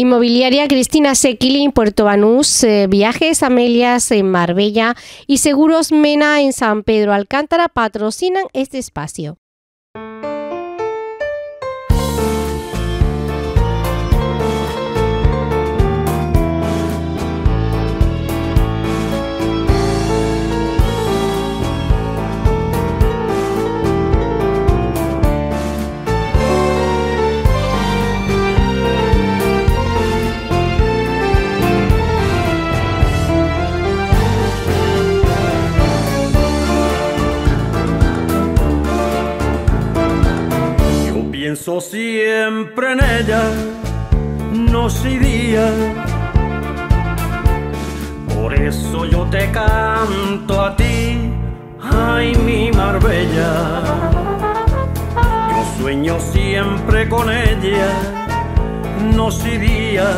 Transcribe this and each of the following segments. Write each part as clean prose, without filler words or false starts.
Inmobiliaria Cristina Sequili en Puerto Banús, Viajes Amelias en Marbella y Seguros Mena en San Pedro Alcántara patrocinan este espacio. Pienso siempre en ella, noche y día. Por eso yo te canto a ti, ay mi Marbella. Yo sueño siempre con ella, noche y día.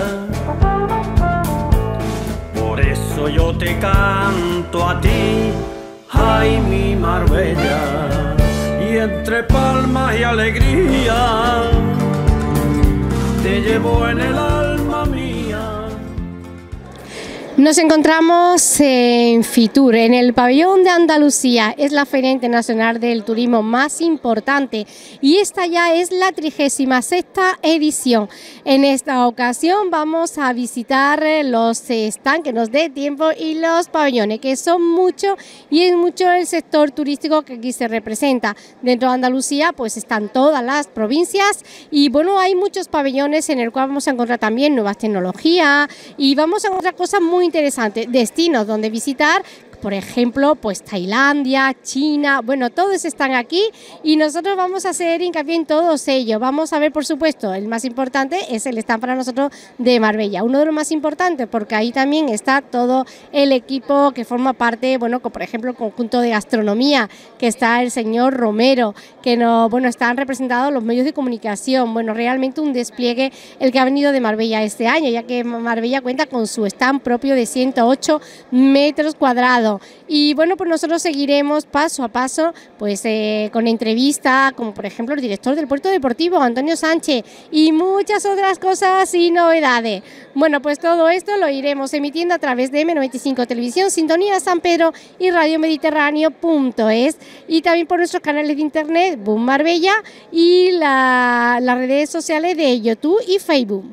Por eso yo te canto a ti, ay mi Marbella. Y entre palmas y alegría te llevo en el alma mía. Nos encontramos en Fitur, en el pabellón de Andalucía. Es la Feria Internacional del Turismo más importante y esta ya es la 36ª edición. En esta ocasión vamos a visitar los stands que nos dé tiempo y los pabellones, que son muchos y es mucho el sector turístico que aquí se representa. Dentro de Andalucía pues están todas las provincias y bueno, hay muchos pabellones en el cual vamos a encontrar también nuevas tecnologías y vamos a encontrar cosas muy interesantes, destinos donde visitar, por ejemplo, pues Tailandia, China, bueno, todos están aquí y nosotros vamos a hacer hincapié en todos ellos. Vamos a ver, por supuesto, el más importante es el stand para nosotros de Marbella, uno de los más importantes porque ahí también está todo el equipo que forma parte, bueno, como por ejemplo el conjunto de gastronomía, que está el señor Romero, que no, bueno, están representados los medios de comunicación, bueno, realmente un despliegue el que ha venido de Marbella este año, ya que Marbella cuenta con su stand propio de 108 metros cuadrados. Y bueno, pues nosotros seguiremos paso a paso pues con entrevista, como por ejemplo el director del Puerto Deportivo, Antonio Sánchez, y muchas otras cosas y novedades. Bueno, pues todo esto lo iremos emitiendo a través de M95 Televisión, Sintonía San Pedro y radiomediterráneo.es y también por nuestros canales de internet, Boom Marbella y las redes sociales de YouTube y Facebook.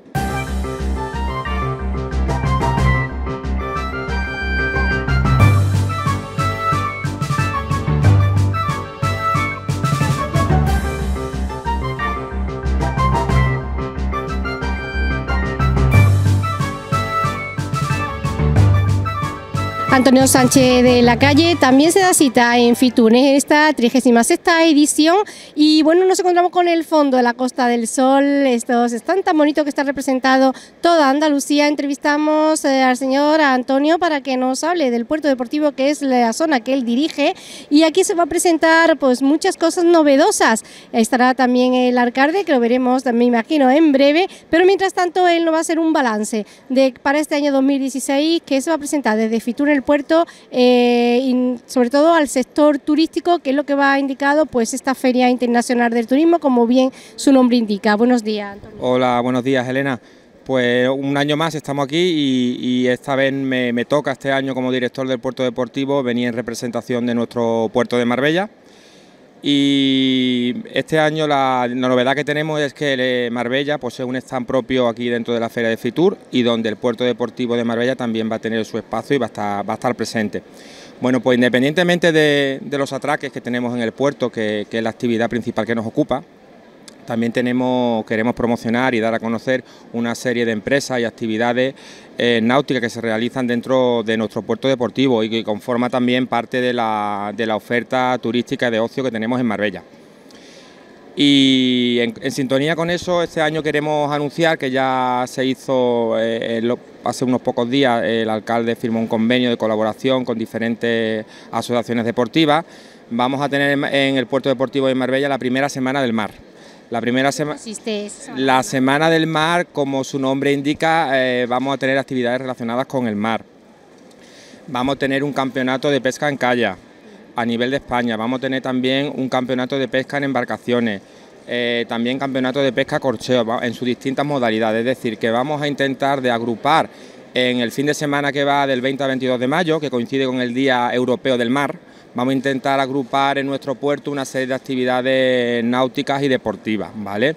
Antonio Sánchez de la Calle también se da cita en Fitur, en esta 36ª edición y bueno, nos encontramos con el fondo de la Costa del Sol, estos están tan bonitos que está representado toda Andalucía. Entrevistamos al señor Antonio para que nos hable del Puerto Deportivo, que es la zona que él dirige, y aquí se va a presentar pues muchas cosas novedosas. Estará también el alcalde, que lo veremos me imagino en breve, pero mientras tanto él nos va a hacer un balance para este año 2016 que se va a presentar desde Fitur en el puerto y sobre todo al sector turístico, que es lo que va indicado pues esta Feria Internacional del Turismo, como bien su nombre indica. Buenos días, Antonio. Hola, buenos días, Elena. Pues un año más estamos aquí y esta vez me toca este año como director del Puerto Deportivo venir en representación de nuestro puerto de Marbella. Y este año la novedad que tenemos es que Marbella posee un stand propio aquí dentro de la Feria de Fitur y donde el Puerto Deportivo de Marbella también va a tener su espacio y va a estar presente. Bueno, pues independientemente de los atraques que tenemos en el puerto, que es la actividad principal que nos ocupa, también queremos promocionar y dar a conocer una serie de empresas y actividades náuticas que se realizan dentro de nuestro puerto deportivo y que conforma también parte de la oferta turística de ocio que tenemos en Marbella. Y en sintonía con eso, este año queremos anunciar que ya se hizo, hace unos pocos días, el alcalde firmó un convenio de colaboración con diferentes asociaciones deportivas. Vamos a tener en el puerto deportivo de Marbella la primera Semana del Mar. La Semana del Mar, como su nombre indica, vamos a tener actividades relacionadas con el mar. Vamos a tener un campeonato de pesca en calla a nivel de España. Vamos a tener también un campeonato de pesca en embarcaciones. también campeonato de pesca corcheo en sus distintas modalidades, es decir, que vamos a intentar de agrupar en el fin de semana que va del 20 al 22 de mayo, que coincide con el Día Europeo del Mar, vamos a intentar agrupar en nuestro puerto una serie de actividades náuticas y deportivas, ¿vale?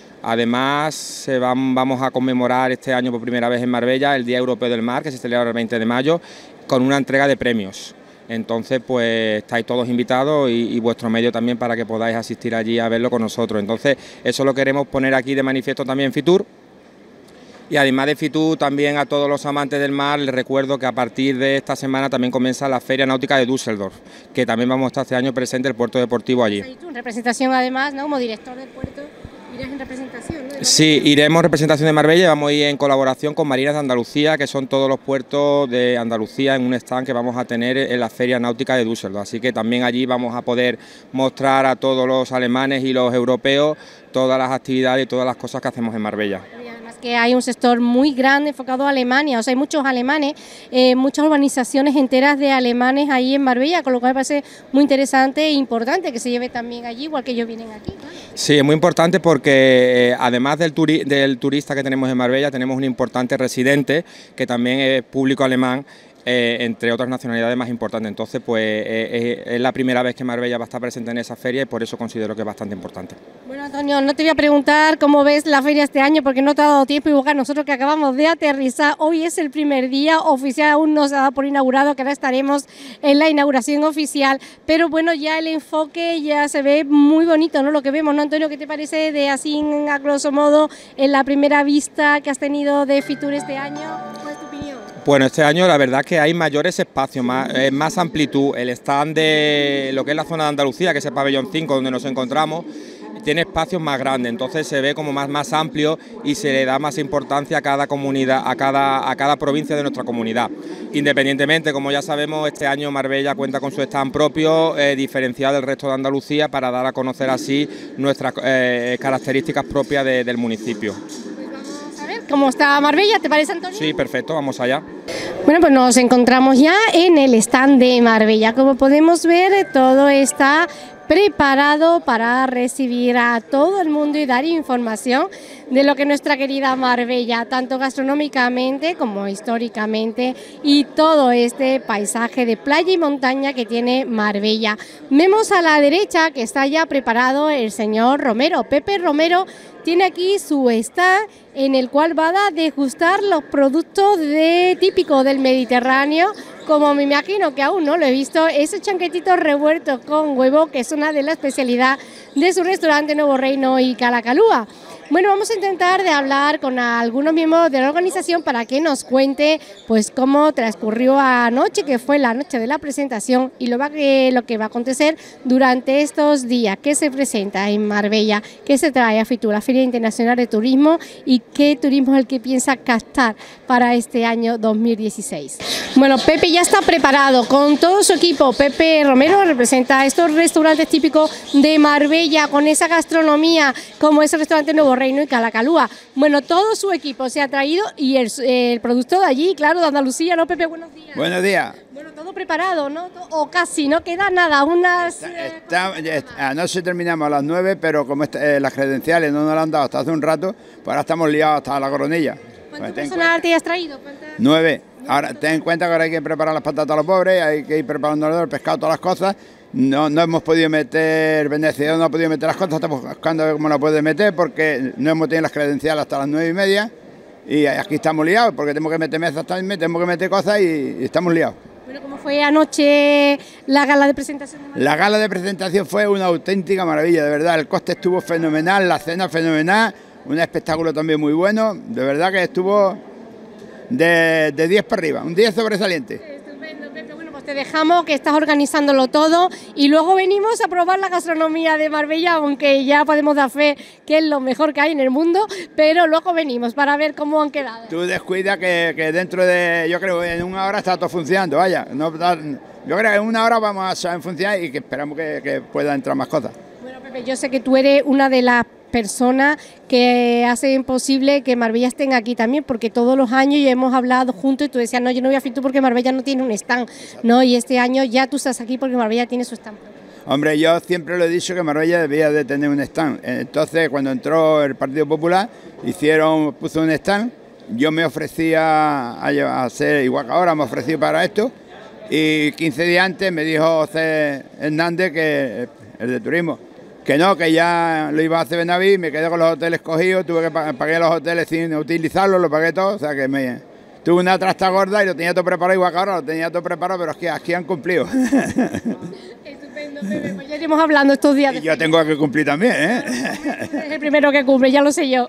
Además, vamos a conmemorar este año por primera vez en Marbella el Día Europeo del Mar, que se celebra el 20 de mayo, con una entrega de premios. Entonces, pues estáis todos invitados y vuestro medio también para que podáis asistir allí a verlo con nosotros. Entonces, eso lo queremos poner aquí de manifiesto también en Fitur. Y además de Fitur, también a todos los amantes del mar les recuerdo que a partir de esta semana también comienza la Feria Náutica de Düsseldorf, que también vamos a estar este año presente el puerto deportivo allí. Y tú, en representación además, ¿no? Como director del puerto, irás en representación, ¿no? Sí, iremos en representación de Marbella, vamos a ir en colaboración con Marinas de Andalucía, que son todos los puertos de Andalucía en un stand que vamos a tener en la Feria Náutica de Düsseldorf. Así que también allí vamos a poder mostrar a todos los alemanes y los europeos todas las actividades y todas las cosas que hacemos en Marbella. Que hay un sector muy grande enfocado a Alemania, o sea, hay muchos alemanes, muchas urbanizaciones enteras de alemanes ahí en Marbella, con lo cual me parece muy interesante e importante que se lleve también allí, igual que ellos vienen aquí, ¿no? Sí, es muy importante porque además del turista que tenemos en Marbella, tenemos un importante residente que también es público alemán, entre otras nacionalidades más importantes. Entonces, pues es la primera vez que Marbella va a estar presente en esa feria y por eso considero que es bastante importante. Bueno, Antonio, no te voy a preguntar cómo ves la feria este año porque no te ha dado tiempo y buscar. Nosotros que acabamos de aterrizar, hoy es el primer día oficial, aún no se ha dado por inaugurado, que ahora estaremos en la inauguración oficial, pero bueno, ya el enfoque ya se ve muy bonito, ¿no? Lo que vemos, ¿no, Antonio? ¿Qué te parece de así, a grosso modo, en la primera vista que has tenido de Fitur este año? ¿Cuál es tu opinión? Bueno, este año la verdad es que hay mayores espacios, más amplitud. El stand de lo que es la zona de Andalucía, que es el pabellón 5 donde nos encontramos, tiene espacios más grandes, entonces se ve como más amplio y se le da más importancia a cada comunidad, a cada provincia de nuestra comunidad. Independientemente, como ya sabemos, este año Marbella cuenta con su stand propio, diferenciado del resto de Andalucía, para dar a conocer así nuestras características propias del municipio. ¿Cómo está Marbella? ¿Te parece, Antonio? Sí, perfecto, vamos allá. Bueno, pues nos encontramos ya en el stand de Marbella. Como podemos ver, todo está preparado para recibir a todo el mundo y dar información de lo que nuestra querida Marbella, tanto gastronómicamente como históricamente, y todo este paisaje de playa y montaña que tiene Marbella. Vemos a la derecha que está ya preparado el señor Romero. Pepe Romero tiene aquí su stand en el cual va a degustar los productos típicos del Mediterráneo, como me imagino que aún no lo he visto, esos chanquetitos revueltos con huevo, que es una de las especialidades de su restaurante Nuevo Reino y Calacalúa. Bueno, vamos a intentar de hablar con algunos miembros de la organización para que nos cuente pues cómo transcurrió anoche, que fue la noche de la presentación, y lo que va a acontecer durante estos días, qué se presenta en Marbella, qué se trae a Fitur, la Feria Internacional de Turismo, y qué turismo es el que piensa captar para este año 2016. Bueno, Pepe ya está preparado con todo su equipo. Pepe Romero representa estos restaurantes típicos de Marbella con esa gastronomía, como ese restaurante Nuevo Reino y Calacalúa. Bueno, todo su equipo se ha traído y el producto de allí, claro, de Andalucía, ¿no, Pepe? Buenos días. Buenos días. Bueno, todo preparado, ¿no? O casi, no queda nada, unas... Anoche terminamos a las 9, pero como las credenciales no nos las han dado hasta hace un rato, pues ahora estamos liados hasta la coronilla. ¿Cuánto personal te has traído? 9. Ahora ten en cuenta que ahora hay que preparar las patatas a los pobres, hay que ir preparando el pescado, todas las cosas. No hemos podido meter, Venecia no ha podido meter las cosas, estamos buscando a ver cómo la puede meter porque no hemos tenido las credenciales hasta las 9:30 y aquí estamos liados porque tenemos que meter mesas también, tenemos que meter cosas y estamos liados. Bueno, ¿cómo fue anoche la gala de presentación? La gala de presentación fue una auténtica maravilla, de verdad, el coste estuvo fenomenal, la cena fenomenal, un espectáculo también muy bueno, de verdad que estuvo de 10 para arriba, un 10 sobresaliente. Estupendo, Pepe. Bueno, pues te dejamos, que estás organizándolo todo, y luego venimos a probar la gastronomía de Marbella, aunque ya podemos dar fe que es lo mejor que hay en el mundo, pero luego venimos para ver cómo han quedado. Tú descuida que dentro de, yo creo, en una hora está todo funcionando, vaya, yo creo que en una hora vamos a funcionar y que esperamos que pueda entrar más cosas. Bueno, Pepe, yo sé que tú eres una de las personas que hacen posible que Marbella estén aquí también, porque todos los años ya hemos hablado juntos y tú decías, no, yo no voy a Fitur porque Marbella no tiene un stand, no, y este año ya tú estás aquí porque Marbella tiene su stand. Hombre, yo siempre lo he dicho que Marbella debía de tener un stand. Entonces, cuando entró el Partido Popular, puso un stand. Yo me ofrecía a hacer, igual que ahora me ofrecí para esto, y 15 días antes me dijo José Hernández, que el de turismo, que no, que ya lo iba a hacer Benaví, me quedé con los hoteles cogidos, tuve que pagar los hoteles sin utilizarlos, lo pagué todo, o sea que tuve una trasta gorda y lo tenía todo preparado, igual que ahora lo tenía todo preparado, pero es que aquí han cumplido. Estupendo, Pepe, pues ya iremos hablando estos días. Y yo tengo que cumplir también, ¿eh? Es el primero que cumple, ya lo sé yo.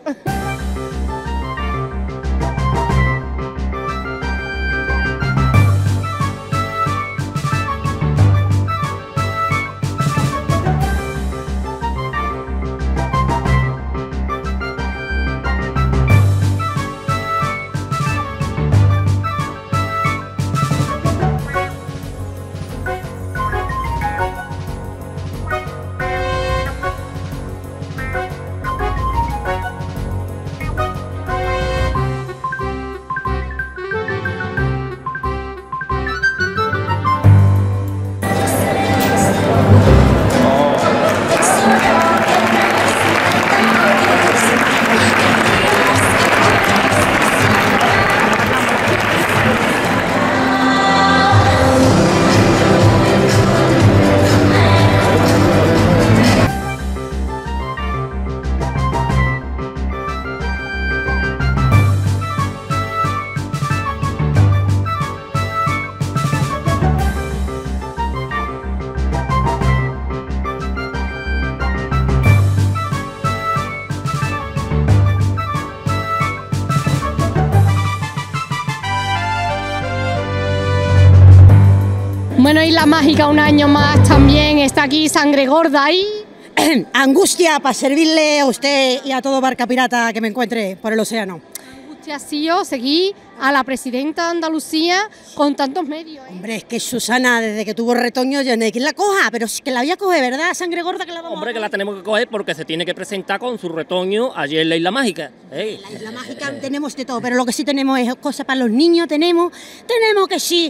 Bueno, Isla Mágica un año más también, está aquí Sangre Gorda y... Angustia para servirle a usted y a todo barca pirata que me encuentre por el océano. Angustia ha sido seguir a la presidenta de Andalucía con tantos medios, ¿eh? Hombre, es que Susana, desde que tuvo retoño, yo no hay quien la coja, pero es que la voy a coger, ¿verdad? Sangre Gorda que la vamos Hombre, a que la tenemos que coger porque se tiene que presentar con su retoño allí en la Isla Mágica. En la Isla Mágica tenemos de todo, pero lo que sí tenemos es cosas para los niños, tenemos que sí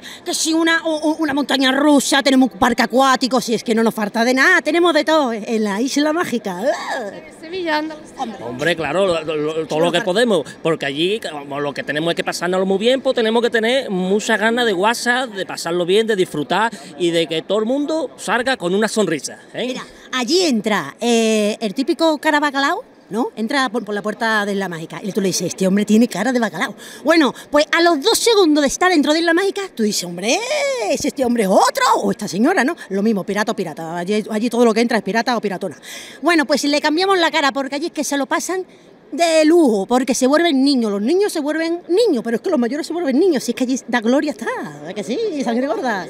una montaña rusa, tenemos un parque acuático, si es que no nos falta de nada, tenemos de todo en la Isla Mágica. Sevilla, Andalucía. Hombre, claro, todo lo que podemos, porque allí como lo que tenemos es que pasárnoslo muy bien, pues tenemos que tener muchas ganas de WhatsApp, de pasarlo bien, de disfrutar y de que todo el mundo salga con una sonrisa, ¿eh? Mira, allí entra el típico cara bacalao, ¿no? Entra por la puerta de Isla Mágica y tú le dices, este hombre tiene cara de bacalao. Bueno, pues a los 2 segundos de estar dentro de Isla Mágica, tú dices, hombre, ¿es este hombre otro? O esta señora, ¿no? Lo mismo, pirata o pirata. Allí todo lo que entra es pirata o piratona. Bueno, pues le cambiamos la cara porque allí es que se lo pasan de lujo, porque se vuelven niños, los niños se vuelven niños, pero es que los mayores se vuelven niños, si es que allí da gloria está, ¿verdad que sí? Sangre Gorda.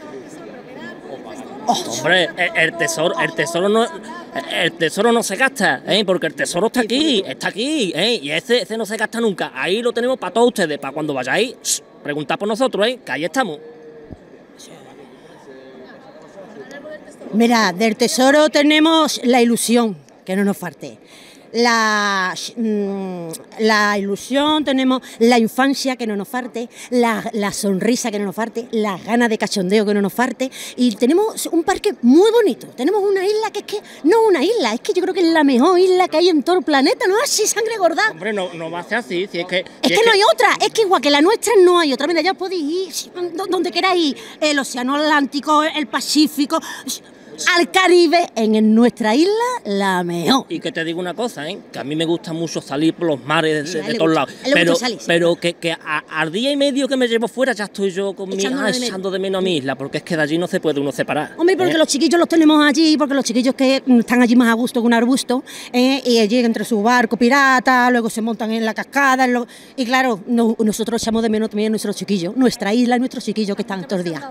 Hombre, el tesoro no se gasta, porque el tesoro está aquí, y ese no se gasta nunca. Ahí lo tenemos para todos ustedes, para cuando vayáis, preguntad por nosotros, que ahí estamos. Mira, del tesoro tenemos la ilusión, que no nos falte. La ilusión, tenemos la infancia, que no nos falte, la sonrisa, que no nos falte, las ganas de cachondeo, que no nos falte, y tenemos un parque muy bonito, tenemos una isla que es que, no una isla, es que yo creo que es la mejor isla que hay en todo el planeta, ¿no? Así, Sangre Gorda. Hombre, no va a ser así, si es que... Es que no hay otra, es que igual que la nuestra no hay otra, mira, ya podéis ir donde queráis, el Océano Atlántico, el Pacífico... al Caribe, en nuestra isla, la mejor. Y que te digo una cosa, que a mí me gusta mucho salir por los mares de todos lados. Salir, pero que al día y medio que me llevo fuera ya estoy yo con echando de menos a mi isla, porque es que de allí no se puede uno separar. Hombre, porque los chiquillos los tenemos allí, porque los chiquillos que están allí más a gusto que un arbusto, y allí entre su barco pirata, luego se montan en la cascada, y claro, nosotros echamos de menos también a nuestros chiquillos, nuestra isla y nuestros chiquillos que están todos los días.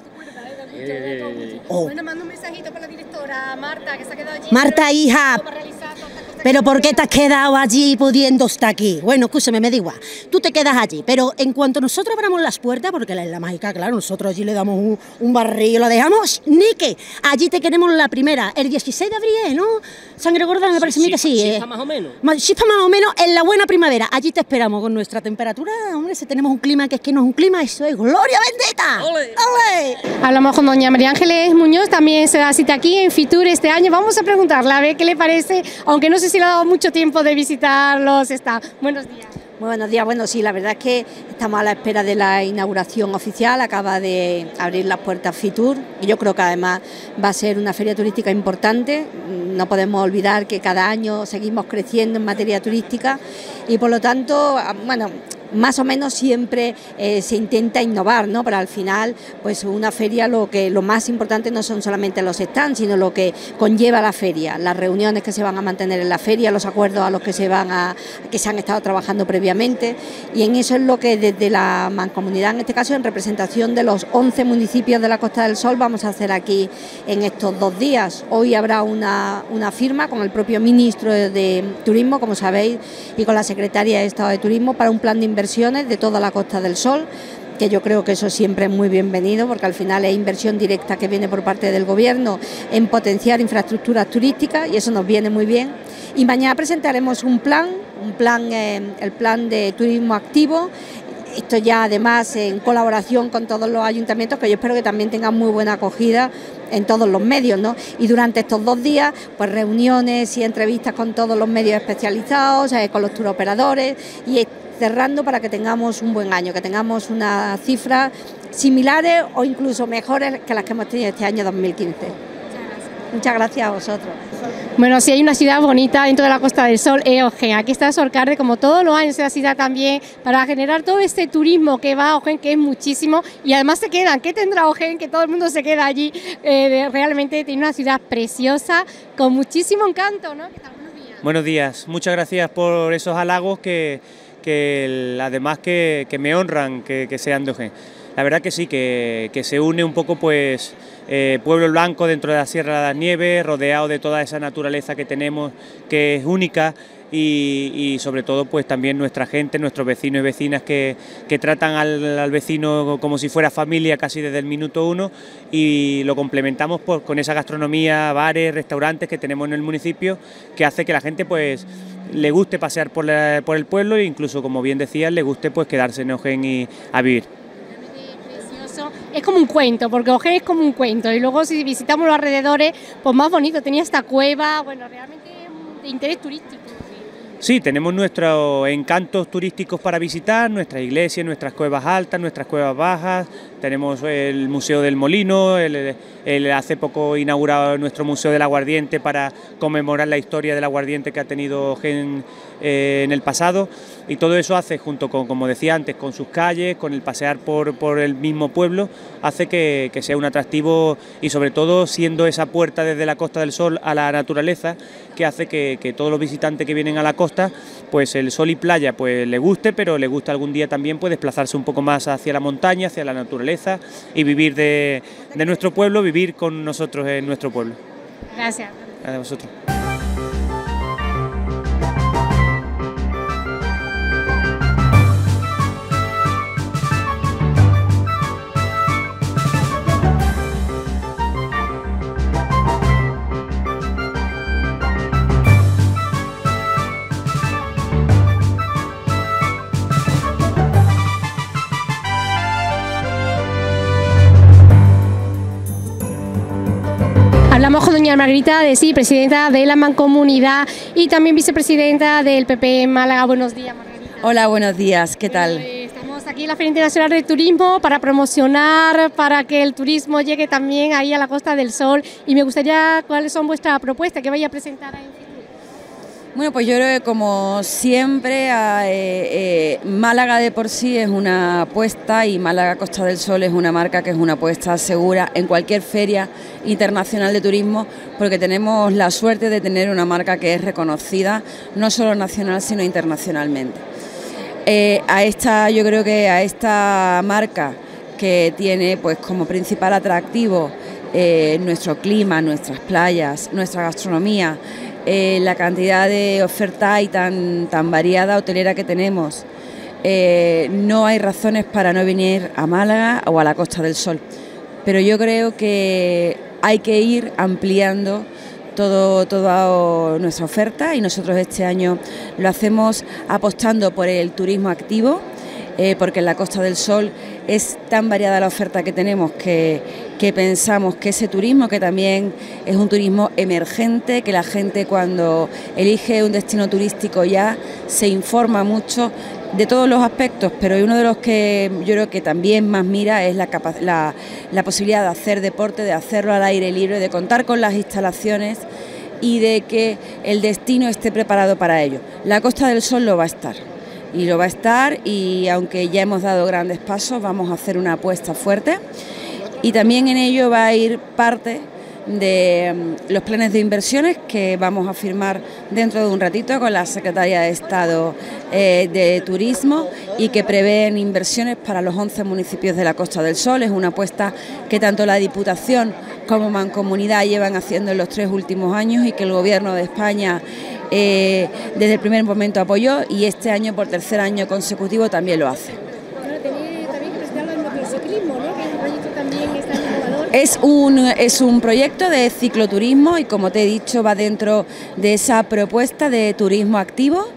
Bueno, mando un mensajito para la directora Marta, que se ha quedado allí. Marta, hija, ¿Pero por qué te has quedado allí pudiendo estar aquí? Bueno, escúchame, me da igual. Tú te quedas allí, pero en cuanto nosotros abramos las puertas, porque la Isla Mágica, claro, nosotros allí le damos un barrio, lo dejamos nique. Allí te queremos la primera, el 16 de abril, ¿no? Sangre Gorda, me parece a mí que sí. Chispa más o menos. Chispa más o menos en la buena primavera. Allí te esperamos con nuestra temperatura. Hombre, si tenemos un clima que es que no es un clima, eso es gloria bendita. ¡Ole! ¡Ole! Hablamos con doña María Ángeles Muñoz, también se da cita aquí en Fitur este año. Vamos a preguntarle a ver qué le parece, aunque no sé si le ha dado mucho tiempo de visitarlos. Buenos días. Muy buenos días. Bueno, sí, la verdad es que estamos a la espera de la inauguración oficial. Acaba de abrir las puertas Fitur y yo creo que además va a ser una feria turística importante. No podemos olvidar que cada año seguimos creciendo en materia turística y por lo tanto, bueno, más o menos siempre se intenta innovar, ¿no? Pero al final, pues una feria lo más importante no son solamente los stands, sino lo que conlleva la feria, las reuniones que se van a mantener en la feria, los acuerdos a los que se han estado trabajando previamente, y en eso es lo que desde la Mancomunidad, en este caso en representación de los 11 municipios de la Costa del Sol, vamos a hacer aquí en estos 2 días. Hoy habrá una firma con el propio ministro de Turismo, como sabéis, y con la secretaria de Estado de Turismo para un plan de inversiones de toda la Costa del Sol, que yo creo que eso siempre es muy bienvenido, porque al final es inversión directa que viene por parte del Gobierno en potenciar infraestructuras turísticas y eso nos viene muy bien. Y mañana presentaremos el plan de turismo activo. Esto ya además en colaboración con todos los ayuntamientos, que yo espero que también tengan muy buena acogida en todos los medios, ¿no? Y durante estos 2 días, pues reuniones y entrevistas con todos los medios especializados, con los turoperadores y cerrando para que tengamos un buen año, que tengamos unas cifras similares o incluso mejores que las que hemos tenido este año 2015. Muchas gracias a vosotros. Bueno, si hay una ciudad bonita dentro de la Costa del Sol, es Ojén. Aquí está Sorcarde, como todos los años, la ciudad también, para generar todo este turismo que va a Ojén, que es muchísimo, y además se quedan. ¿Qué tendrá Ojén? Que todo el mundo se queda allí. Realmente tiene una ciudad preciosa, con muchísimo encanto, ¿no? ¿Qué tal? Buenos días. Buenos días, muchas gracias por esos halagos que además que me honran que sean de Ojén. La verdad que sí, que se une un poco pues Pueblo Blanco dentro de la Sierra de las Nieves, rodeado de toda esa naturaleza que tenemos, que es única, y sobre todo pues también nuestra gente, nuestros vecinos y vecinas que tratan al vecino como si fuera familia casi desde el minuto 1, y lo complementamos pues con esa gastronomía, bares, restaurantes que tenemos en el municipio, que hace que la gente pues le guste pasear por el pueblo e incluso, como bien decías, le guste pues quedarse en Ojén y a vivir. Es como un cuento, porque Ojén es como un cuento, y luego si visitamos los alrededores, pues más bonito, tenía esta cueva, bueno, realmente de interés turístico. Sí, tenemos nuestros encantos turísticos para visitar, nuestras iglesias, nuestras cuevas altas, nuestras cuevas bajas, tenemos el Museo del Molino, el hace poco inaugurado nuestro Museo del Aguardiente para conmemorar la historia del aguardiente que ha tenido Ojén en el pasado, y todo eso hace, junto con, como decía antes, con sus calles, con el pasear por el mismo pueblo, hace que sea un atractivo, y sobre todo siendo esa puerta desde la Costa del Sol a la naturaleza, que hace que todos los visitantes que vienen a la costa, pues el sol y playa pues le guste, pero le gusta algún día también pues desplazarse un poco más hacia la montaña, hacia la naturaleza, y vivir de nuestro pueblo, vivir con nosotros en nuestro pueblo. Gracias. A vosotros. Hablamos con doña Margarita de sí, presidenta de la Mancomunidad y también vicepresidenta del PP en Málaga. Buenos días, Margarita. Hola, buenos días, ¿qué tal? Estamos aquí en la Feria Internacional de Turismo para promocionar, para que el turismo llegue también ahí a la Costa del Sol, y me gustaría, ¿cuáles son vuestras propuestas que vaya a presentar ahí? Bueno, pues yo creo que como siempre Málaga de por sí es una apuesta, y Málaga Costa del Sol es una marca que es una apuesta segura en cualquier feria internacional de turismo, porque tenemos la suerte de tener una marca que es reconocida no solo nacional sino internacionalmente. Yo creo que a esta marca, que tiene pues como principal atractivo nuestro clima, nuestras playas, nuestra gastronomía, la cantidad de oferta y tan variada hotelera que tenemos. No hay razones para no venir a Málaga o a la Costa del Sol, pero yo creo que hay que ir ampliando toda nuestra oferta, y nosotros este año lo hacemos apostando por el turismo activo, porque en la Costa del Sol es tan variada la oferta que tenemos que pensamos que ese turismo, que también es un turismo emergente, que la gente cuando elige un destino turístico ya se informa mucho de todos los aspectos, pero uno de los que yo creo que también más mira es la posibilidad de hacer deporte, de hacerlo al aire libre, de contar con las instalaciones y de que el destino esté preparado para ello. La Costa del Sol lo va a estar. Y lo va a estar, y aunque ya hemos dado grandes pasos, vamos a hacer una apuesta fuerte, y también en ello va a ir parte de los planes de inversiones que vamos a firmar dentro de un ratito con la Secretaría de Estado de Turismo, y que prevén inversiones para los 11 municipios de la Costa del Sol. Es una apuesta que tanto la Diputación como Mancomunidad llevan haciendo en los 3 últimos años, y que el Gobierno de España desde el primer momento apoyó, y este año por 3er año consecutivo también lo hace. Bueno, tenéis también que presentarlo en motociclismo, ¿no? Que es un proyecto también que está innovador. Es un proyecto de cicloturismo, y como te he dicho va dentro de esa propuesta de turismo activo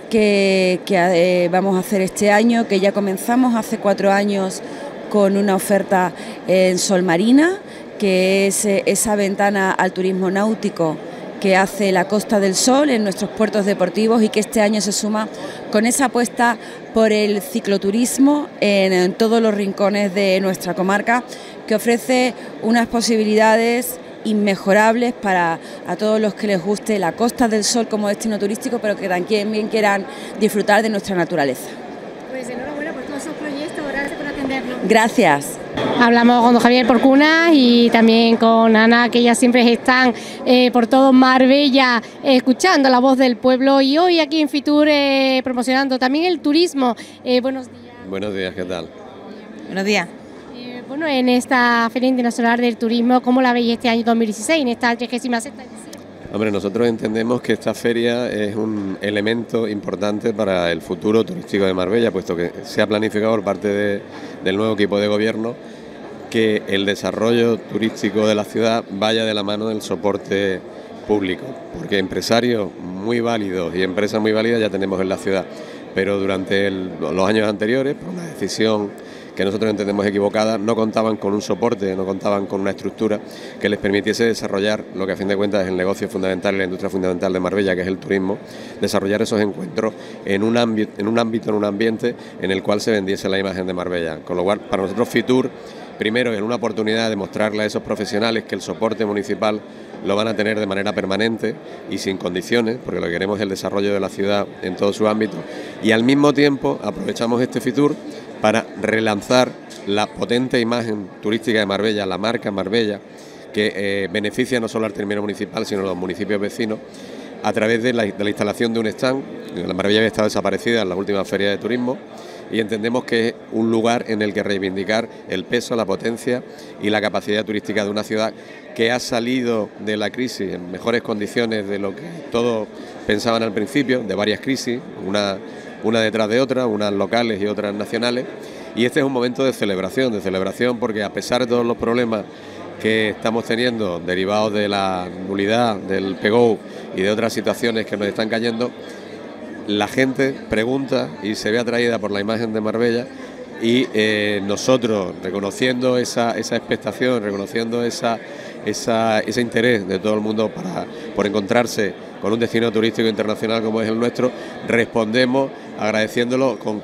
que vamos a hacer este año, que ya comenzamos hace 4 años con una oferta en Solmarina, que es esa ventana al turismo náutico que hace la Costa del Sol en nuestros puertos deportivos, y que este año se suma con esa apuesta por el cicloturismo en todos los rincones de nuestra comarca, que ofrece unas posibilidades inmejorables para a todos los que les guste la Costa del Sol como destino turístico, pero que también quieran disfrutar de nuestra naturaleza. Pues enhorabuena por todos esos proyectos, gracias por atendernos. Gracias. Hablamos con don Javier Porcuna y también con Ana, que ellas siempre están por todo Marbella escuchando la voz del pueblo, y hoy aquí en Fitur promocionando también el turismo. Buenos días. Buenos días, ¿qué tal? Buenos días. Bueno, en esta Feria Internacional del Turismo, ¿cómo la veis este año 2016, en esta 36ª edición? Hombre, nosotros entendemos que esta feria es un elemento importante para el futuro turístico de Marbella, puesto que se ha planificado por parte del nuevo equipo de gobierno que el desarrollo turístico de la ciudad vaya de la mano del soporte público, porque empresarios muy válidos y empresas muy válidas ya tenemos en la ciudad, pero durante los años anteriores, por una decisión que nosotros entendemos equivocada, no contaban con un soporte, no contaban con una estructura que les permitiese desarrollar lo que a fin de cuentas es el negocio fundamental y la industria fundamental de Marbella, que es el turismo, desarrollar esos encuentros en un ambiente en el cual se vendiese la imagen de Marbella. Con lo cual, para nosotros Fitur, primero, es una oportunidad de mostrarle a esos profesionales que el soporte municipal lo van a tener de manera permanente y sin condiciones, porque lo que queremos es el desarrollo de la ciudad en todo su ámbito, y al mismo tiempo aprovechamos este Fitur para relanzar la potente imagen turística de Marbella, la marca Marbella, que beneficia no solo al término municipal, sino a los municipios vecinos, a través de la instalación de un stand. La Marbella había estado desaparecida en la última feria de turismo, y entendemos que es un lugar en el que reivindicar el peso, la potencia y la capacidad turística de una ciudad que ha salido de la crisis en mejores condiciones de lo que todos pensaban al principio, de varias crisis, una detrás de otra, unas locales y otras nacionales, y este es un momento de celebración porque a pesar de todos los problemas que estamos teniendo derivados de la nulidad del PGO y de otras situaciones que nos están cayendo, la gente pregunta y se ve atraída por la imagen de Marbella, y nosotros, reconociendo esa expectación, reconociendo ese interés de todo el mundo por encontrarse con un destino turístico internacional como es el nuestro, respondemos agradeciéndolo con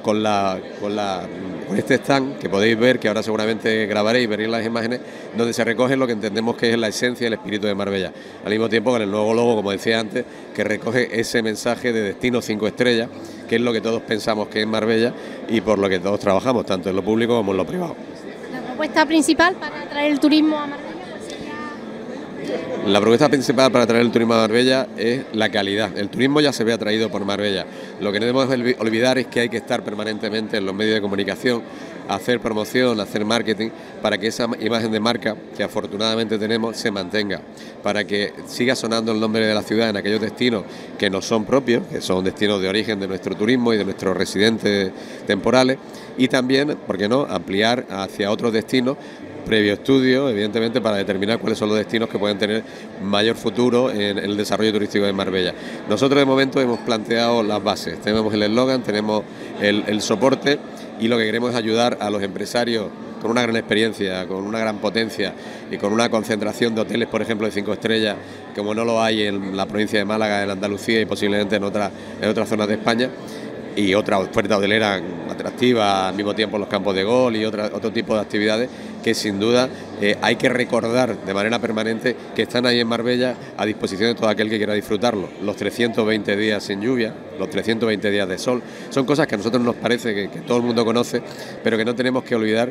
este stand que podéis ver, que ahora seguramente grabaréis y veréis las imágenes, donde se recoge lo que entendemos que es la esencia y el espíritu de Marbella, al mismo tiempo con el nuevo logo, como decía antes, que recoge ese mensaje de destino 5 estrellas, que es lo que todos pensamos que es Marbella y por lo que todos trabajamos, tanto en lo público como en lo privado. La propuesta principal para atraer el turismo a Marbella La propuesta principal para atraer el turismo a Marbella es la calidad. El turismo ya se ve atraído por Marbella. Lo que no debemos olvidar es que hay que estar permanentemente en los medios de comunicación, hacer promoción, hacer marketing, para que esa imagen de marca que afortunadamente tenemos se mantenga, para que siga sonando el nombre de la ciudad en aquellos destinos que no son propios, que son destinos de origen de nuestro turismo y de nuestros residentes temporales, y también, ¿por qué no?, ampliar hacia otros destinos previo estudio, evidentemente, para determinar cuáles son los destinos que pueden tener mayor futuro en el desarrollo turístico de Marbella. Nosotros de momento hemos planteado las bases, tenemos el eslogan, tenemos el soporte, y lo que queremos es ayudar a los empresarios con una gran experiencia, con una gran potencia y con una concentración de hoteles, por ejemplo, de 5 estrellas, como no lo hay en la provincia de Málaga, en Andalucía y posiblemente en otras zonas de España, y otra oferta hotelera atractiva, al mismo tiempo los campos de golf y otro tipo de actividades que sin duda hay que recordar de manera permanente que están ahí en Marbella a disposición de todo aquel que quiera disfrutarlo. Los 320 días sin lluvia, los 320 días de sol, son cosas que a nosotros nos parece que todo el mundo conoce, pero que no tenemos que olvidar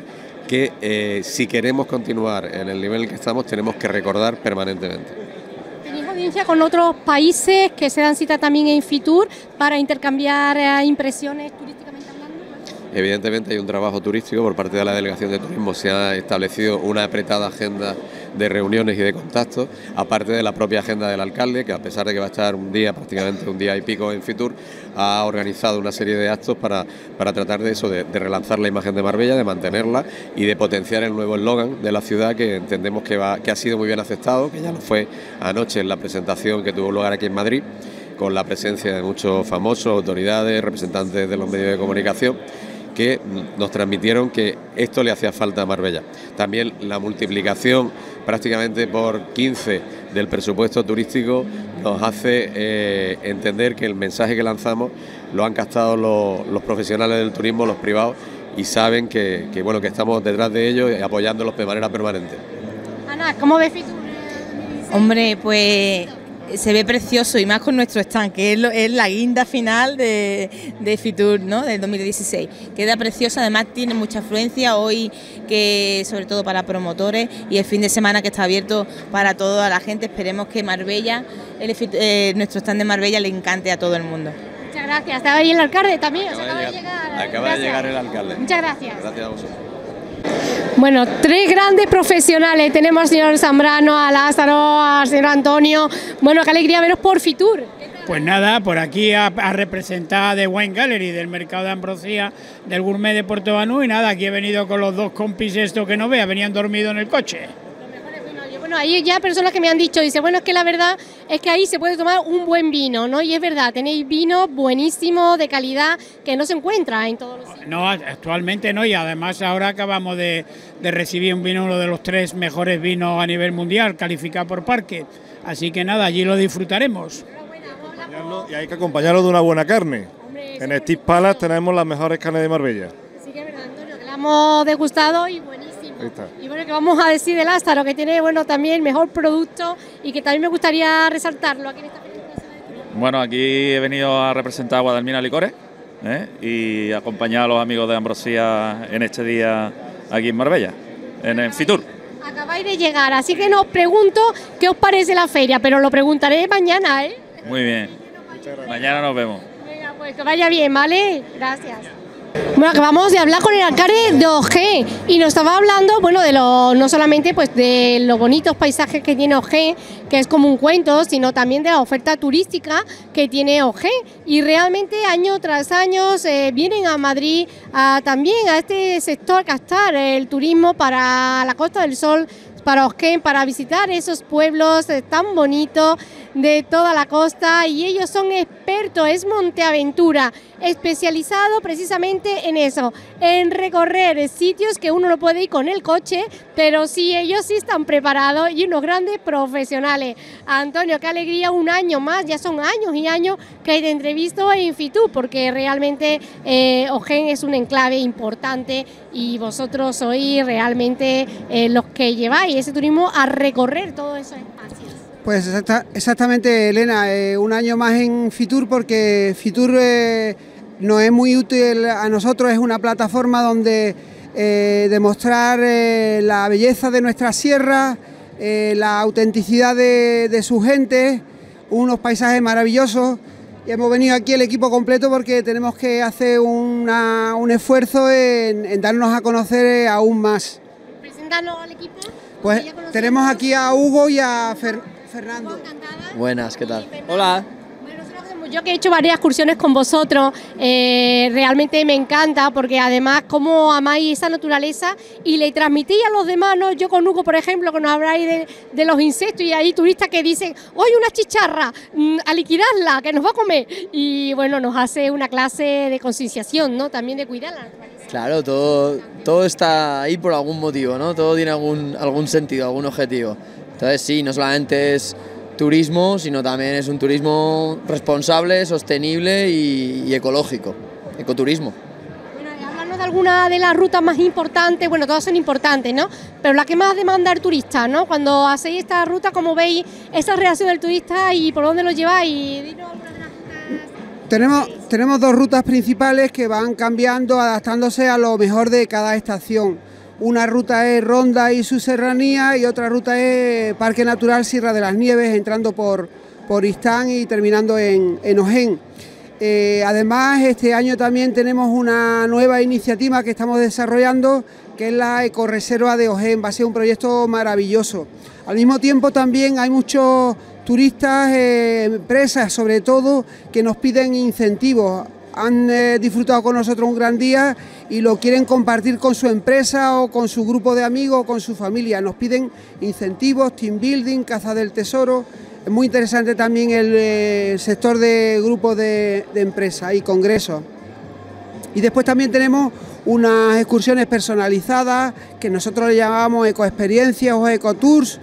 que si queremos continuar en el nivel en el que estamos, tenemos que recordar permanentemente. ¿Tenéis audiencia con otros países que se dan cita también en Fitur para intercambiar impresiones turísticamente hablando? Evidentemente hay un trabajo turístico por parte de la Delegación de Turismo, se ha establecido una apretada agenda de reuniones y de contactos, aparte de la propia agenda del alcalde, que a pesar de que va a estar prácticamente un día y pico en Fitur, ha organizado una serie de actos para tratar de eso, de relanzar la imagen de Marbella, de mantenerla y de potenciar el nuevo eslogan de la ciudad, que entendemos que ha sido muy bien aceptado, que ya lo fue anoche en la presentación que tuvo lugar aquí en Madrid, con la presencia de muchos famosos, autoridades, representantes de los medios de comunicación, que nos transmitieron que esto le hacía falta a Marbella. También la multiplicación prácticamente por 15 del presupuesto turístico nos hace entender que el mensaje que lanzamos lo han captado los profesionales del turismo, los privados, y saben que estamos detrás de ellos y apoyándolos de manera permanente. Ana, ¿cómo ves Fitur? Hombre, pues se ve precioso, y más con nuestro stand, que es la guinda final de Fitur, ¿no?, del 2016. Queda precioso, además tiene mucha afluencia hoy, que sobre todo para promotores, y el fin de semana que está abierto para toda la gente. Esperemos que Marbella, nuestro stand de Marbella, le encante a todo el mundo. Muchas gracias. ¿Estaba ahí el alcalde también? Acaba de llegar el alcalde. Muchas gracias. Gracias a vosotros. Bueno, 3 grandes profesionales. Tenemos al señor Zambrano, a Lázaro, al señor Antonio. Bueno, qué alegría veros por Fitur. Pues nada, por aquí a representar The Wine Gallery, del mercado de Ambrosía, del Gourmet de Puerto Banús, y nada, aquí he venido con los 2 compis estos que no veas, venían dormidos en el coche. Bueno, ahí ya personas que me han dicho, dice, bueno, es que la verdad es que ahí se puede tomar un buen vino, ¿no? Y es verdad, tenéis vino buenísimo, de calidad, que no se encuentra en todos los sitios. No, actualmente no, y además ahora acabamos de recibir un vino, uno de los 3 mejores vinos a nivel mundial, calificado por Parque. Así que nada, allí lo disfrutaremos. Y hay que acompañarlo de una buena carne. En Steve Palace tenemos las mejores carnes de Marbella. Sí que es verdad, Antonio, que la hemos degustado y buenísimo. Y bueno, que vamos a decir de Lázaro, que tiene también el mejor producto, y que también me gustaría resaltarlo aquí en esta película. Bueno, aquí he venido a representar a Guadalmina Licores y acompañar a los amigos de Ambrosía en este día aquí en Marbella, en Fitur. Acabáis de llegar, así que os pregunto qué os parece la feria, pero lo preguntaré mañana, ¿eh? Muy bien, mañana nos vemos. Venga, pues que vaya bien, ¿vale? Gracias. Bueno, acabamos de hablar con el alcalde de Ojén y nos estaba hablando, bueno, de no solamente pues de los bonitos paisajes que tiene Ojén, que es como un cuento, sino también de la oferta turística que tiene Ojén, y realmente año tras año vienen a Madrid también a este sector a captar el turismo para la Costa del Sol, para Ojén, para visitar esos pueblos tan bonitos de toda la costa, y ellos son expertos, es Monteaventura, especializado precisamente en eso, en recorrer sitios que uno no puede ir con el coche, pero sí, ellos sí están preparados y unos grandes profesionales. Antonio, qué alegría, un año más, ya son años y años que te entrevisto en Fitur, porque realmente Ojén es un enclave importante y vosotros sois realmente los que lleváis ese turismo a recorrer todos esos espacios. Pues exactamente, Elena, un año más en Fitur, porque Fitur nos es muy útil a nosotros, es una plataforma donde demostrar la belleza de nuestra sierra, la autenticidad de su gente, unos paisajes maravillosos. Y hemos venido aquí el equipo completo porque tenemos que hacer un esfuerzo en darnos a conocer aún más. Preséntanos al equipo. Pues tenemos aquí a Hugo y a Fernando. Buenas, ¿qué tal? Hola. Yo que he hecho varias excursiones con vosotros, realmente me encanta porque además como amáis esa naturaleza y le transmitís a los demás, ¿no? Yo con Hugo, por ejemplo, que nos habláis de los insectos y hay turistas que dicen, oye, una chicharra, a liquidarla, que nos va a comer. Y bueno, nos hace una clase de concienciación, ¿no? También de cuidar la naturaleza. Claro, todo está ahí por algún motivo, ¿no? Todo tiene algún sentido, algún objetivo. Entonces sí, no solamente es turismo, sino también es un turismo responsable, sostenible y ecológico, ecoturismo. Bueno, háblanos de alguna de las rutas más importantes, bueno, todas son importantes, ¿no? Pero la que más demanda el turista, ¿no? Cuando hacéis esta ruta, ¿cómo veis esa reacción del turista y por dónde lo lleváis? Dinos alguna de las rutas. Tenemos dos rutas principales que van cambiando, adaptándose a lo mejor de cada estación. Una ruta es Ronda y su serranía y otra ruta es Parque Natural Sierra de las Nieves, entrando por Istán y terminando en Ojén. Además, este año también tenemos una nueva iniciativa que estamos desarrollando, que es la Ecorreserva de Ojén. Va a ser un proyecto maravilloso. Al mismo tiempo también hay muchos turistas, empresas sobre todo, que nos piden incentivos. Han disfrutado con nosotros un gran día y lo quieren compartir con su empresa o con su grupo de amigos o con su familia. Nos piden incentivos, team building, caza del tesoro. Es muy interesante también el sector de grupos de empresas y congresos. Y después también tenemos unas excursiones personalizadas que nosotros le llamamos ecoexperiencias o ecotours,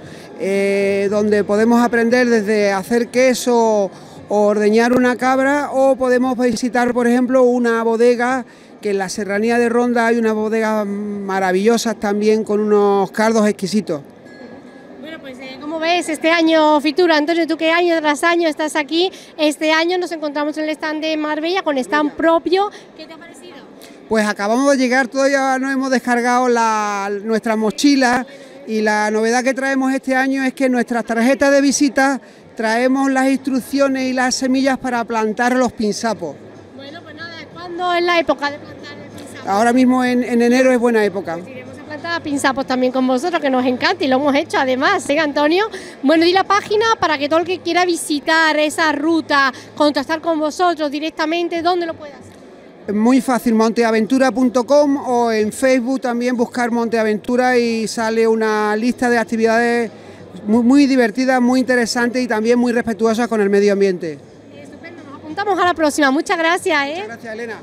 donde podemos aprender desde hacer queso o ordeñar una cabra, o podemos visitar, por ejemplo, una bodega, que en la serranía de Ronda hay unas bodegas maravillosas también con unos caldos exquisitos. Bueno, pues ¿cómo ves este año Fitur? Antonio, tú que año tras año estás aquí, este año nos encontramos en el stand de Marbella con stand propio, ¿qué te ha parecido? Pues acabamos de llegar, todavía no hemos descargado nuestras mochilas y la novedad que traemos este año es que en nuestras tarjetas de visita traemos las instrucciones y las semillas para plantar los pinsapos. Bueno, pues nada, ¿cuándo es la época de plantar el pinsapo? Ahora mismo en enero es buena época. Pues iremos a plantar pinsapos también con vosotros, que nos encanta y lo hemos hecho además, ¿eh, Antonio? Bueno, di la página para que todo el que quiera visitar esa ruta, contactar con vosotros directamente, ¿dónde lo puede hacer? Muy fácil, monteaventura.com o en Facebook también buscar Monteaventura y sale una lista de actividades muy divertidas, muy interesantes y también muy respetuosas con el medio ambiente. Estupendo, nos apuntamos a la próxima. Muchas gracias. Muchas gracias, Elena.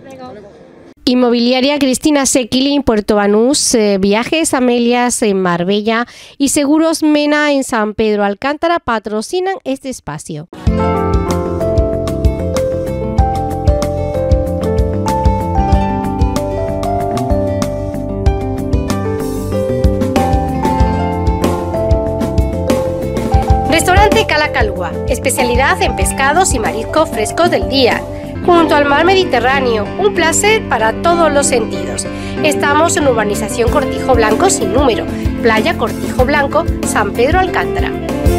Inmobiliaria Cristina Sequili en Puerto Banús, Viajes Amelias en Marbella y Seguros Mena en San Pedro Alcántara patrocinan este espacio. Restaurante Calacalúa, especialidad en pescados y mariscos frescos del día, junto al mar Mediterráneo, un placer para todos los sentidos. Estamos en urbanización Cortijo Blanco sin número, playa Cortijo Blanco, San Pedro Alcántara.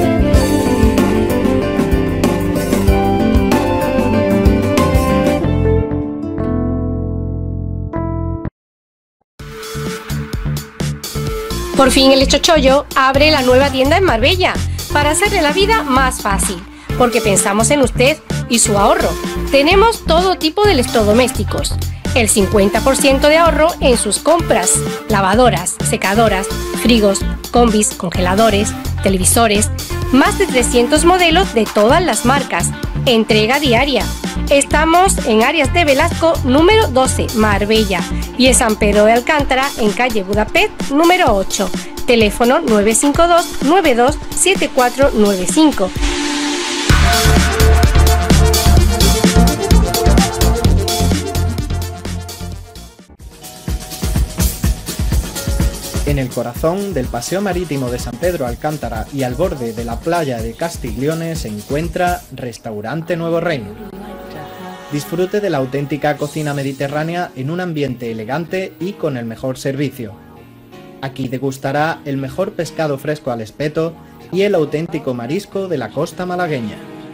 Por fin el Chochollo abre la nueva tienda en Marbella, para hacerle la vida más fácil, porque pensamos en usted y su ahorro. Tenemos todo tipo de electrodomésticos, el 50% de ahorro en sus compras, lavadoras, secadoras, frigos, combis, congeladores, televisores, más de 300 modelos de todas las marcas, entrega diaria. Estamos en Arias de Velasco número 12, Marbella, y en San Pedro de Alcántara en calle Budapest número 8. Teléfono 952-927495. En el corazón del Paseo Marítimo de San Pedro Alcántara y al borde de la playa de Castiglione se encuentra Restaurante Nuevo Reino. Disfrute de la auténtica cocina mediterránea en un ambiente elegante y con el mejor servicio. Aquí degustará el mejor pescado fresco al espeto y el auténtico marisco de la costa malagueña,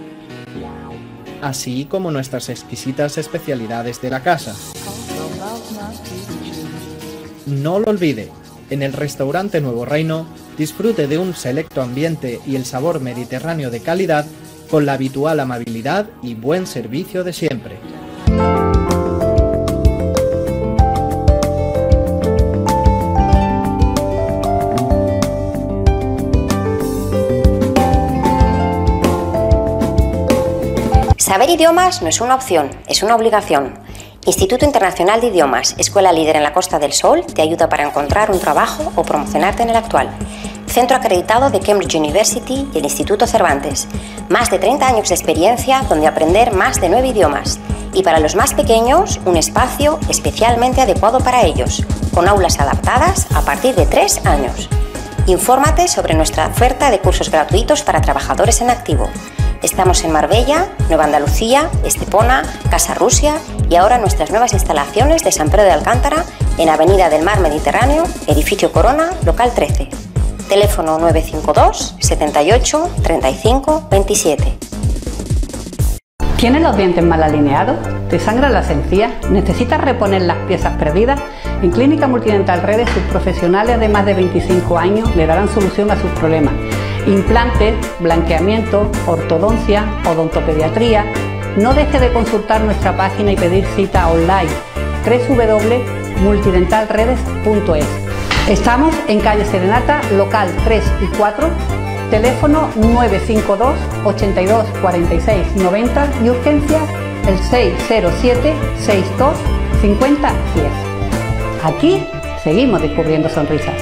así como nuestras exquisitas especialidades de la casa. No lo olvide, en el restaurante Nuevo Reino disfrute de un selecto ambiente y el sabor mediterráneo de calidad con la habitual amabilidad y buen servicio de siempre. Saber idiomas no es una opción, es una obligación. Instituto Internacional de Idiomas, escuela líder en la Costa del Sol, te ayuda para encontrar un trabajo o promocionarte en el actual. Centro acreditado de Cambridge University y el Instituto Cervantes. Más de 30 años de experiencia donde aprender más de 9 idiomas. Y para los más pequeños, un espacio especialmente adecuado para ellos, con aulas adaptadas a partir de 3 años. Infórmate sobre nuestra oferta de cursos gratuitos para trabajadores en activo. Estamos en Marbella, Nueva Andalucía, Estepona, Casa Rusia y ahora nuestras nuevas instalaciones de San Pedro de Alcántara en Avenida del Mar Mediterráneo, Edificio Corona, local 13. Teléfono 952 78 35 27. ¿Tienes los dientes mal alineados? ¿Te sangran las encías? ¿Necesitas reponer las piezas perdidas? En Clínica Multidental Redes, sus profesionales de más de 25 años le darán solución a sus problemas. Implantes, blanqueamiento, ortodoncia, odontopediatría. No deje de consultar nuestra página y pedir cita online www.multidentalredes.es. Estamos en calle Serenata, local 3 y 4, teléfono 952 82 46 90 y urgencias el 607 62 50 10. Aquí seguimos descubriendo sonrisas.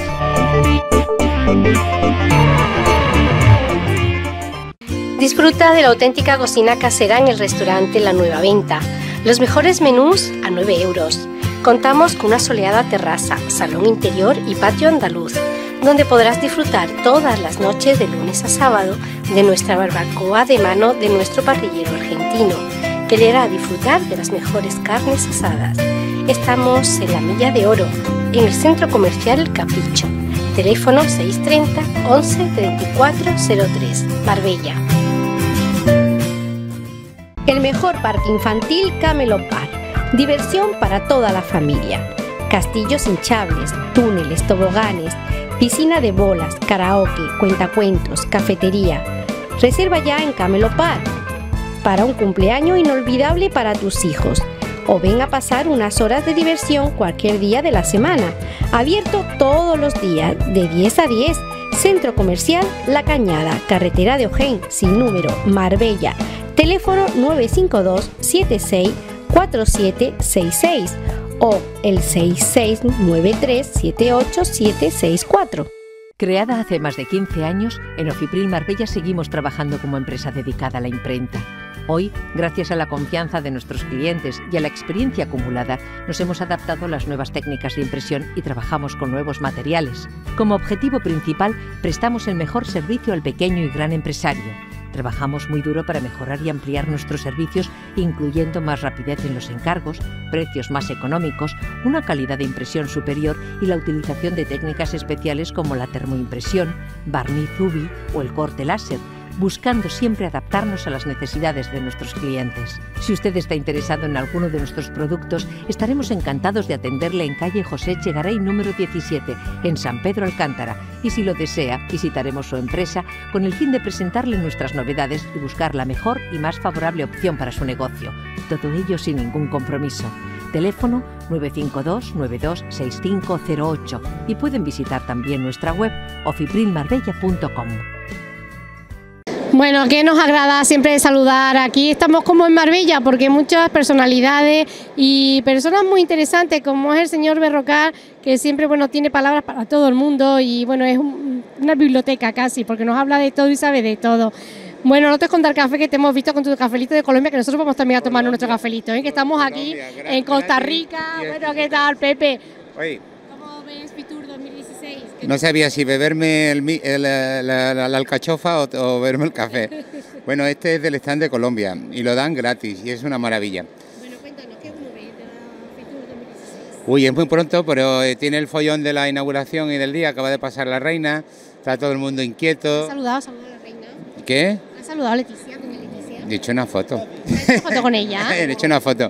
Disfruta de la auténtica cocina casera en el restaurante La Nueva Venta. Los mejores menús a 9 euros. Contamos con una soleada terraza, salón interior y patio andaluz, donde podrás disfrutar todas las noches de lunes a sábado de nuestra barbacoa de mano de nuestro parrillero argentino, que le hará disfrutar de las mejores carnes asadas. Estamos en la Milla de Oro, en el centro comercial El Capricho. Teléfono 630 11 34 03, Marbella. El mejor parque infantil Camelot Park. Diversión para toda la familia. Castillos hinchables, túneles, toboganes, piscina de bolas, karaoke, cuentacuentos, cafetería. Reserva ya en Camelot Park para un cumpleaños inolvidable para tus hijos. O ven a pasar unas horas de diversión cualquier día de la semana. Abierto todos los días, de 10 a 10. Centro Comercial La Cañada, carretera de Ojén, sin número, Marbella. Teléfono 952 76 4766 o el 6693 78764. Creada hace más de 15 años, en Ofipril Marbella seguimos trabajando como empresa dedicada a la imprenta. Hoy, gracias a la confianza de nuestros clientes y a la experiencia acumulada, nos hemos adaptado a las nuevas técnicas de impresión y trabajamos con nuevos materiales. Como objetivo principal, prestamos el mejor servicio al pequeño y gran empresario. Trabajamos muy duro para mejorar y ampliar nuestros servicios, incluyendo más rapidez en los encargos, precios más económicos, una calidad de impresión superior y la utilización de técnicas especiales como la termoimpresión, barniz UV o el corte láser, buscando siempre adaptarnos a las necesidades de nuestros clientes. Si usted está interesado en alguno de nuestros productos, estaremos encantados de atenderle en calle José Echegaray número 17, en San Pedro Alcántara, y si lo desea, visitaremos su empresa con el fin de presentarle nuestras novedades y buscar la mejor y más favorable opción para su negocio. Todo ello sin ningún compromiso. Teléfono 952 92 6508 y pueden visitar también nuestra web ofiprilmarbella.com. Bueno, que nos agrada siempre saludar. Aquí estamos como en Marbella porque muchas personalidades y personas muy interesantes como es el señor Berrocal, que siempre tiene palabras para todo el mundo y es una biblioteca casi porque nos habla de todo y sabe de todo. Bueno, no te contar el café que te hemos visto con tu cafelito de Colombia, que nosotros vamos también a tomar nuestro cafelito, que estamos aquí en Costa Rica. Bueno, ¿qué tal, Pepe? Oye. ¿Cómo ves Fitur 2016? No sabía si beberme la alcachofa o beberme el café. Bueno, este es del stand de Colombia y lo dan gratis y es una maravilla. Bueno, cuéntanos, ¿qué uno ve de la Fitur 2016? Uy, es muy pronto, pero tiene el follón de la inauguración y del día, acaba de pasar la reina, está todo el mundo inquieto. ¿Has saludado a la reina? ¿Qué? ¿Has saludado a Leticia? ¿Con Leticia? He hecho una foto. ¿Has hecho foto con ella? He hecho una foto.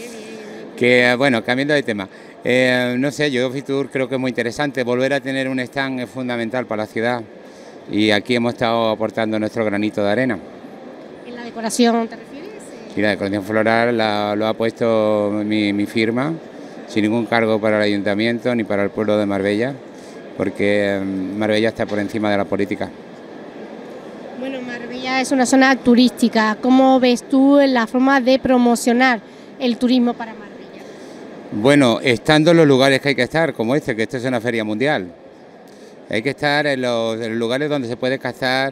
Que bueno, cambiando de tema. No sé, yo Fitur creo que es muy interesante. Volver a tener un stand es fundamental para la ciudad. Y aquí hemos estado aportando nuestro granito de arena. ¿En la decoración te refieres? Y la decoración floral lo ha puesto mi firma, sin ningún cargo para el ayuntamiento ni para el pueblo de Marbella, porque Marbella está por encima de la política. Bueno, Marbella es una zona turística. ¿Cómo ves tú la forma de promocionar el turismo para Marbella? Bueno, estando en los lugares que hay que estar, como que esto es una feria mundial. Hay que estar en los lugares donde se puede captar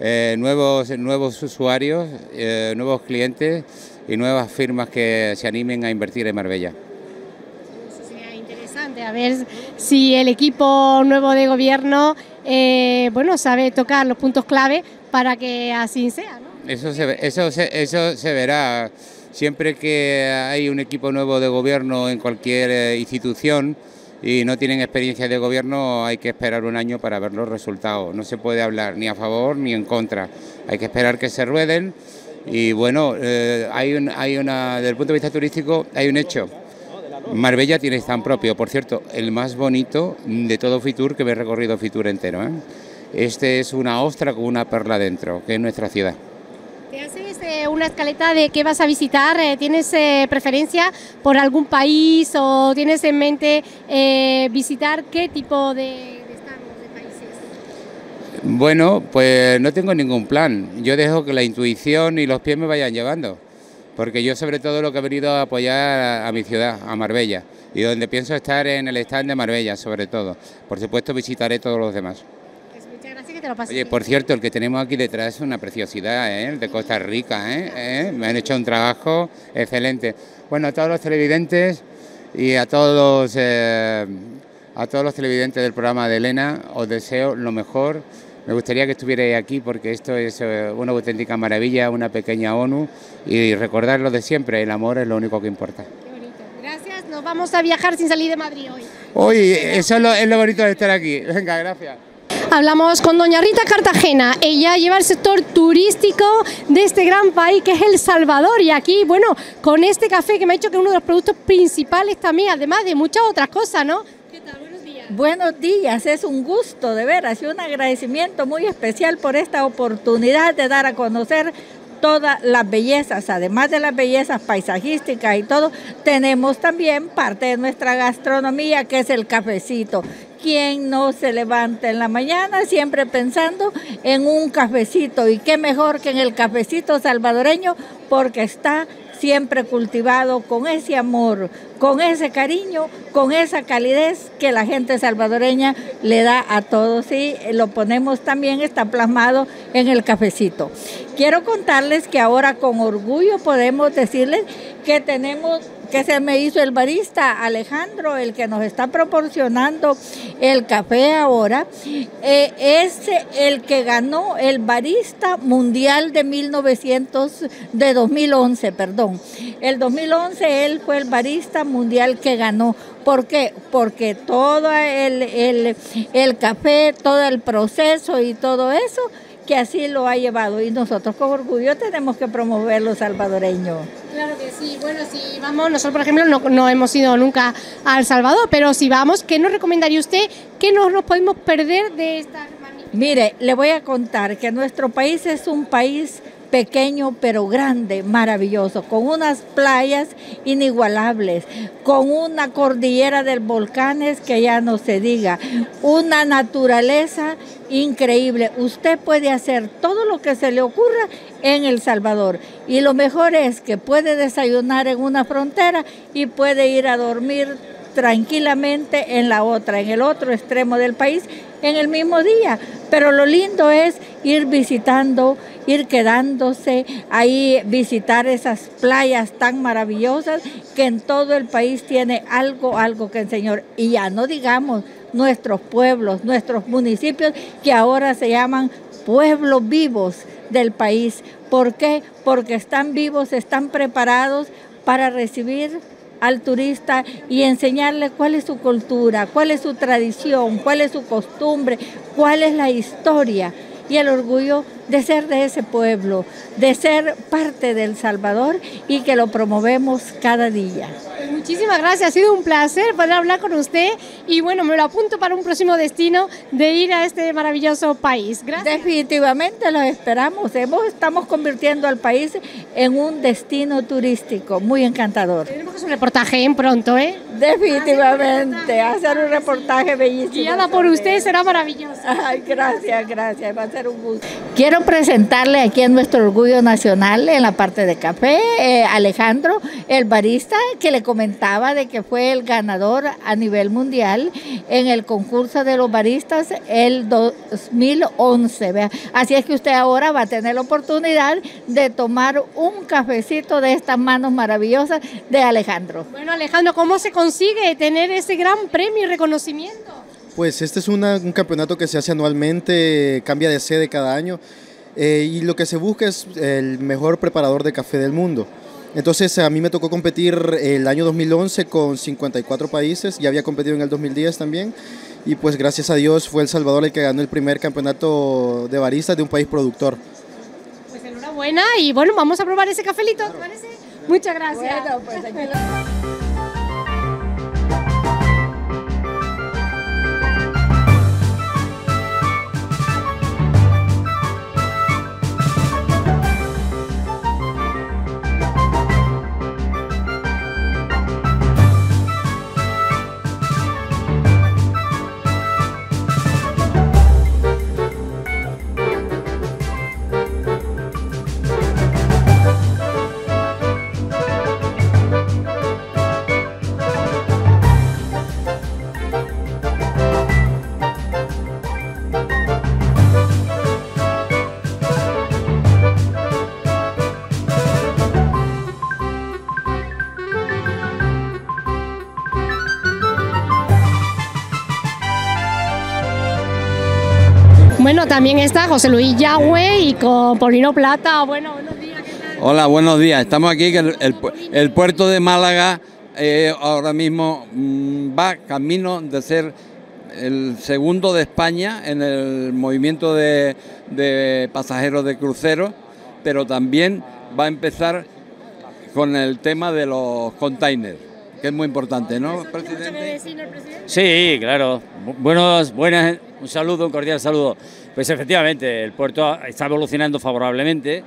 nuevos usuarios, nuevos clientes y nuevas firmas que se animen a invertir en Marbella. Eso sería interesante, a ver si el equipo nuevo de gobierno sabe tocar los puntos clave para que así sea, ¿no? Eso se verá. Siempre que hay un equipo nuevo de gobierno en cualquier institución y no tienen experiencia de gobierno, hay que esperar un año para ver los resultados. No se puede hablar ni a favor ni en contra. Hay que esperar que se rueden y bueno, desde el punto de vista turístico hay un hecho. Marbella tiene stand propio, por cierto, el más bonito de todo Fitur, que me he recorrido Fitur entero, ¿eh? Este es una ostra con una perla dentro, que es nuestra ciudad. ¿Te haces una escaleta de qué vas a visitar? ¿Tienes preferencia por algún país o tienes en mente visitar qué tipo de estados, de países? Bueno, pues no tengo ningún plan. Yo dejo que la intuición y los pies me vayan llevando, porque yo sobre todo lo que he venido a apoyar a mi ciudad, a Marbella, y donde pienso estar en el stand de Marbella sobre todo. Por supuesto visitaré todos los demás. Muchas gracias, que te lo pases. Oye, por cierto, el que tenemos aquí detrás es una preciosidad, de Costa Rica, me han hecho un trabajo excelente. Bueno, a todos los televidentes y a todos los televidentes del programa de Elena, os deseo lo mejor. Me gustaría que estuvierais aquí porque esto es una auténtica maravilla, una pequeña ONU, y recordar lo de siempre, el amor es lo único que importa. Qué bonito. Gracias, nos vamos a viajar sin salir de Madrid hoy. Hoy, eso es lo bonito de estar aquí. Venga, gracias. Hablamos con doña Rita Cartagena, ella lleva el sector turístico de este gran país que es El Salvador, y aquí, bueno, con este café que me ha dicho que es uno de los productos principales también, además de muchas otras cosas, ¿no? ¿Qué tal? Buenos días. Buenos días, es un gusto de veras y un agradecimiento muy especial por esta oportunidad de dar a conocer todas las bellezas, además de las bellezas paisajísticas y todo, tenemos también parte de nuestra gastronomía que es el cafecito. ¿Quién no se levanta en la mañana siempre pensando en un cafecito? Y qué mejor que en el cafecito salvadoreño, porque está siempre cultivado con ese amor, con ese cariño, con esa calidez que la gente salvadoreña le da a todos, y lo ponemos también, está plasmado en el cafecito. Quiero contarles que ahora con orgullo podemos decirles que tenemos, que se me hizo el barista Alejandro, el que nos está proporcionando el café ahora, es el que ganó el barista mundial de 2011, perdón. El 2011 él fue el barista mundial que ganó. ¿Por qué? Porque todo el café, todo el proceso y todo eso, que así lo ha llevado, y nosotros con orgullo tenemos que promover lo salvadoreño. Claro que sí, bueno, si vamos, nosotros por ejemplo no hemos ido nunca a El Salvador, pero si vamos, ¿qué nos recomendaría usted? ¿Qué no nos podemos perder de esta magnífica? Mire, le voy a contar que nuestro país es un país pequeño pero grande, maravilloso, con unas playas inigualables, con una cordillera de volcanes que ya no se diga, una naturaleza increíble. Usted puede hacer todo lo que se le ocurra en El Salvador, y lo mejor es que puede desayunar en una frontera y puede ir a dormir tranquilamente en la otra, en el otro extremo del país, en el mismo día. Pero lo lindo es ir visitando, ir quedándose ahí, visitar esas playas tan maravillosas que en todo el país tiene algo que enseñar. Y ya no digamos nuestros pueblos, nuestros municipios, que ahora se llaman pueblos vivos del país. ¿Por qué? Porque están vivos, están preparados para recibir al turista y enseñarle cuál es su cultura, cuál es su tradición, cuál es su costumbre, cuál es la historia y el orgullo de ser de ese pueblo, de ser parte de El Salvador y que lo promovemos cada día. Muchísimas gracias, ha sido un placer poder hablar con usted y bueno, me lo apunto para un próximo destino de ir a este maravilloso país. Gracias. Definitivamente los esperamos, estamos convirtiendo al país en un destino turístico muy encantador. Tenemos que hacer un reportaje en pronto, ¿eh? Definitivamente, hacer un reportaje bellísimo. Guiada por usted será maravilloso. Ay, gracias, va a ser un gusto. Quiero presentarle aquí a nuestro orgullo nacional en la parte de café, Alejandro, el barista que le comentaba de que fue el ganador a nivel mundial en el concurso de los baristas el 2011. ¿Vea? Así es que usted ahora va a tener la oportunidad de tomar un cafecito de estas manos maravillosas de Alejandro. Bueno, Alejandro, ¿cómo se consigue tener ese gran premio y reconocimiento? Pues este es un campeonato que se hace anualmente, cambia de sede cada año y lo que se busca es el mejor preparador de café del mundo. Entonces a mí me tocó competir el año 2011 con 54 países, ya había competido en el 2010 también y pues gracias a Dios fue El Salvador el que ganó el primer campeonato de baristas de un país productor. Pues enhorabuena y bueno, vamos a probar ese cafelito, ¿te parece? Muchas gracias. Bueno, pues aquí Bueno, también está José Luis Yagüe y con Paulino Plata. Bueno, buenos días, ¿qué tal? Hola, buenos días. Estamos aquí, que el puerto de Málaga ahora mismo va camino de ser el segundo de España en el movimiento de pasajeros de cruceros, pero también va a empezar con el tema de los containers, que es muy importante, ¿no, presidente? Sí, claro. Buenas, un saludo, un cordial saludo. Pues efectivamente, el puerto está evolucionando favorablemente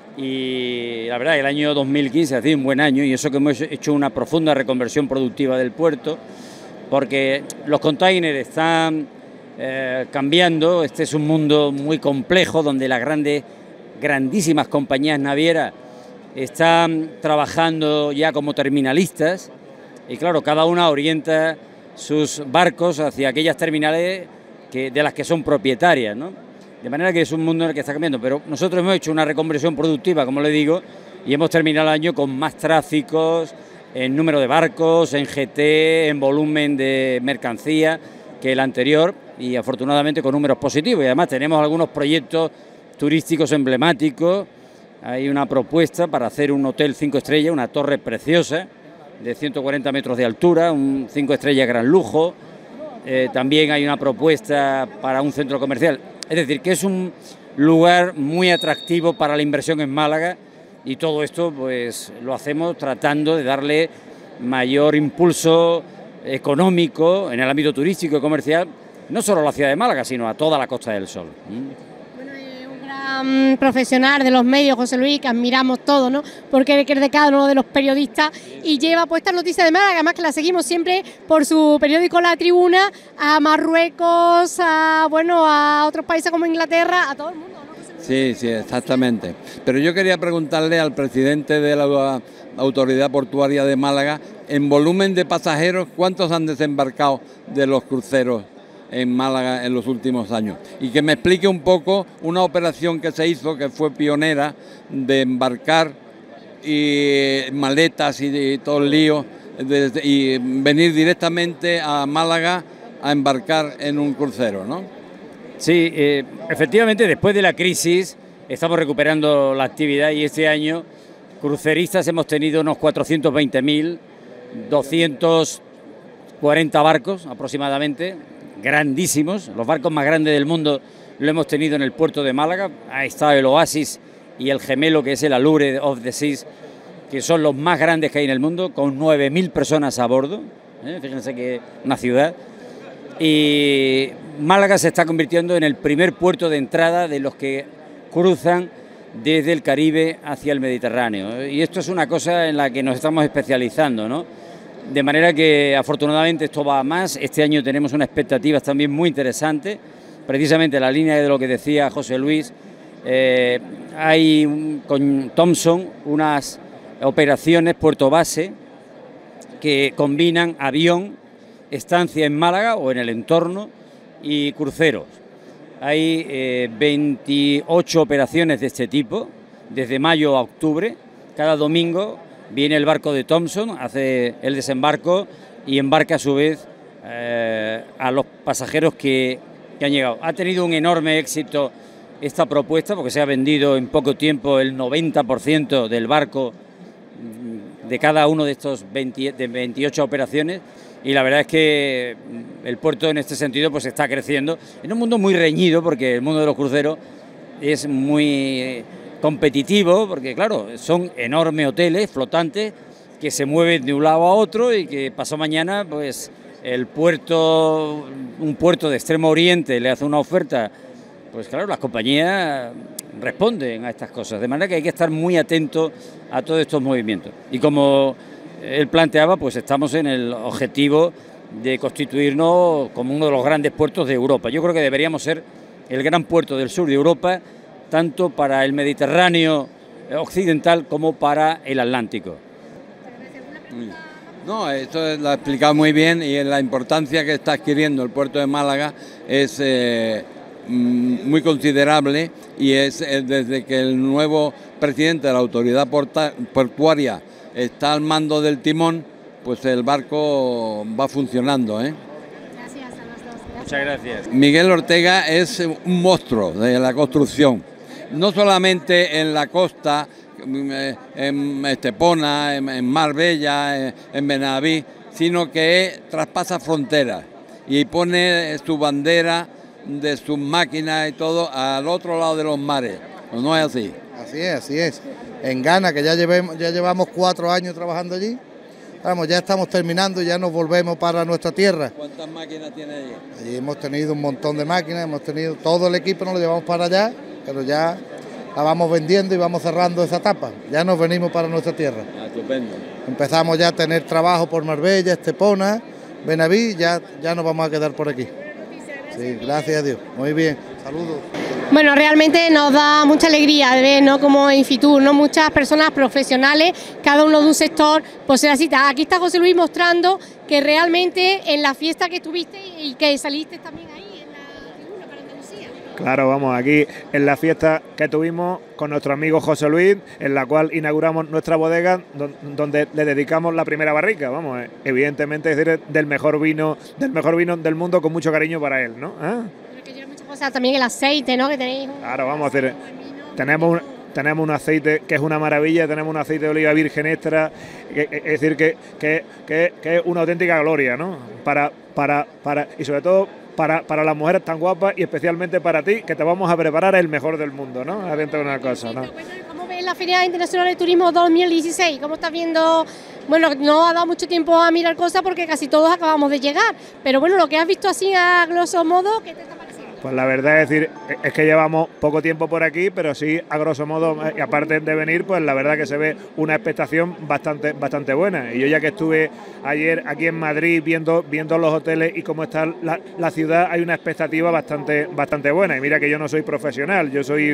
y la verdad el año 2015 ha sido un buen año y eso que hemos hecho una profunda reconversión productiva del puerto, porque los containers están cambiando. Este es un mundo muy complejo donde las grandísimas compañías navieras están trabajando ya como terminalistas y claro, cada una orienta sus barcos hacia aquellas terminales de las que son propietarias, ¿no? De manera que es un mundo en el que está cambiando, pero nosotros hemos hecho una reconversión productiva, como le digo, y hemos terminado el año con más tráficos en número de barcos, en GT, en volumen de mercancía que el anterior y afortunadamente con números positivos. Y además tenemos algunos proyectos turísticos emblemáticos. Hay una propuesta para hacer un hotel 5 estrellas, una torre preciosa de 140 metros de altura, un 5 estrellas gran lujo. También hay una propuesta para un centro comercial. Es decir, que es un lugar muy atractivo para la inversión en Málaga y todo esto pues lo hacemos tratando de darle mayor impulso económico en el ámbito turístico y comercial, no solo a la ciudad de Málaga, sino a toda la Costa del Sol. Profesional de los medios, José Luis, que admiramos todo, ¿no? Porque es de cada uno de los periodistas y lleva puesta noticias de Málaga, además que la seguimos siempre por su periódico La Tribuna, a Marruecos, a otros países como Inglaterra, a todo el mundo, ¿no? Sí, exactamente. Pero yo quería preguntarle al presidente de la Autoridad Portuaria de Málaga, en volumen de pasajeros, ¿cuántos han desembarcado de los cruceros en Málaga en los últimos años? Y que me explique un poco una operación que se hizo, que fue pionera, de embarcar y maletas y todo el lío, y venir directamente a Málaga a embarcar en un crucero, ¿no? Sí, efectivamente, después de la crisis estamos recuperando la actividad y este año cruceristas hemos tenido unos 420.000 240 barcos aproximadamente, grandísimos, los barcos más grandes del mundo lo hemos tenido en el puerto de Málaga. Ahí está el Oasis y el gemelo, que es el Allure of the Seas, que son los más grandes que hay en el mundo, con 9.000 personas a bordo, fíjense que una ciudad. Y Málaga se está convirtiendo en el primer puerto de entrada de los que cruzan desde el Caribe hacia el Mediterráneo. Y esto es una cosa en la que nos estamos especializando, ¿no? De manera que afortunadamente esto va a más. Este año tenemos unas expectativas también muy interesantes, precisamente en la línea de lo que decía José Luis. Hay con Thomson unas operaciones puerto base que combinan avión, estancia en Málaga o en el entorno y cruceros. Hay 28 operaciones de este tipo, desde mayo a octubre. Cada domingo viene el barco de Thomson, hace el desembarco y embarca a su vez a los pasajeros que han llegado. Ha tenido un enorme éxito esta propuesta porque se ha vendido en poco tiempo el 90% del barco de cada uno de estos 28 operaciones, y la verdad es que el puerto en este sentido pues está creciendo en un mundo muy reñido, porque el mundo de los cruceros es muy competitivo, porque claro, son enormes hoteles flotantes que se mueven de un lado a otro y que pasado mañana pues un puerto de Extremo Oriente le hace una oferta, pues claro, las compañías responden a estas cosas, de manera que hay que estar muy atentos a todos estos movimientos. Y como él planteaba, pues estamos en el objetivo de constituirnos como uno de los grandes puertos de Europa. Yo creo que deberíamos ser el gran puerto del sur de Europa, tanto para el Mediterráneo occidental como para el Atlántico. No, esto lo ha explicado muy bien, y la importancia que está adquiriendo el puerto de Málaga es muy considerable, y es desde que el nuevo presidente de la autoridad portuaria está al mando del timón, pues el barco va funcionando, ¿eh? Gracias a los dos. Muchas gracias. Miguel Ortega es un monstruo de la construcción, no solamente en la costa, en Estepona, en Marbella, en Benaví, sino que traspasa fronteras y pone su bandera de sus máquinas y todo al otro lado de los mares. ¿O no es así? Así es, así es. En Ghana, que ya llevamos 4 años trabajando allí, vamos, ya estamos terminando y ya nos volvemos para nuestra tierra. ¿Cuántas máquinas tiene allí? Allí hemos tenido un montón de máquinas, hemos tenido todo el equipo, nos lo llevamos para allá, pero ya la vamos vendiendo y vamos cerrando esa etapa. Ya nos venimos para nuestra tierra. Ah, estupendo. Empezamos ya a tener trabajo por Marbella, Estepona, Benaví, ya nos vamos a quedar por aquí. Sí, gracias a Dios. Muy bien, saludos. Bueno, realmente nos da mucha alegría de ver, ¿no?, como en Fitur, ¿no?, muchas personas profesionales, cada uno de un sector, pues se la cita. Aquí está José Luis mostrando que realmente en la fiesta que estuviste y que saliste también ahí en la tribuna para Andalucía. Claro, vamos, aquí en la fiesta que tuvimos con nuestro amigo José Luis, en la cual inauguramos nuestra bodega, donde le dedicamos la primera barrica, vamos, evidentemente es decir, del mejor vino del mundo, con mucho cariño para él, ¿no? O sea, también el aceite, ¿no?, que tenéis. Claro, vamos a decir, tenemos un aceite que es una maravilla, tenemos un aceite de oliva virgen extra, es decir, que es una auténtica gloria, ¿no? Y sobre todo para las mujeres tan guapas, y especialmente para ti, que te vamos a preparar el mejor del mundo, ¿no? Adentro de una cosa, ¿no? ¿Cómo ves la Feria Internacional de Turismo 2016? ¿Cómo estás viendo? Bueno, no ha dado mucho tiempo a mirar cosas porque casi todos acabamos de llegar, pero bueno, lo que has visto así a grosso modo, ¿qué te está pareciendo? Pues la verdad es que llevamos poco tiempo por aquí, pero sí, a grosso modo, y aparte de venir, pues la verdad que se ve una expectación bastante buena. Y yo, ya que estuve ayer aquí en Madrid viendo los hoteles y cómo está la ciudad, hay una expectativa bastante buena. Y mira que yo no soy profesional, yo soy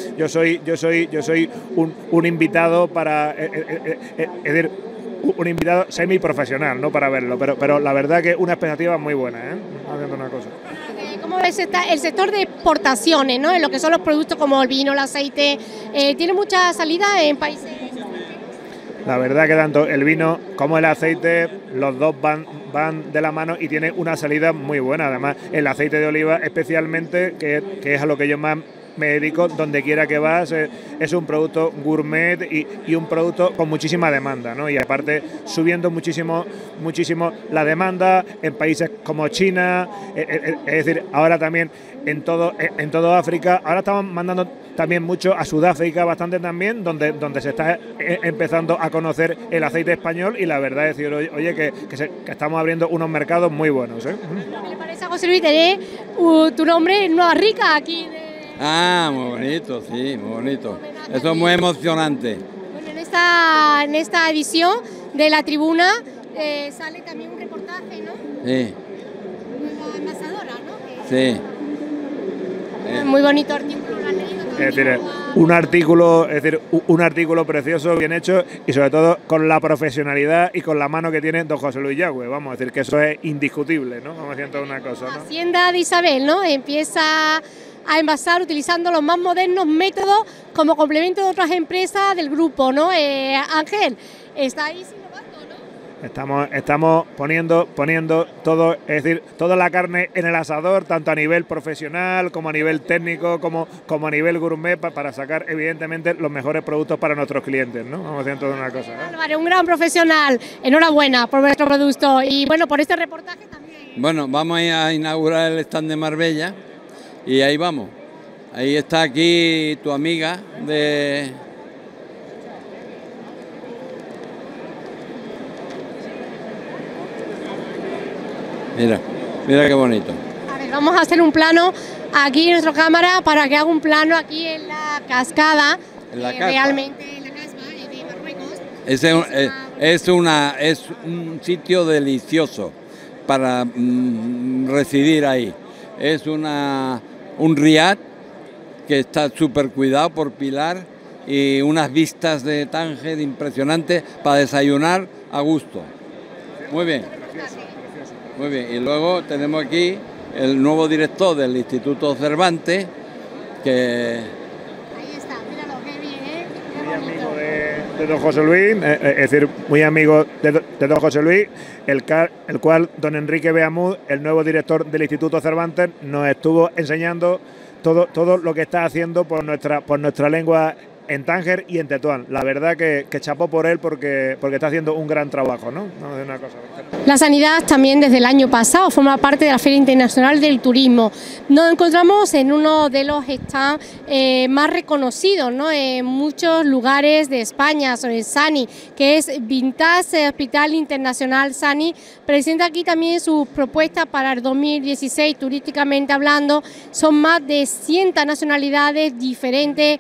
un invitado para, es decir, un invitado semiprofesional, no para verlo, pero la verdad que una expectativa muy buena, ¿eh? Haciendo una cosa. ¿Cómo ves el sector de exportaciones, ¿no?, en lo que son los productos como el vino, el aceite? ¿Tiene mucha salida en países? La verdad que tanto el vino como el aceite, los dos van de la mano y tiene una salida muy buena. Además, el aceite de oliva especialmente, que es a lo que yo más médico, donde quiera que vas, es un producto gourmet y un producto con muchísima demanda, ¿no? Y aparte subiendo muchísimo la demanda en países como China, es decir, ahora también en todo África. Ahora estamos mandando también mucho a Sudáfrica, bastante también, donde se está empezando a conocer el aceite español, y la verdad es decir, oye, que estamos abriendo unos mercados muy buenos, ¿eh? ¿Qué le parece a José Luis tener tu nombre en Nueva Rica aquí? Muy bonito, sí, muy bonito. Eso es muy emocionante. Bueno, en esta edición de La Tribuna sale también un reportaje, ¿no? Sí. De la embajadora, ¿no? Sí. Muy bonito artículo, ¿lo has leído? Es decir, un artículo precioso, bien hecho, y sobre todo con la profesionalidad y con la mano que tiene don José Luis Yagüe. Vamos a decir que eso es indiscutible, ¿no? Vamos a decir toda una cosa, ¿no? Hacienda de Isabel, ¿no? Empieza a envasar utilizando los más modernos métodos como complemento de otras empresas del grupo, ¿no? Ángel, estáis innovando, ¿no? Estamos poniendo todo, es decir, toda la carne en el asador, tanto a nivel profesional como a nivel técnico, como a nivel gourmet, para sacar evidentemente los mejores productos para nuestros clientes, ¿no? Vamos haciendo toda una cosa, ¿no? Álvaro, un gran profesional, enhorabuena por vuestro producto y bueno, por este reportaje también. Bueno, vamos a inaugurar el stand de Marbella y ahí vamos. Ahí está aquí tu amiga de... Mira qué bonito. A ver, vamos a hacer un plano aquí en nuestra cámara para que haga un plano aquí en la cascada. En la caspa. Realmente en la caspa de Marruecos. Es un sitio delicioso para residir ahí. Es un riad que está súper cuidado por Pilar y unas vistas de Tánger impresionantes para desayunar a gusto. Muy bien. Muy bien. Y luego tenemos aquí el nuevo director del Instituto Cervantes, que... Ahí está, míralo, qué bien, Muy amigo de don José Luis, es decir, muy amigo de don José Luis, el cual don Enrique Beamud, el nuevo director del Instituto Cervantes, nos estuvo enseñando todo lo que está haciendo por nuestra lengua en Tánger y en Tetuán. La verdad que chapó por él porque está haciendo un gran trabajo, ¿no? No es una cosa. La sanidad también desde el año pasado forma parte de la Feria Internacional del Turismo. Nos encontramos en uno de los stands más reconocidos, ¿no? En muchos lugares de España, sobre SANI, que es Vintage Hospital Internacional SANI. Presenta aquí también sus propuestas para el 2016, turísticamente hablando. Son más de 100 nacionalidades diferentes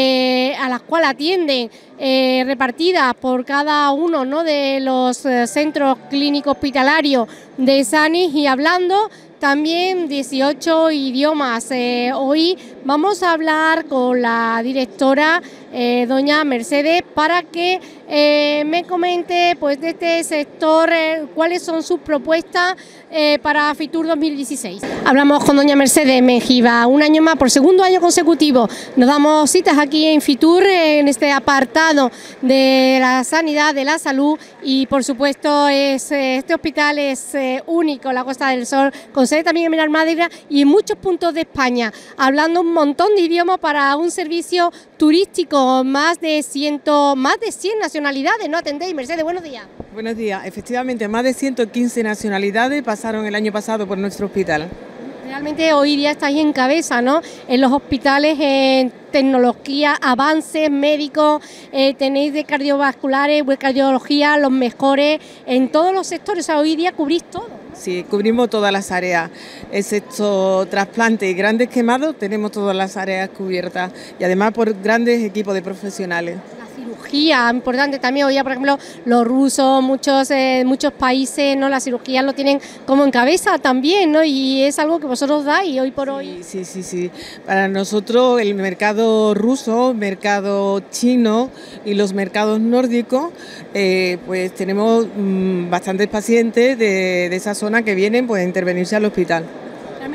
a las cuales atienden, repartidas por cada uno, ¿no?, de los centros clínicos hospitalarios de SANI, y hablando también 18 idiomas. Hoy vamos a hablar con la directora, doña Mercedes, para que me comente pues de este sector cuáles son sus propuestas para Fitur 2016. Hablamos con doña Mercedes Mengiva, un año más, por segundo año consecutivo. Nos damos citas aquí en Fitur, en este apartado de la sanidad, de la salud, y por supuesto este hospital es único en la Costa del Sol, con sede también en Benalmádena y en muchos puntos de España, hablando un montón de idiomas para un servicio turístico, más de 100 nacionalidades, ¿no? Atendéis, Mercedes, buenos días. Buenos días, efectivamente, más de 115 nacionalidades pasaron el año pasado por nuestro hospital. Realmente hoy día estáis en cabeza, ¿no?, en los hospitales en tecnología, avances médicos, tenéis de cardiovasculares, de cardiología, los mejores en todos los sectores. O sea, hoy día cubrís todo. Sí, cubrimos todas las áreas, excepto trasplante y grandes quemados, tenemos todas las áreas cubiertas y además por grandes equipos de profesionales. Cirugía, importante también. Hoy, por ejemplo, los rusos, muchos países, ¿no?, la cirugía lo tienen como en cabeza también, ¿no?, y es algo que vosotros dais hoy por hoy. Sí. Para nosotros el mercado ruso, mercado chino y los mercados nórdicos, pues tenemos bastantes pacientes de esa zona que vienen pues a intervenirse al hospital.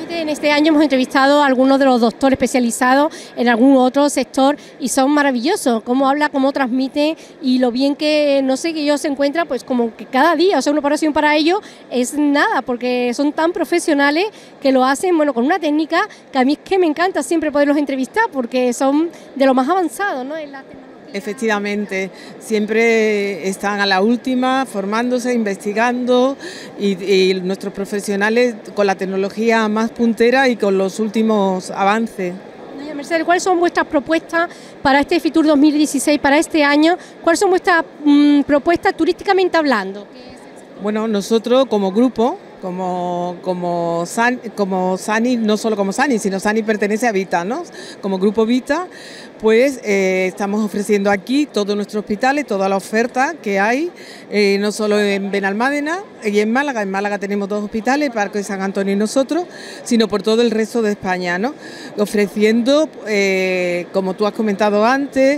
En este año hemos entrevistado a algunos de los doctores especializados en algún otro sector y son maravillosos, cómo habla, cómo transmite y lo bien que, no sé, que ellos se encuentran, pues como que cada día, o sea, una operación para ellos es nada, porque son tan profesionales que lo hacen, bueno, con una técnica que a mí es que me encanta siempre poderlos entrevistar, porque son de lo más avanzado, ¿no? En la tecnología. Efectivamente, siempre están a la última, formándose, investigando y nuestros profesionales con la tecnología más puntera y con los últimos avances. Mercedes, ¿cuáles son vuestras propuestas para este Fitur 2016, para este año? ¿Cuáles son vuestras propuestas turísticamente hablando? Bueno, nosotros como grupo, como Sani, no solo como Sani, sino Sani pertenece a Vita, ¿no? Como grupo Vita, pues estamos ofreciendo aquí todos nuestros hospitales, toda la oferta que hay, no solo en Benalmádena y en Málaga. En Málaga tenemos 2 hospitales, Parque de San Antonio y nosotros, sino por todo el resto de España, ¿no? Ofreciendo, como tú has comentado antes,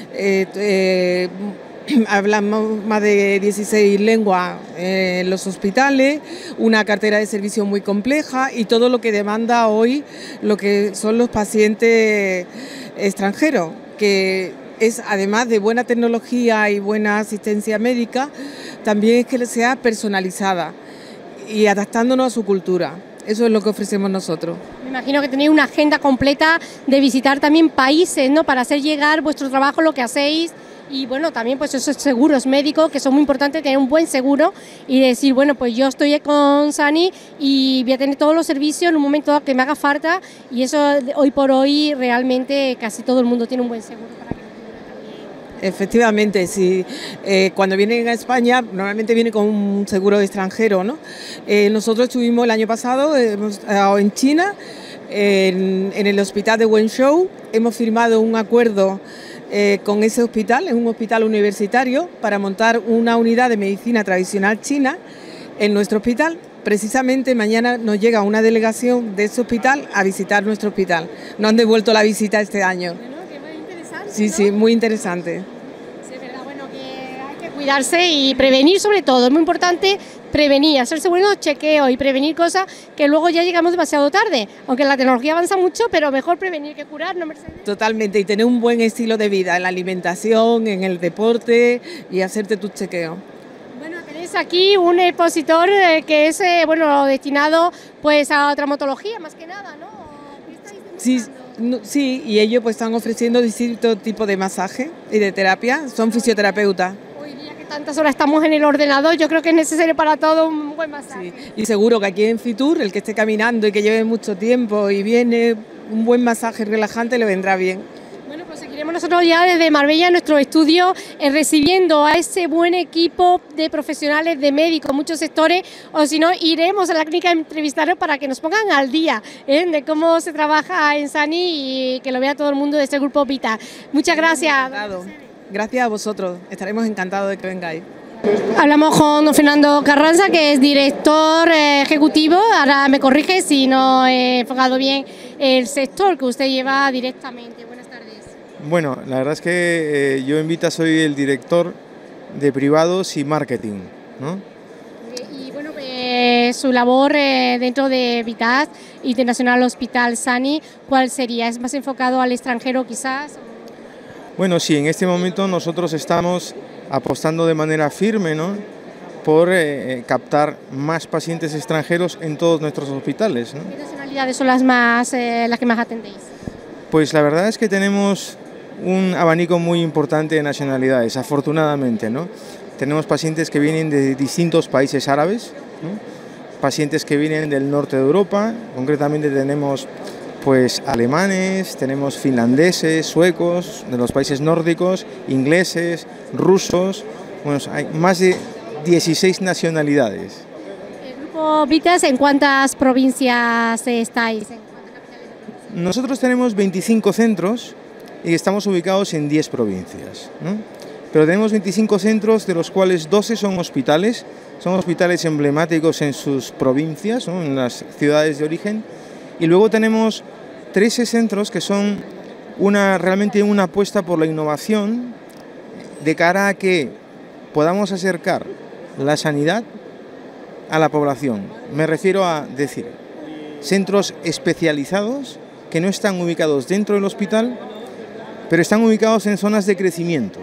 hablamos más de 16 lenguas en los hospitales, una cartera de servicios muy compleja y todo lo que demanda hoy lo que son los pacientes extranjeros, que es además de buena tecnología y buena asistencia médica, también es que sea personalizada y adaptándonos a su cultura. Eso es lo que ofrecemos nosotros. Me imagino que tenéis una agenda completa de visitar también países, ¿no? Para hacer llegar vuestro trabajo, lo que hacéis. Y bueno, también pues esos seguros médicos que son muy importantes, tener un buen seguro y decir, bueno, pues yo estoy con Sani y voy a tener todos los servicios en un momento que me haga falta, y eso hoy por hoy realmente casi todo el mundo tiene un buen seguro para que lo tenga también. Efectivamente, sí. Cuando vienen a España normalmente vienen con un seguro extranjero, ¿no? Nosotros estuvimos el año pasado en China, en el hospital de Wenzhou, hemos firmado un acuerdo con ese hospital, es un hospital universitario, para montar una unidad de medicina tradicional china en nuestro hospital. Precisamente mañana nos llega una delegación de ese hospital a visitar nuestro hospital. Nos han devuelto la visita este año. Bueno, que muy interesante, sí, ¿no? Sí, muy interesante. Sí, es verdad, bueno, que hay que cuidarse y prevenir sobre todo, es muy importante prevenir, hacerse buenos chequeos y prevenir cosas que luego ya llegamos demasiado tarde, aunque la tecnología avanza mucho, pero mejor prevenir que curar, ¿no, Mercedes? Totalmente, y tener un buen estilo de vida en la alimentación, en el deporte y hacerte tus chequeos. Bueno, tenéis aquí un expositor que es bueno, destinado pues a traumatología más que nada, ¿no? Sí, sí, y ellos pues están ofreciendo distintos tipos de masaje y de terapia, son fisioterapeutas. Tantas horas estamos en el ordenador, yo creo que es necesario para todo un buen masaje. Sí. Y seguro que aquí en Fitur, el que esté caminando y que lleve mucho tiempo y viene, un buen masaje relajante le vendrá bien. Bueno, pues seguiremos nosotros ya desde Marbella, en nuestro estudio, recibiendo a ese buen equipo de profesionales, de médicos, muchos sectores, o si no, iremos a la clínica a entrevistarlos para que nos pongan al día de cómo se trabaja en Sani y que lo vea todo el mundo de este grupo Vita. Muchas gracias. Gracias a vosotros, estaremos encantados de que vengáis. Hablamos con don Fernando Carranza, que es director ejecutivo. Ahora me corrige si no he enfocado bien el sector que usted lleva directamente. Buenas tardes. Bueno, la verdad es que yo en Vita soy el director de privados y marketing, ¿no? Y bueno, su labor dentro de Vitas International Hospital Sani, ¿cuál sería? ¿Es más enfocado al extranjero quizás? Bueno, sí, en este momento nosotros estamos apostando de manera firme, ¿no?, por captar más pacientes extranjeros en todos nuestros hospitales, ¿no? ¿Qué nacionalidades son las que más atendéis? Pues la verdad es que tenemos un abanico muy importante de nacionalidades, afortunadamente, ¿no? Tenemos pacientes que vienen de distintos países árabes, ¿no?, pacientes que vienen del norte de Europa, concretamente tenemos pues alemanes, tenemos finlandeses, suecos, de los países nórdicos, ingleses, rusos, bueno, hay más de 16 nacionalidades. ¿El grupo Vitas en cuántas provincias estáis? Nosotros tenemos 25 centros y estamos ubicados en 10 provincias, ¿no? Pero tenemos 25 centros, de los cuales 12 son hospitales emblemáticos en sus provincias, ¿no?, en las ciudades de origen, y luego tenemos 13 centros que son realmente una apuesta por la innovación de cara a que podamos acercar la sanidad a la población. Me refiero a decir, centros especializados que no están ubicados dentro del hospital, pero están ubicados en zonas de crecimiento.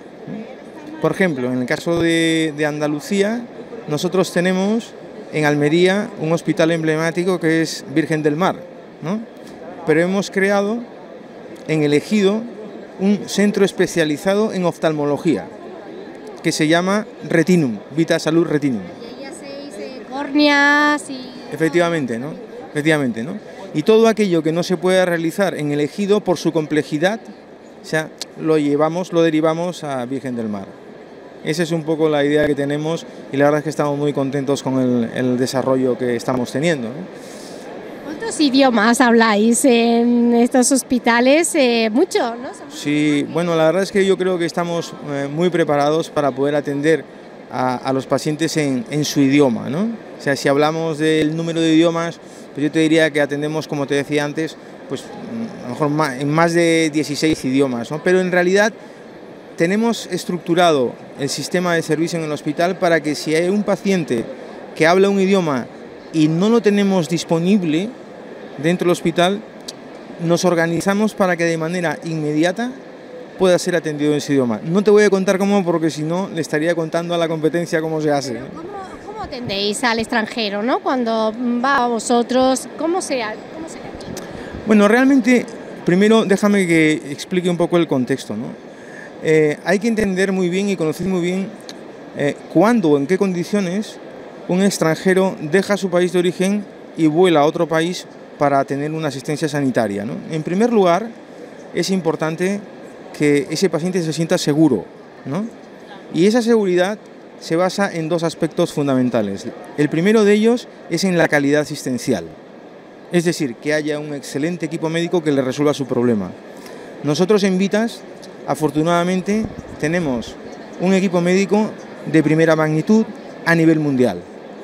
Por ejemplo, en el caso de Andalucía, nosotros tenemos en Almería un hospital emblemático que es Virgen del Mar, ¿no? Pero hemos creado en el Ejido un centro especializado en oftalmología que se llama Retinum, Vita Salud Retinum. Y ahí hacéis córneas y... Efectivamente, ¿no? Efectivamente, ¿no? Y todo aquello que no se pueda realizar en el Ejido por su complejidad, o sea, lo derivamos a Virgen del Mar. Esa es un poco la idea que tenemos y la verdad es que estamos muy contentos con el desarrollo que estamos teniendo, ¿no? ¿Cuántos idiomas habláis en estos hospitales? Mucho, ¿no? Sí, bueno, la verdad es que yo creo que estamos muy preparados para poder atender a los pacientes en su idioma, ¿no? O sea, si hablamos del número de idiomas, pues yo te diría que atendemos, como te decía antes, pues a lo mejor en más de 16 idiomas, ¿no? Pero en realidad tenemos estructurado el sistema de servicio en el hospital para que si hay un paciente que habla un idioma y no lo tenemos disponible dentro del hospital, nos organizamos para que de manera inmediata pueda ser atendido en ese idioma. No te voy a contar cómo, porque si no le estaría contando a la competencia cómo se hace. ¿Cómo atendéis al extranjero, ¿no? Cuando va a vosotros, ¿cómo se hace? Bueno, realmente, primero déjame que explique un poco el contexto, ¿no? Hay que entender muy bien y conocer muy bien cuándo o en qué condiciones un extranjero deja su país de origen y vuela a otro país para tener una asistencia sanitaria, ¿no? En primer lugar, es importante que ese paciente se sienta seguro, ¿no? Y esa seguridad se basa en dos aspectos fundamentales. El primero de ellos es en la calidad asistencial, es decir, que haya un excelente equipo médico que le resuelva su problema. Nosotros en Vitas, afortunadamente, tenemos un equipo médico de primera magnitud a nivel mundial.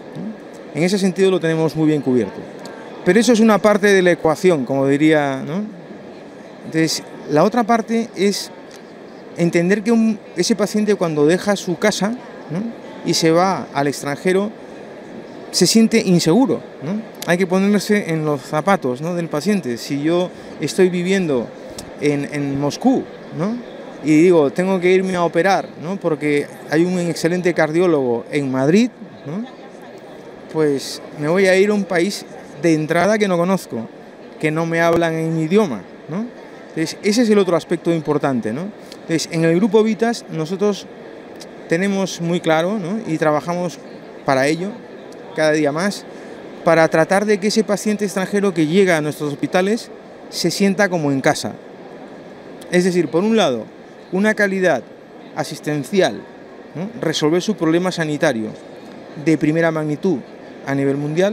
En ese sentido lo tenemos muy bien cubierto. Pero eso es una parte de la ecuación, como diría, ¿no? Entonces, la otra parte es entender que ese paciente cuando deja su casa, ¿no?, y se va al extranjero, se siente inseguro, ¿no? Hay que ponerse en los zapatos, ¿no?, del paciente. Si yo estoy viviendo en Moscú, ¿no?, y digo, tengo que irme a operar, ¿no?, porque hay un excelente cardiólogo en Madrid, ¿no?, pues me voy a ir a un país de entrada que no conozco, que no me hablan en mi idioma, ¿no? Entonces, ese es el otro aspecto importante, ¿no? Entonces, en el Grupo Vitas nosotros tenemos muy claro, ¿no?, y trabajamos para ello cada día más, para tratar de que ese paciente extranjero que llega a nuestros hospitales se sienta como en casa. Es decir, por un lado, una calidad asistencial, ¿no?, resolver su problema sanitario de primera magnitud a nivel mundial,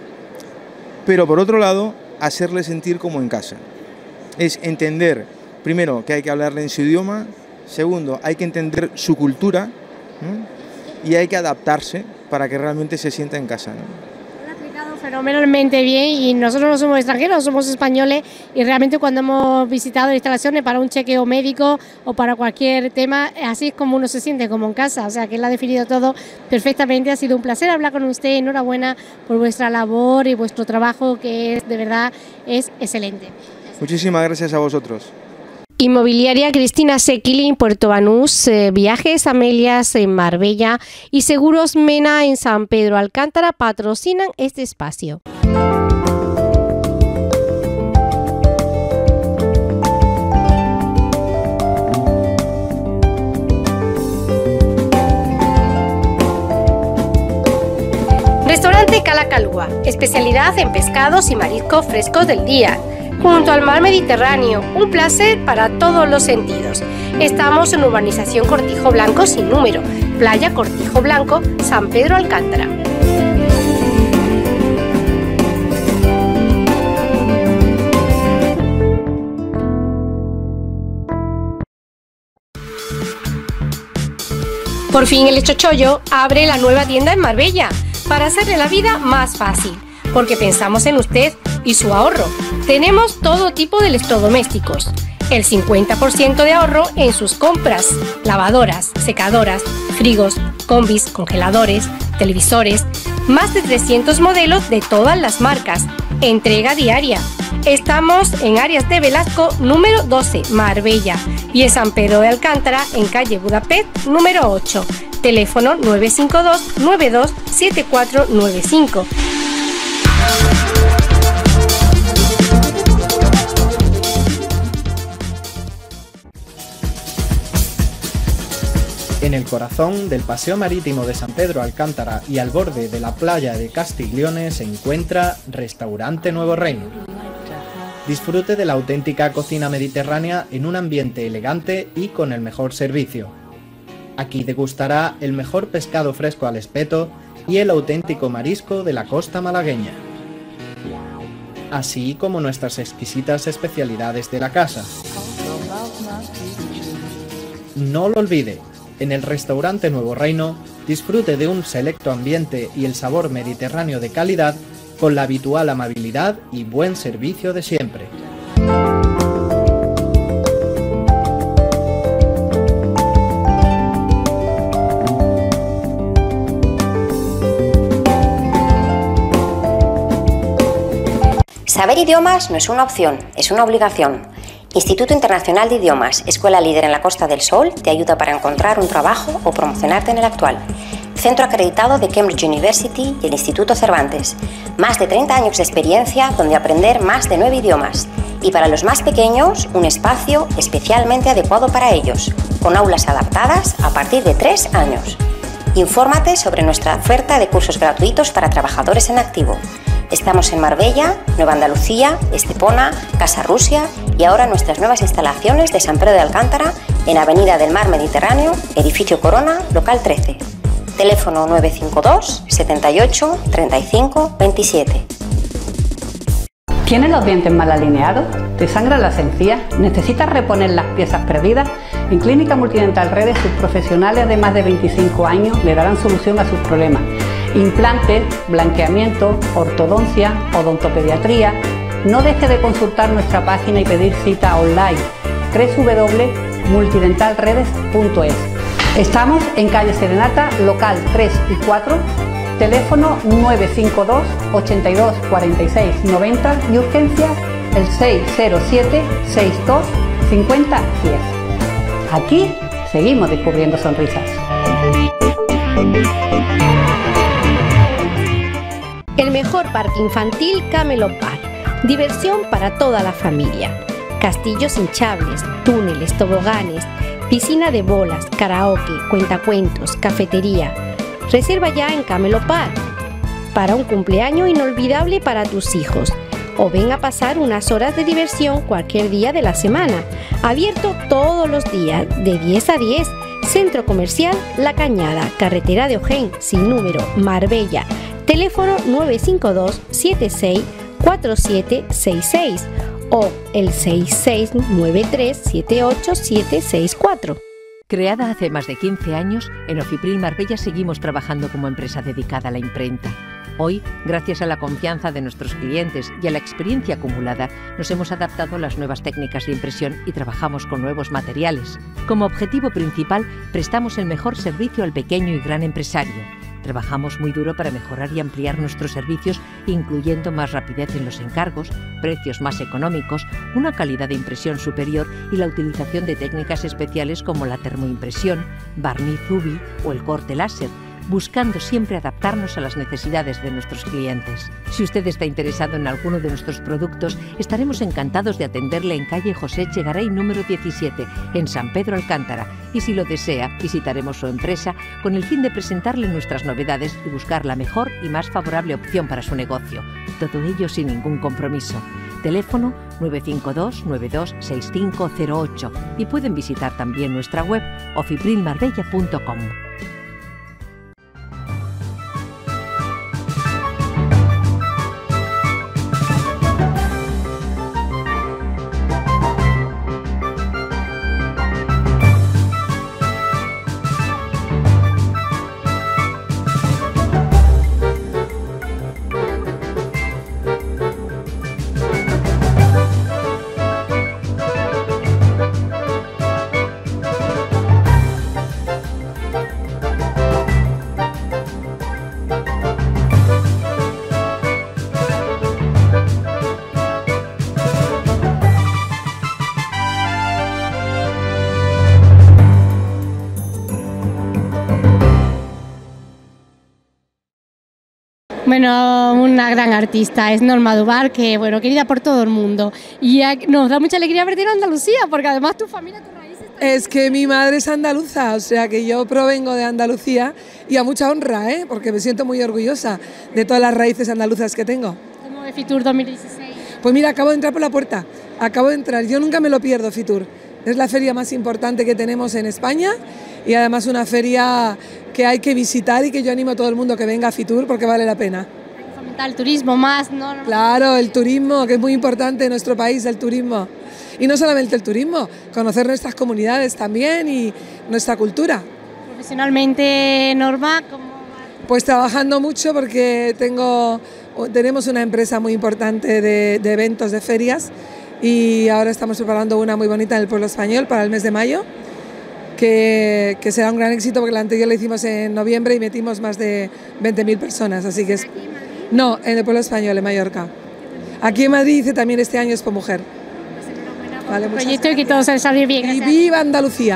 pero por otro lado, hacerle sentir como en casa. Es entender, primero, que hay que hablarle en su idioma, segundo, hay que entender su cultura, ¿no?, y hay que adaptarse para que realmente se sienta en casa, ¿no? Fenomenalmente bien, y nosotros no somos extranjeros, somos españoles, y realmente cuando hemos visitado instalaciones para un chequeo médico o para cualquier tema, así es como uno se siente, como en casa. O sea que él ha definido todo perfectamente. Ha sido un placer hablar con usted, enhorabuena por vuestra labor y vuestro trabajo, que de verdad es excelente. Muchísimas gracias a vosotros. Inmobiliaria Cristina Sequili en Puerto Banús, Viajes Amelias en Marbella y Seguros Mena en San Pedro Alcántara patrocinan este espacio. Restaurante Calacalúa, especialidad en pescados y mariscos frescos del día. Junto al mar Mediterráneo, un placer para todos los sentidos. Estamos en urbanización Cortijo Blanco sin número, playa Cortijo Blanco, San Pedro Alcántara. Por fin el Chochollo abre la nueva tienda en Marbella para hacerle la vida más fácil, porque pensamos en usted y su ahorro. Tenemos todo tipo de electrodomésticos, el 50% de ahorro en sus compras, lavadoras, secadoras, frigos, combis, congeladores, televisores, más de 300 modelos de todas las marcas, Entrega diaria. Estamos en Arias de Velasco número 12, Marbella, y en San Pedro de Alcántara, en calle Budapest número 8. Teléfono 952 92 7495. En el corazón del Paseo Marítimo de San Pedro Alcántara y al borde de la playa de Castiglione se encuentra Restaurante Nuevo Reino. Disfrute de la auténtica cocina mediterránea en un ambiente elegante y con el mejor servicio. Aquí degustará el mejor pescado fresco al espeto y el auténtico marisco de la costa malagueña, así como nuestras exquisitas especialidades de la casa. No lo olvide. En el Restaurante Nuevo Reino, disfrute de un selecto ambiente y el sabor mediterráneo de calidad con la habitual amabilidad y buen servicio de siempre. Saber idiomas no es una opción, es una obligación. Instituto Internacional de Idiomas, escuela líder en la Costa del Sol, te ayuda para encontrar un trabajo o promocionarte en el actual. Centro acreditado de Cambridge University y el Instituto Cervantes. Más de 30 años de experiencia donde aprender más de 9 idiomas. Y para los más pequeños, un espacio especialmente adecuado para ellos, con aulas adaptadas a partir de 3 años. Infórmate sobre nuestra oferta de cursos gratuitos para trabajadores en activo. Estamos en Marbella, Nueva Andalucía, Estepona, Casa Rusia y ahora nuestras nuevas instalaciones de San Pedro de Alcántara en Avenida del Mar Mediterráneo, Edificio Corona, local 13. Teléfono 952 78 35 27. ¿Tienes los dientes mal alineados? ¿Te sangran las encías? ¿Necesitas reponer las piezas perdidas? En Clínica Multidental Redes, sus profesionales de más de 25 años le darán solución a sus problemas. Implantes, blanqueamiento, ortodoncia, odontopediatría. No deje de consultar nuestra página y pedir cita online www.multidentalredes.es. Estamos en calle Serenata, local 3 y 4, teléfono 952 82 46 90 y urgencia el 607 62 50 10. Aquí seguimos descubriendo sonrisas. El mejor parque infantil Camelot Park. Diversión para toda la familia. Castillos hinchables, túneles, toboganes, piscina de bolas, karaoke, cuentacuentos, cafetería. Reserva ya en Camelot Park para un cumpleaños inolvidable para tus hijos. O ven a pasar unas horas de diversión cualquier día de la semana. Abierto todos los días, de 10 a 10. Centro Comercial La Cañada, carretera de Ojén, sin número, Marbella. Teléfono 952 76 4766 o el 6693 78764. Creada hace más de 15 años, en Ofipril Marbella seguimos trabajando como empresa dedicada a la imprenta. Hoy, gracias a la confianza de nuestros clientes y a la experiencia acumulada, nos hemos adaptado a las nuevas técnicas de impresión y trabajamos con nuevos materiales. Como objetivo principal, prestamos el mejor servicio al pequeño y gran empresario. Trabajamos muy duro para mejorar y ampliar nuestros servicios, incluyendo más rapidez en los encargos, precios más económicos, una calidad de impresión superior y la utilización de técnicas especiales como la termoimpresión, barniz UV o el corte láser, buscando siempre adaptarnos a las necesidades de nuestros clientes. Si usted está interesado en alguno de nuestros productos, estaremos encantados de atenderle en calle José Echegaray número 17, en San Pedro Alcántara, y si lo desea, visitaremos su empresa con el fin de presentarle nuestras novedades y buscar la mejor y más favorable opción para su negocio. Todo ello sin ningún compromiso. Teléfono 952 92 6508 y pueden visitar también nuestra web ofiprilmarbella.com. Bueno, una gran artista, es Norma Duval, que bueno, querida por todo el mundo. Y nos da mucha alegría verte en Andalucía, porque además tu familia, tus raíces... Es que mi madre es andaluza, o sea que yo provengo de Andalucía y a mucha honra, porque me siento muy orgullosa de todas las raíces andaluzas que tengo. ¿Cómo ve Fitur 2016? Pues mira, acabo de entrar por la puerta, acabo de entrar, yo nunca me lo pierdo Fitur. Es la feria más importante que tenemos en España y además una feria que hay que visitar y que yo animo a todo el mundo que venga a Fitur porque vale la pena. Hay que fomentar el turismo más, ¿no? Claro, el turismo, que es muy importante en nuestro país, el turismo. Y no solamente el turismo, conocer nuestras comunidades también y nuestra cultura. Profesionalmente, Norma, ¿cómo va? Pues trabajando mucho porque tenemos una empresa muy importante de eventos, de ferias, y ahora estamos preparando una muy bonita en el Pueblo Español para el mes de mayo, que será un gran éxito porque la anterior la hicimos en noviembre y metimos más de 20.000 personas, así que no, en el Pueblo Español, en Mallorca. Aquí en Madrid hice también este año Expo Mujer. Vale, proyecto y que todo se salga bien. Y viva Andalucía.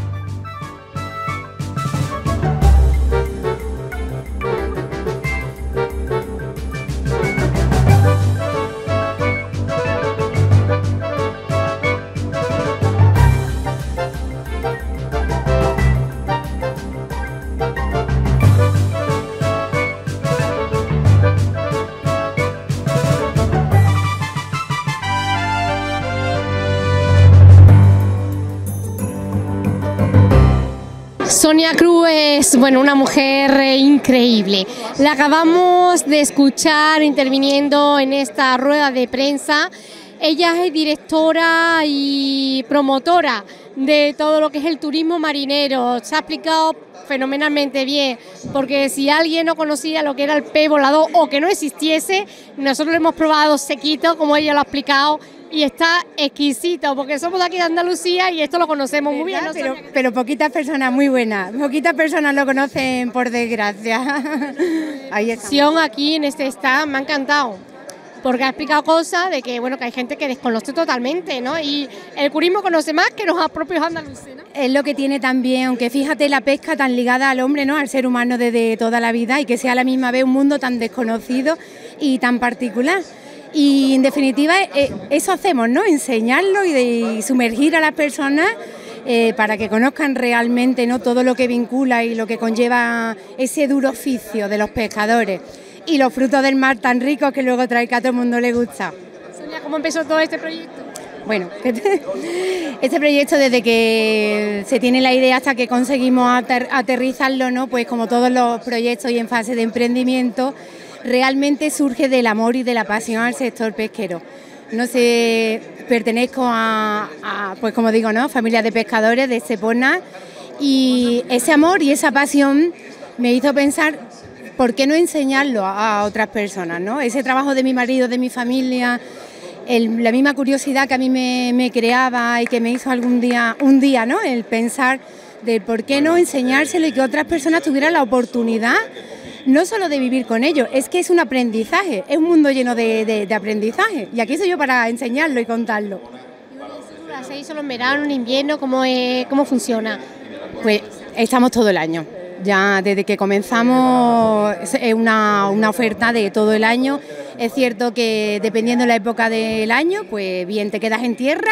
Sonia Cruz es una mujer increíble. La acabamos de escuchar interviniendo en esta rueda de prensa. Ella es directora y promotora de todo lo que es el turismo marinero. Se ha explicado fenomenalmente bien, porque si alguien no conocía lo que era el pez volador o que no existiese, nosotros lo hemos probado sequito, como ella lo ha explicado, y está exquisito, porque somos de aquí de Andalucía y esto lo conocemos muy bien. Pero poquitas personas, muy buenas, poquitas personas lo conocen, por desgracia. Hay acción aquí en este stand, me ha encantado, porque ha explicado cosas de que que hay gente que desconoce totalmente, ¿no? Y el turismo conoce más que los propios andaluces, ¿no? Es lo que tiene también, aunque fíjate la pesca tan ligada al hombre, ¿no? Al ser humano desde toda la vida, y que sea a la misma vez un mundo tan desconocido y tan particular. Y en definitiva eso hacemos, ¿no? Enseñarlo y sumergir a las personas para que conozcan realmente, ¿no? Todo lo que vincula y lo que conlleva ese duro oficio de los pescadores y los frutos del mar tan ricos que luego trae, que a todo el mundo le gusta. Sonia, ¿cómo empezó todo este proyecto? Bueno, este proyecto, desde que se tiene la idea hasta que conseguimos aterrizarlo, ¿no? Pues como todos los proyectos y en fase de emprendimiento, realmente surge del amor y de la pasión al sector pesquero. No sé, pertenezco pues como digo, ¿no? Familia de pescadores de Estepona, y ese amor y esa pasión me hizo pensar, ¿por qué no enseñarlo a otras personas, ¿no? Ese trabajo de mi marido, de mi familia, la misma curiosidad que a mí me creaba y que me hizo un día, ¿no? El pensar de por qué no enseñárselo y que otras personas tuvieran la oportunidad no solo de vivir con ellos, es que es un aprendizaje, es un mundo lleno de aprendizaje, y aquí soy yo para enseñarlo y contarlo. ¿Lo hacéis solo en verano, en invierno? ¿Cómo funciona? Pues estamos todo el año. Ya desde que comenzamos es una oferta de todo el año. Es cierto que dependiendo de la época del año, pues bien te quedas en tierra,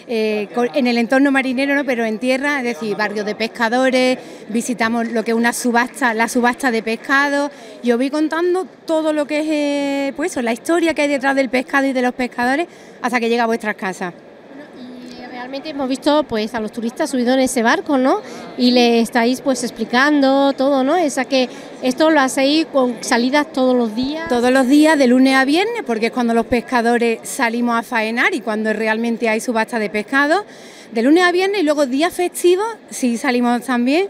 en el entorno marinero, ¿no? Pero en tierra, es decir, barrios de pescadores, visitamos lo que es la subasta de pescado. Yo voy contando todo lo que es pues la historia que hay detrás del pescado y de los pescadores hasta que llega a vuestras casas. Realmente hemos visto pues a los turistas subidos en ese barco, ¿no? Y le estáis pues explicando todo, ¿no? Que esto lo hacéis con salidas todos los días. Todos los días, de lunes a viernes, porque es cuando los pescadores salimos a faenar y cuando realmente hay subasta de pescado. De lunes a viernes, y luego días festivos, sí salimos también.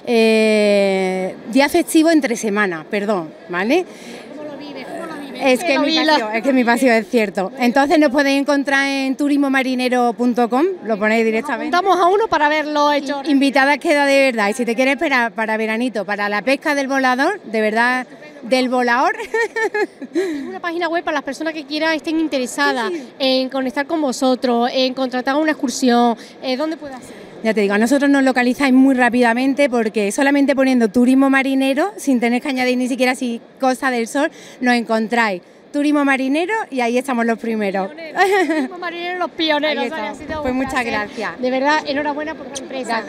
Día festivo entre semana, perdón, ¿vale? Es que mi pasión es cierto. Entonces nos podéis encontrar en turismomarinero.com, lo ponéis directamente. Apuntamos a uno para verlo hecho. Invitadas queda de verdad. Y si te quieres esperar para veranito, para la pesca del volador, de verdad, del volador. Es una página web para las personas que quieran, estén interesadas en conectar con vosotros, en contratar una excursión. ¿Dónde puede hacer? Ya te digo, a nosotros nos localizáis muy rápidamente porque solamente poniendo turismo marinero, sin tener que añadir ni siquiera así Costa del Sol, nos encontráis turismo marinero y ahí estamos los primeros. Turismo marinero, los pioneros. Pues muchas gracias. De verdad, enhorabuena por la empresa.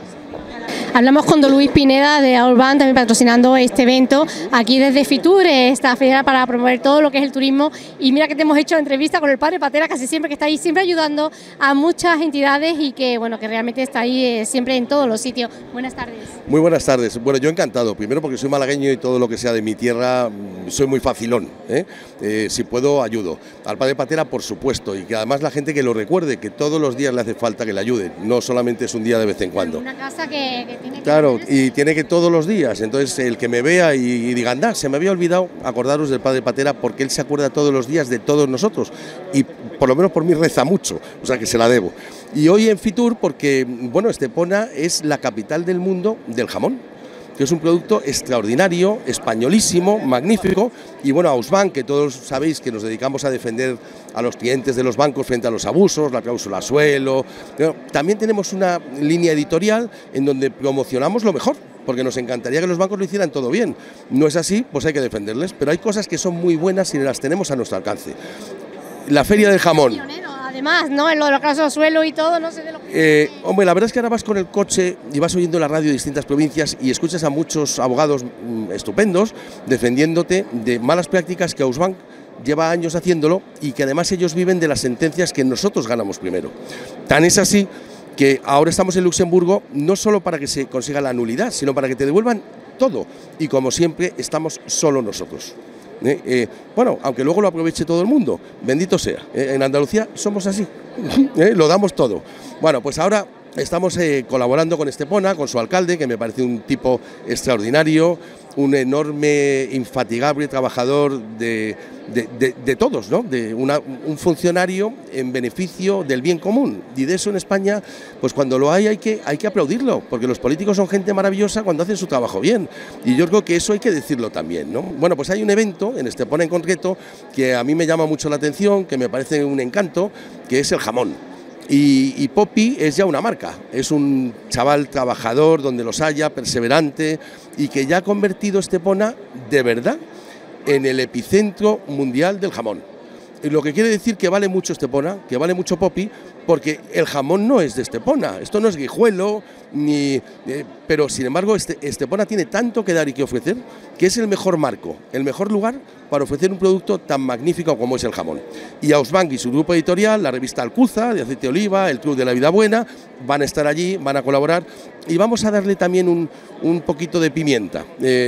Hablamos con Don Luis Pineda de Ausbank, también patrocinando este evento aquí desde Fitur, esta feria para promover todo lo que es el turismo. Y mira que te hemos hecho entrevista con el padre Patera, casi siempre, que está ahí siempre ayudando a muchas entidades y que bueno, que realmente está ahí siempre en todos los sitios. Buenas tardes. Muy buenas tardes. Bueno, yo encantado, primero porque soy malagueño y todo lo que sea de mi tierra soy muy facilón, si puedo ayudo. Al padre Patera, por supuesto, y que además la gente que lo recuerde, que todos los días le hace falta que le ayude, no solamente es un día de vez en cuando. Una casa que tiene que... Claro, y tiene que todos los días, entonces el que me vea y diga, anda, se me había olvidado, acordaros del padre Patera, porque él se acuerda todos los días de todos nosotros, y por lo menos por mí reza mucho, o sea que se la debo. Y hoy en Fitur, porque, bueno, Estepona es la capital del mundo del jamón, que es un producto extraordinario, españolísimo, magnífico, y bueno, Ausbank, que todos sabéis que nos dedicamos a defender a los clientes de los bancos frente a los abusos, la cláusula suelo, pero también tenemos una línea editorial en donde promocionamos lo mejor, porque nos encantaría que los bancos lo hicieran todo bien. No es así, pues hay que defenderles, pero hay cosas que son muy buenas y las tenemos a nuestro alcance. La Feria del Jamón. Además, ¿no? En lo de los casos suelo y todo, no sé de lo que... Hombre, la verdad es que ahora vas con el coche y vas oyendo la radio de distintas provincias y escuchas a muchos abogados estupendos defendiéndote de malas prácticas que Ausbank lleva años haciéndolo y que además ellos viven de las sentencias que nosotros ganamos primero. Tan es así que ahora estamos en Luxemburgo no solo para que se consiga la nulidad, sino para que te devuelvan todo. Y como siempre, estamos solo nosotros. Bueno, aunque luego lo aproveche todo el mundo, bendito sea. En Andalucía somos así, lo damos todo. Bueno, pues ahora estamos colaborando con Estepona, con su alcalde, que me parece un tipo extraordinario, un enorme, infatigable trabajador de todos, ¿no? Un funcionario en beneficio del bien común. Y de eso en España, pues cuando lo hay que aplaudirlo, porque los políticos son gente maravillosa cuando hacen su trabajo bien. Y yo creo que eso hay que decirlo también, ¿no? Bueno, pues hay un evento, en Estepona en concreto, que a mí me llama mucho la atención, que me parece un encanto, que es el jamón. Y Poppy es ya una marca, es un chaval trabajador donde los haya, perseverante y que ya ha convertido Estepona de verdad en el epicentro mundial del jamón. Y lo que quiere decir que vale mucho Estepona, que vale mucho Poppy, porque el jamón no es de Estepona, esto no es Guijuelo, pero sin embargo Estepona tiene tanto que dar y que ofrecer, que es el mejor marco, el mejor lugar para ofrecer un producto tan magnífico como es el jamón. Y Ausbank y su grupo editorial, la revista Alcuza, de aceite de oliva, el Club de la Vida Buena, van a estar allí, van a colaborar y vamos a darle también un poquito de pimienta.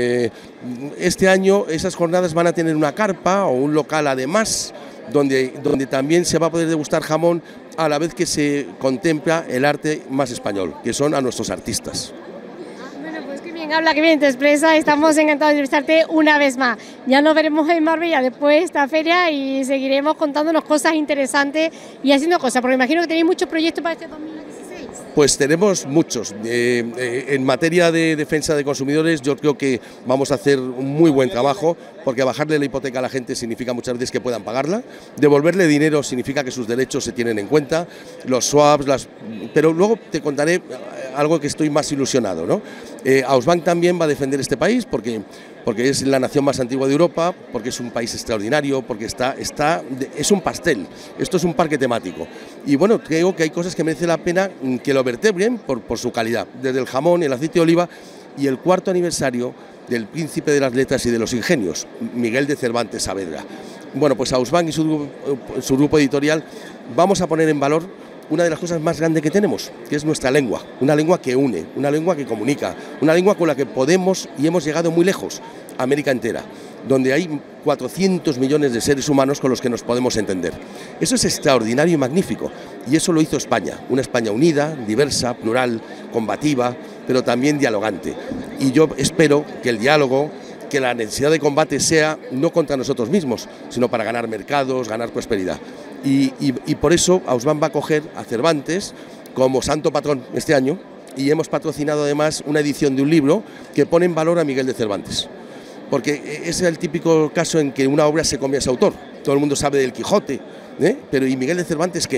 Este año esas jornadas van a tener una carpa o un local además, donde también se va a poder degustar jamón a la vez que se contempla el arte más español, que son a nuestros artistas. Bueno, pues qué bien habla, qué bien te expresa, estamos encantados de entrevistarte una vez más. Ya nos veremos en Marbella después de esta feria y seguiremos contándonos cosas interesantes y haciendo cosas, porque imagino que tenéis muchos proyectos para este 2016. Pues tenemos muchos. En materia de defensa de consumidores yo creo que vamos a hacer un muy buen trabajo, porque bajarle la hipoteca a la gente significa muchas veces que puedan pagarla, devolverle dinero significa que sus derechos se tienen en cuenta, los swaps, pero luego te contaré algo que estoy más ilusionado, ¿no? Ausbank también va a defender este país porque es la nación más antigua de Europa, porque es un país extraordinario, porque es un pastel, esto es un parque temático. Y bueno, creo que hay cosas que merece la pena que lo vertebren por su calidad, desde el jamón, el aceite de oliva y el 4º aniversario del Príncipe de las Letras y de los Ingenios, Miguel de Cervantes Saavedra. Bueno, pues Ausbank y su grupo editorial vamos a poner en valor una de las cosas más grandes que tenemos, que es nuestra lengua, una lengua que une, una lengua que comunica, una lengua con la que podemos y hemos llegado muy lejos, América entera, donde hay 400 millones de seres humanos con los que nos podemos entender. Eso es extraordinario y magnífico, y eso lo hizo España, una España unida, diversa, plural, combativa, pero también dialogante. Y yo espero que el diálogo, que la necesidad de combate sea no contra nosotros mismos, sino para ganar mercados, ganar prosperidad. Y por eso Ausbank va a acoger a Cervantes como santo patrón este año, y hemos patrocinado además una edición de un libro que pone en valor a Miguel de Cervantes, porque es el típico caso en que una obra se come a su autor. Todo el mundo sabe del Quijote, pero ¿y Miguel de Cervantes qué?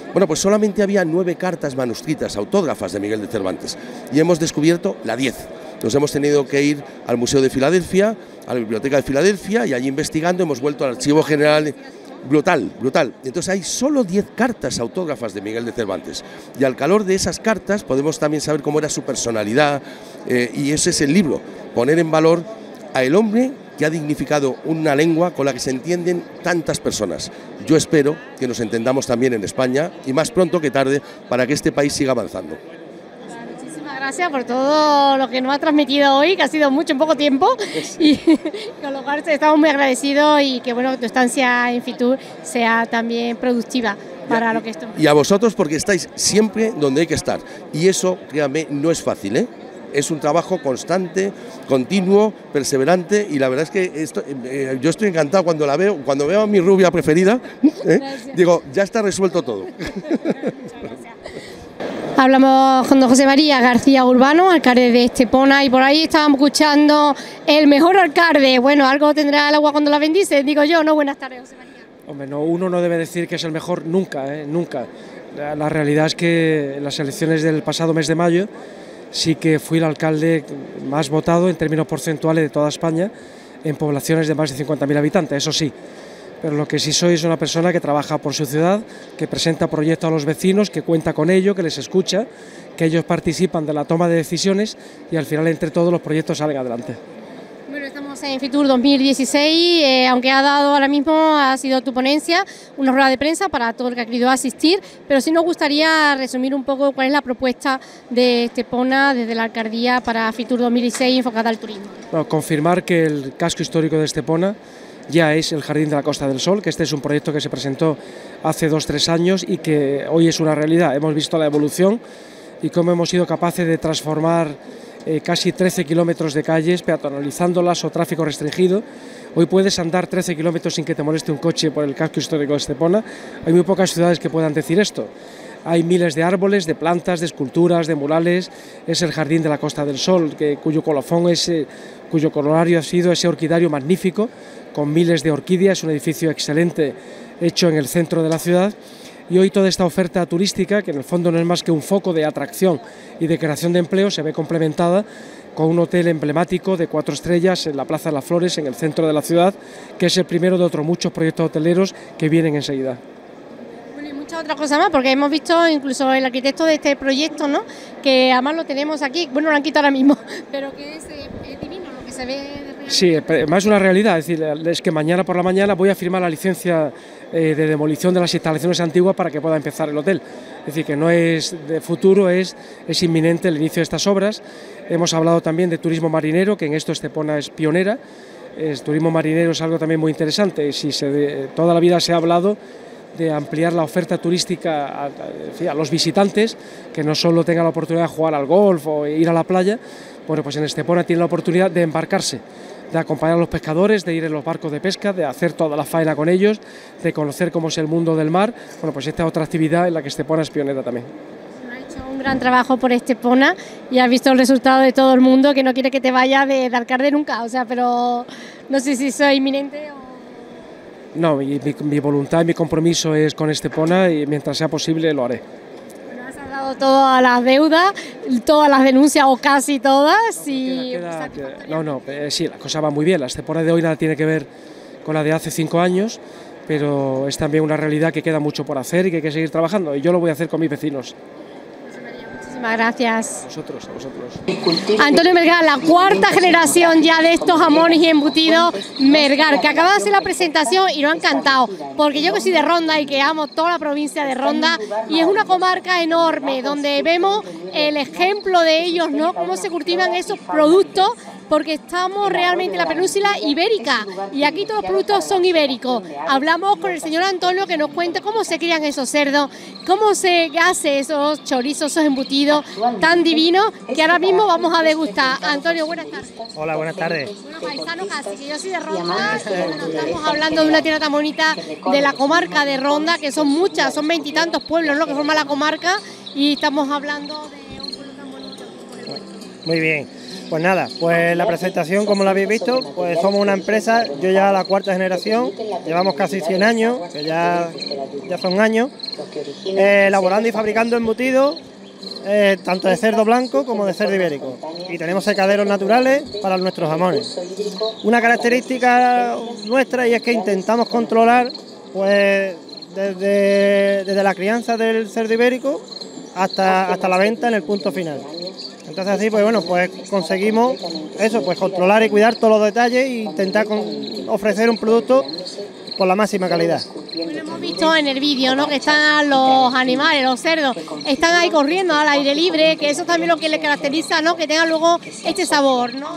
Bueno, pues solamente había 9 cartas manuscritas, autógrafas de Miguel de Cervantes, y hemos descubierto la 10. Nos hemos tenido que ir al Museo de Filadelfia, a la Biblioteca de Filadelfia, y allí investigando hemos vuelto al Archivo General. Brutal, brutal. Entonces hay solo 10 cartas autógrafas de Miguel de Cervantes, y al calor de esas cartas podemos también saber cómo era su personalidad, y ese es el libro, poner en valor a el hombre que ha dignificado una lengua con la que se entienden tantas personas. Yo espero que nos entendamos también en España, y más pronto que tarde, para que este país siga avanzando. Gracias por todo lo que nos ha transmitido hoy, que ha sido mucho en poco tiempo, y con lo cual estamos muy agradecidos, y que bueno, que tu estancia en Fitur sea también productiva para lo que esto. Y a vosotros, porque estáis siempre donde hay que estar, y eso, créanme, no es fácil, ¿eh? Es un trabajo constante, continuo, perseverante, y la verdad es que yo estoy encantado cuando la veo, cuando veo a mi rubia preferida, digo, ya está resuelto todo. Hablamos con don José María García Urbano, alcalde de Estepona, y por ahí estábamos escuchando el mejor alcalde. Bueno, algo tendrá el agua cuando la bendice, digo yo, ¿no? Buenas tardes, José María. Hombre, no, uno no debe decir que es el mejor nunca, nunca. La realidad es que en las elecciones del pasado mes de mayo sí que fui el alcalde más votado en términos porcentuales de toda España, en poblaciones de más de 50.000 habitantes, eso sí. Pero lo que sí soy es una persona que trabaja por su ciudad, que presenta proyectos a los vecinos, que cuenta con ellos, que les escucha, que ellos participan de la toma de decisiones, y al final entre todos los proyectos salen adelante. Bueno, estamos en Fitur 2016, aunque ha dado ahora mismo, ha sido tu ponencia, una rueda de prensa para todo el que ha querido asistir, pero sí nos gustaría resumir un poco cuál es la propuesta de Estepona desde la alcaldía para Fitur 2016 enfocada al turismo. Bueno, confirmar que el casco histórico de Estepona ya es el Jardín de la Costa del Sol, que este es un proyecto que se presentó hace 2-3 años y que hoy es una realidad. Hemos visto la evolución y cómo hemos sido capaces de transformar casi 13 kilómetros de calles, peatonalizándolas o tráfico restringido. Hoy puedes andar 13 kilómetros sin que te moleste un coche por el casco histórico de Estepona. Hay muy pocas ciudades que puedan decir esto. Hay miles de árboles, de plantas, de esculturas, de murales. Es el Jardín de la Costa del Sol, cuyo colofón cuyo colorario ha sido ese orquidario magnífico, con miles de orquídeas, un edificio excelente hecho en el centro de la ciudad. Y hoy toda esta oferta turística, que en el fondo no es más que un foco de atracción y de creación de empleo, se ve complementada con un hotel emblemático de 4 estrellas en la Plaza de las Flores, en el centro de la ciudad, que es el primero de otros muchos proyectos hoteleros que vienen enseguida. Bueno, y muchas otras cosas más, porque hemos visto incluso el arquitecto de este proyecto, ¿no?, que además lo tenemos aquí, bueno, lo han quitado ahora mismo, pero que es divino lo que se ve. Sí, más una realidad, es decir, es que mañana por la mañana voy a firmar la licencia de demolición de las instalaciones antiguas para que pueda empezar el hotel. Es decir, que no es de futuro, es inminente el inicio de estas obras. Hemos hablado también de turismo marinero, que en esto Estepona es pionera. El turismo marinero es algo también muy interesante. Toda la vida se ha hablado de ampliar la oferta turística a los visitantes, que no solo tengan la oportunidad de jugar al golf o ir a la playa. Bueno, pues en Estepona tienen la oportunidad de embarcarse, de acompañar a los pescadores, de ir en los barcos de pesca, de hacer toda la faena con ellos, de conocer cómo es el mundo del mar. Bueno, pues esta es otra actividad en la que Estepona es pionera también. Ha hecho un gran trabajo por Estepona y has visto el resultado de todo el mundo, que no quiere que te vaya de alcalde nunca, o sea, pero no sé si eso es inminente o... No, mi voluntad y mi compromiso es con Estepona, y mientras sea posible lo haré. Todas las deudas, todas las denuncias o casi todas y... Sí, la cosa va muy bien. La Estepona de hoy nada tiene que ver con la de hace 5 años, pero es también una realidad que queda mucho por hacer y que hay que seguir trabajando, y yo lo voy a hacer con mis vecinos. Muchísimas gracias. A vosotros. Antonio Melgar, la 4ª generación ya de estos jamones y embutidos Melgar, que acaba de hacer la presentación y nos ha encantado, porque yo que soy de Ronda y que amo toda la provincia de Ronda, y es una comarca enorme donde vemos el ejemplo de ellos, ¿no?, cómo se cultivan esos productos, porque estamos realmente en la península ibérica y aquí todos los productos son ibéricos. Hablamos con el señor Antonio, que nos cuenta cómo se crían esos cerdos, cómo se hace esos chorizos, esos embutidos tan divinos, que ahora mismo vamos a degustar. Antonio, buenas tardes. Hola, buenas tardes. Bueno, paisano casi, que yo soy de Ronda, y bueno, estamos hablando de una tierra tan bonita de la comarca de Ronda, que son muchas, son 20 y tantos pueblos, ¿no?, que forman la comarca, y estamos hablando de un pueblo tan bonito. Muy bien. Pues nada, pues la presentación, como lo habéis visto, pues somos una empresa, yo ya la 4ª generación, llevamos casi 100 años, que ya son años, elaborando y fabricando embutidos, tanto de cerdo blanco como de cerdo ibérico. Y tenemos secaderos naturales para nuestros jamones. Una característica nuestra y es que intentamos controlar, pues, desde la crianza del cerdo ibérico hasta la venta en el punto final. Entonces así, pues bueno, pues conseguimos eso, pues controlar y cuidar todos los detalles e intentar ofrecer un producto con la máxima calidad. Lo hemos visto en el vídeo, ¿no? Que están los animales, los cerdos, están ahí corriendo al aire libre, que eso también es lo que les caracteriza, ¿no? Que tengan luego este sabor, ¿no?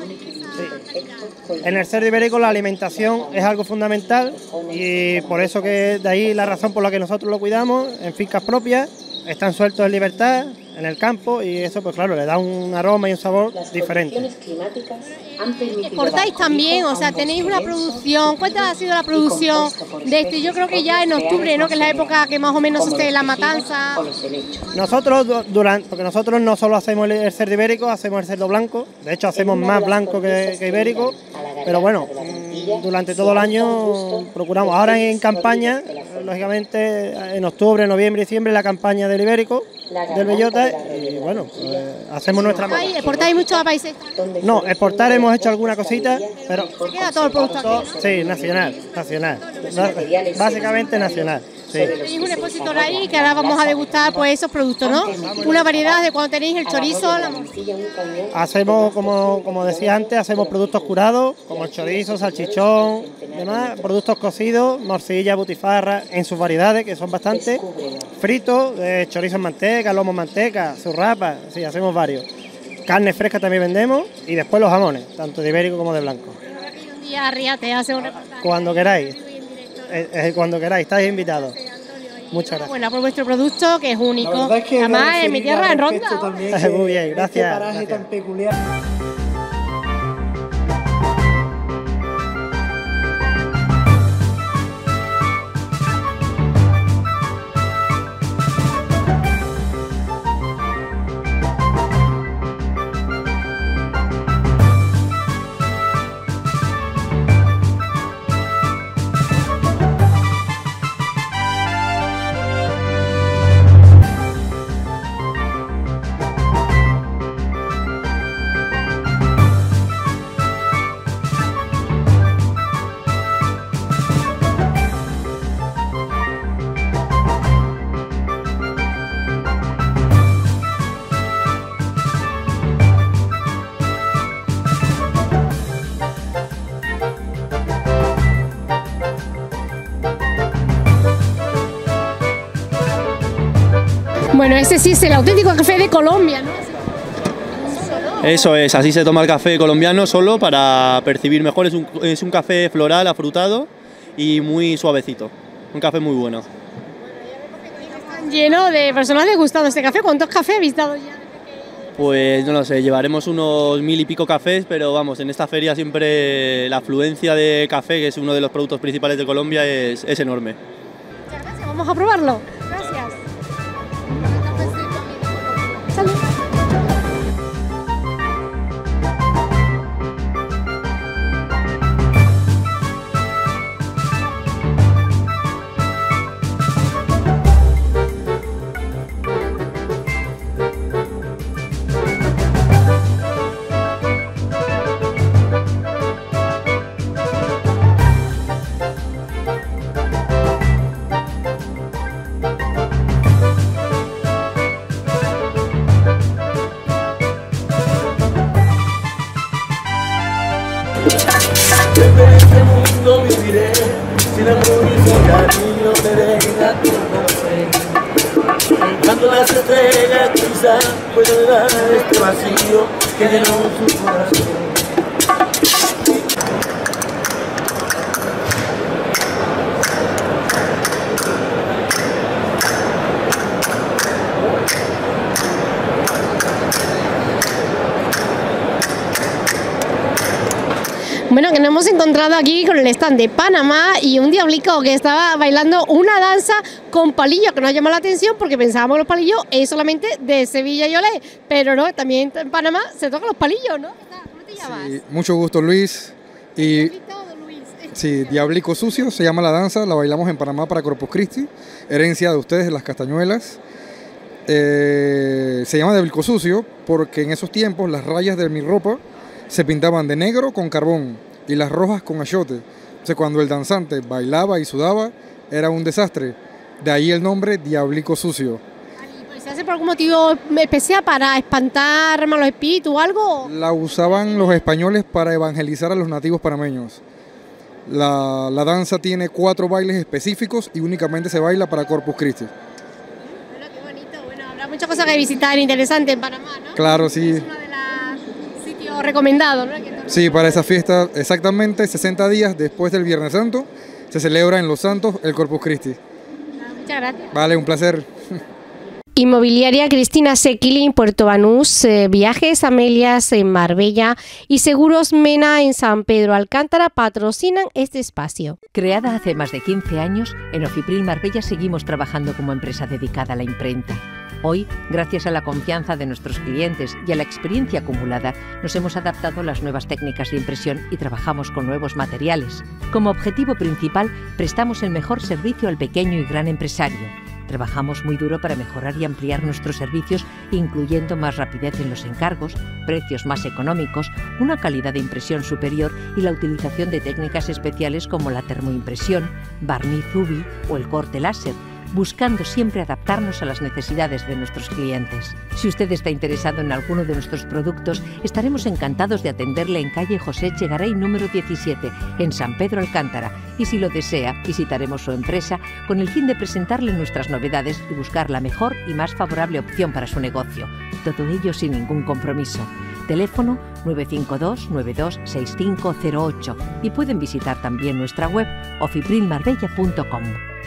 En el cerdo ibérico la alimentación es algo fundamental y por eso que de ahí la razón por la que nosotros lo cuidamos en fincas propias, están sueltos en libertad, en el campo, y eso pues claro, le da un aroma y un sabor diferente. Exportáis también, o sea, tenéis una producción. ¿Cuánta ha sido la producción de este? Yo creo que ya en octubre, ¿no? Que es la época que más o menos se hace la matanza. Nosotros, porque nosotros no solo hacemos el cerdo ibérico, hacemos el cerdo blanco, de hecho hacemos más blanco que ibérico, pero bueno, durante todo el año procuramos. Ahora en campaña, lógicamente en octubre, noviembre y diciembre, la campaña del ibérico, del bellota, y bueno, pues, hacemos nuestra... ¿Exportáis mucho a países? No, exportar hemos hecho alguna cosita, pero... ¿Se queda todo el producto aquí? Sí, nacional. Básicamente nacional. Sí. Tenéis un expositor ahí que ahora vamos a degustar pues esos productos, ¿no? Una variedad de cuando tenéis el chorizo, la morcilla. Hacemos, como decía antes, hacemos productos curados, como el chorizo, salchichón, demás, productos cocidos, morcilla, butifarra, en sus variedades, que son bastantes, fritos, chorizo en manteca, lomo en manteca, zurrapa, sí, hacemos varios. Carne fresca también vendemos y después los jamones, tanto de ibérico como de blanco. Un día Ríate, hace un reportaje. Cuando queráis. Cuando queráis, estáis invitados. Muchas gracias. Bueno, por vuestro producto, que es único. Además, en mi tierra, en Ronda. Muy bien, gracias. Paraje tan peculiar. Bueno, ese sí es el auténtico café de Colombia, ¿no? Eso es, así se toma el café colombiano solo para percibir mejor. Es un café floral, afrutado y muy suavecito. Un café muy bueno. Están lleno de personas degustando este café. ¿Cuántos cafés habéis dado ya? Pues no lo sé, llevaremos unos 1000 y pico cafés, pero vamos, en esta feria siempre la afluencia de café, que es uno de los productos principales de Colombia, es enorme. Muchas gracias, vamos a probarlo. Gracias. Salud. Desde este mundo viviré, sin amor y sin cariño me deja tu conocer. Cuando las estrellas quizás pueden dar este vacío que llenó su corazón. Bueno, que nos hemos encontrado aquí con el stand de Panamá y un diablico que estaba bailando una danza con palillos que nos llama la atención porque pensábamos que los palillos es solamente de Sevilla y Olé, pero no, también en Panamá se tocan los palillos, ¿no? ¿Cómo te llamas? Sí, mucho gusto, Luis. Y sí, Diablico Sucio se llama la danza, la bailamos en Panamá para Corpus Christi, herencia de ustedes, de las castañuelas. Se llama Diablico Sucio porque en esos tiempos las rayas de mi ropa se pintaban de negro con carbón y las rojas con achiote. Entonces cuando el danzante bailaba y sudaba era un desastre. De ahí el nombre Diablico Sucio. ¿Se hace por algún motivo especial para espantar malos espíritus o algo? La usaban los españoles para evangelizar a los nativos panameños. La danza tiene 4 bailes específicos y únicamente se baila para Corpus Christi. Bueno, qué bonito. Bueno, habrá muchas cosas que visitar interesantes en Panamá, ¿no? Claro, sí. Es uno de los sitios recomendados, ¿no? Sí, para esa fiesta, exactamente 60 días después del Viernes Santo, se celebra en Los Santos el Corpus Christi. Muchas gracias. Vale, un placer. Inmobiliaria Cristina Sequili en Puerto Banús, Viajes Amelias en Marbella y Seguros Mena en San Pedro Alcántara patrocinan este espacio. Creada hace más de 15 años, en Ofipril Marbella seguimos trabajando como empresa dedicada a la imprenta. Hoy, gracias a la confianza de nuestros clientes y a la experiencia acumulada, nos hemos adaptado a las nuevas técnicas de impresión y trabajamos con nuevos materiales. Como objetivo principal, prestamos el mejor servicio al pequeño y gran empresario. Trabajamos muy duro para mejorar y ampliar nuestros servicios, incluyendo más rapidez en los encargos, precios más económicos, una calidad de impresión superior y la utilización de técnicas especiales como la termoimpresión, barniz UV o el corte láser, buscando siempre adaptarnos a las necesidades de nuestros clientes. Si usted está interesado en alguno de nuestros productos, estaremos encantados de atenderle en calle José Echegaray número 17, en San Pedro Alcántara, y si lo desea, visitaremos su empresa con el fin de presentarle nuestras novedades y buscar la mejor y más favorable opción para su negocio. Todo ello sin ningún compromiso. Teléfono 952 926508 y pueden visitar también nuestra web ofiprilmarbella.com.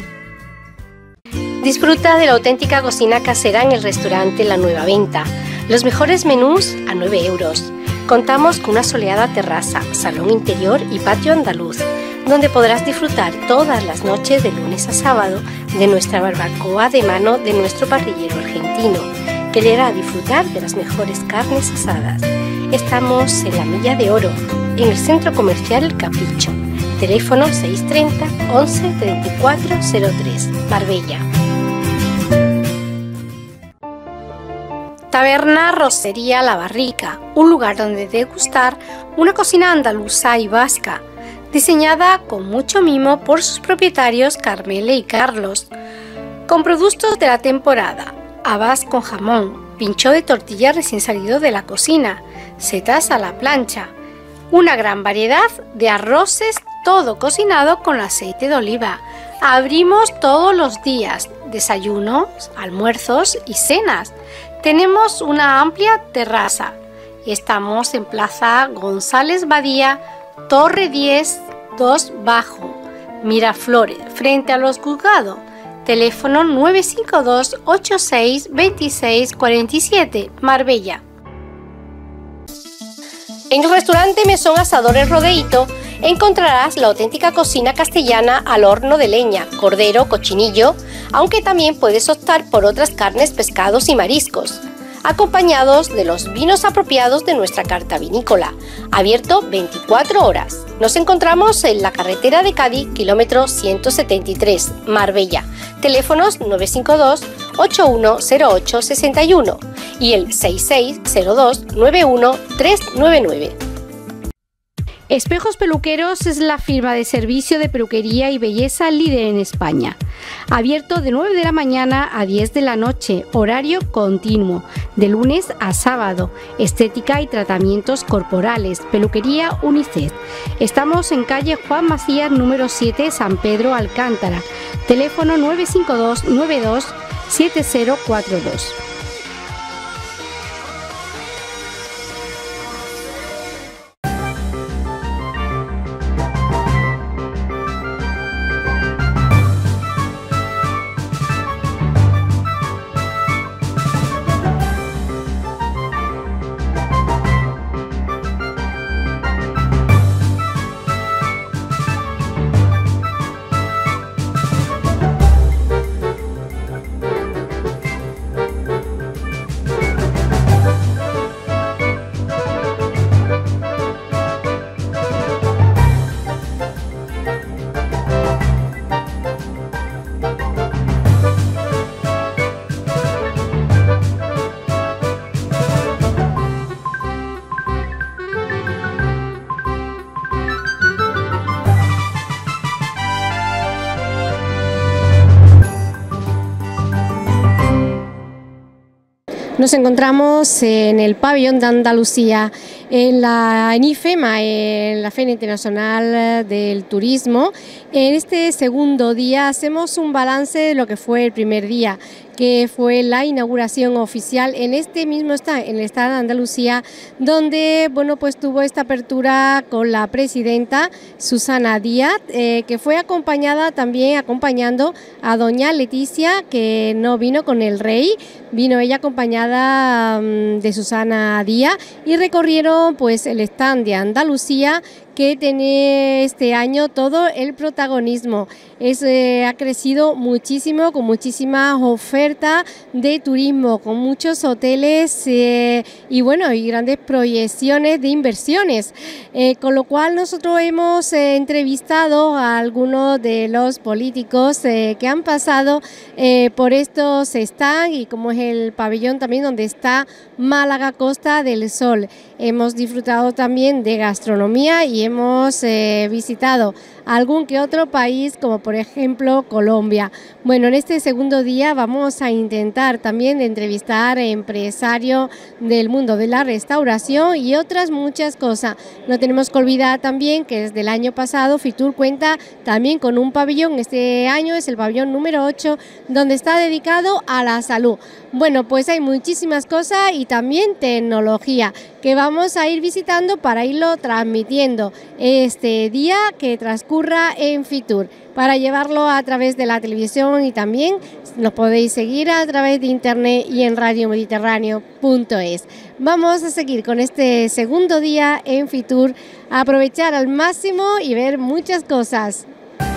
Disfruta de la auténtica cocina casera en el restaurante La Nueva Venta. Los mejores menús a 9 euros. Contamos con una soleada terraza, salón interior y patio andaluz, donde podrás disfrutar todas las noches de lunes a sábado de nuestra barbacoa de mano de nuestro parrillero argentino, que le hará disfrutar de las mejores carnes asadas. Estamos en la Milla de Oro, en el centro comercial El Capricho. Teléfono 630 11 34 03, Marbella. Taberna Rosería La Barrica, un lugar donde degustar una cocina andaluza y vasca, diseñada con mucho mimo por sus propietarios Carmele y Carlos, con productos de la temporada, habas con jamón, pincho de tortilla recién salido de la cocina, setas a la plancha, una gran variedad de arroces, todo cocinado con aceite de oliva. Abrimos todos los días, desayunos, almuerzos y cenas. Tenemos una amplia terraza y estamos en Plaza González Badía, Torre 10, 2 Bajo, Miraflores, frente a los Juzgados. Teléfono 952 86 26 47, Marbella. En el restaurante Mesón Asadores Rodeíto encontrarás la auténtica cocina castellana al horno de leña, cordero, cochinillo, aunque también puedes optar por otras carnes, pescados y mariscos, acompañados de los vinos apropiados de nuestra carta vinícola, abierto 24 horas. Nos encontramos en la carretera de Cádiz, kilómetro 173, Marbella. Teléfonos 952 810861 y el 6602 91399. Espejos Peluqueros es la firma de servicio de peluquería y belleza líder en España. Abierto de 9 de la mañana a 10 de la noche, horario continuo, de lunes a sábado. Estética y tratamientos corporales, peluquería unisex. Estamos en calle Juan Macías número 7, San Pedro Alcántara. Teléfono 952 92 7042. Nos encontramos en el pabellón de Andalucía, en IFEMA, en la Feria Internacional del Turismo. En este segundo día hacemos un balance de lo que fue el primer día, que fue la inauguración oficial en este mismo stand, en el stand de Andalucía, donde pues tuvo esta apertura con la presidenta Susana Díaz, que fue acompañando a doña Leticia, que no vino con el rey, vino ella acompañada de Susana Díaz, y recorrieron pues el stand de Andalucía, que tiene este año todo el protagonismo. Ha crecido muchísimo, con muchísimas ofertas de turismo, con muchos hoteles y grandes proyecciones de inversiones. Con lo cual nosotros hemos entrevistado a algunos de los políticos que han pasado por estos stands, y como es el pabellón también donde está Málaga Costa del Sol. Hemos disfrutado también de gastronomía y hemos visitado algún que otro país, como por ejemplo Colombia. Bueno, en este segundo día vamos a intentar también entrevistar a empresarios del mundo de la restauración y otras muchas cosas. No tenemos que olvidar también que desde el año pasado Fitur cuenta también con un pabellón. Este año es el pabellón número 8, donde está dedicado a la salud. Bueno, pues hay muchísimas cosas y también tecnología que vamos a ir visitando para irlo transmitiendo este día que transcurra en Fitur, para llevarlo a través de la televisión, y también nos podéis seguir a través de internet y en radiomediterráneo.es. Vamos a seguir con este segundo día en Fitur, a aprovechar al máximo y ver muchas cosas.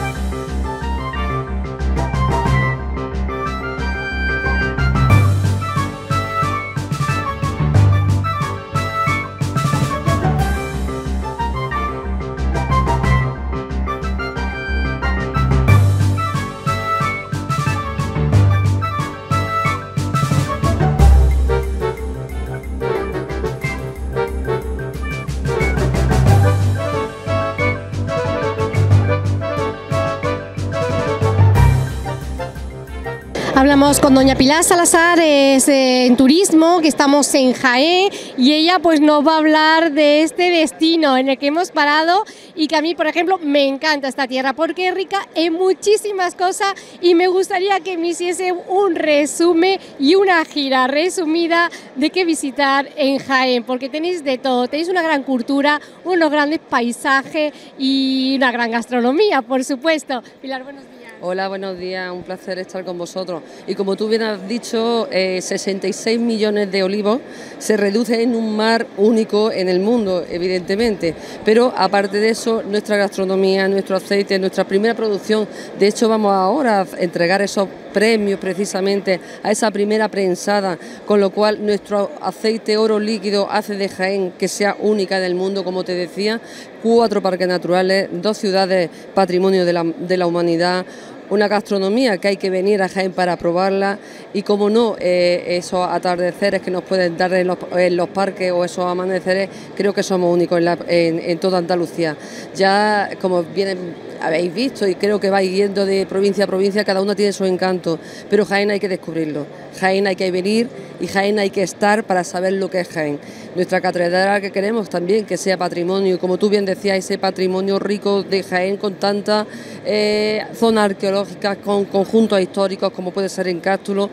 Hablamos con doña Pilar Salazar, es en turismo, que estamos en Jaén, y ella pues nos va a hablar de este destino en el que hemos parado y que a mí, por ejemplo, me encanta esta tierra porque es rica en muchísimas cosas, y me gustaría que me hiciese un resumen y una gira resumida de qué visitar en Jaén, porque tenéis de todo, tenéis una gran cultura, unos grandes paisajes y una gran gastronomía, por supuesto. Pilar, buenos días. Hola, buenos días, un placer estar con vosotros. Y como tú bien has dicho, 66 millones de olivos se reduce en un mar único en el mundo, evidentemente. Pero aparte de eso, nuestra gastronomía, nuestro aceite, nuestra primera producción, de hecho vamos ahora a entregar esos premios precisamente a esa primera prensada, con lo cual nuestro aceite oro líquido hace de Jaén que sea única en el mundo, como te decía, 4 parques naturales, 2 ciudades patrimonio de la humanidad, una gastronomía que hay que venir a Jaén para probarla, y como no, esos atardeceres que nos pueden dar en los parques, o esos amaneceres, creo que somos únicos en toda Andalucía. Ya, como bien habéis visto, y creo que vais yendo de provincia a provincia, cada una tiene su encanto, pero Jaén hay que descubrirlo, Jaén hay que venir, y Jaén hay que estar para saber lo que es Jaén. Nuestra catedral, que queremos también que sea patrimonio, y como tú bien decías, ese patrimonio rico de Jaén, con tantas zonas arqueológicas, con conjuntos históricos como puede ser en Cástulo.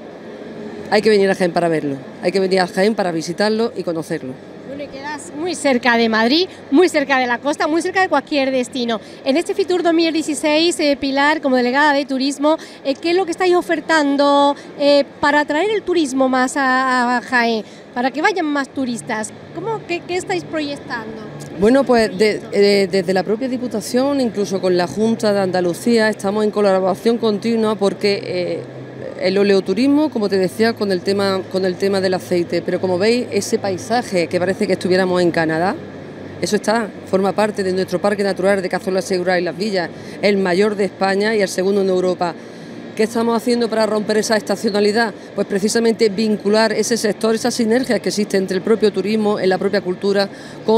Hay que venir a Jaén para verlo, hay que venir a Jaén para visitarlo y conocerlo. Bueno, y quedas muy cerca de Madrid, muy cerca de la costa, muy cerca de cualquier destino. En este Fitur 2016, Pilar, como delegada de turismo, ¿qué es lo que estáis ofertando para atraer el turismo más a Jaén, para que vayan más turistas? ¿Qué estáis proyectando? Bueno, pues desde la propia Diputación, incluso con la Junta de Andalucía, estamos en colaboración continua, porque el oleoturismo, como te decía, con el tema del aceite, pero como veis, ese paisaje que parece que estuviéramos en Canadá, eso forma parte de nuestro Parque Natural de Cazorla Segura y Las Villas, el mayor de España y el segundo en Europa. ¿Qué estamos haciendo para romper esa estacionalidad? Pues precisamente vincular ese sector, esa sinergia que existe entre el propio turismo, en la propia cultura,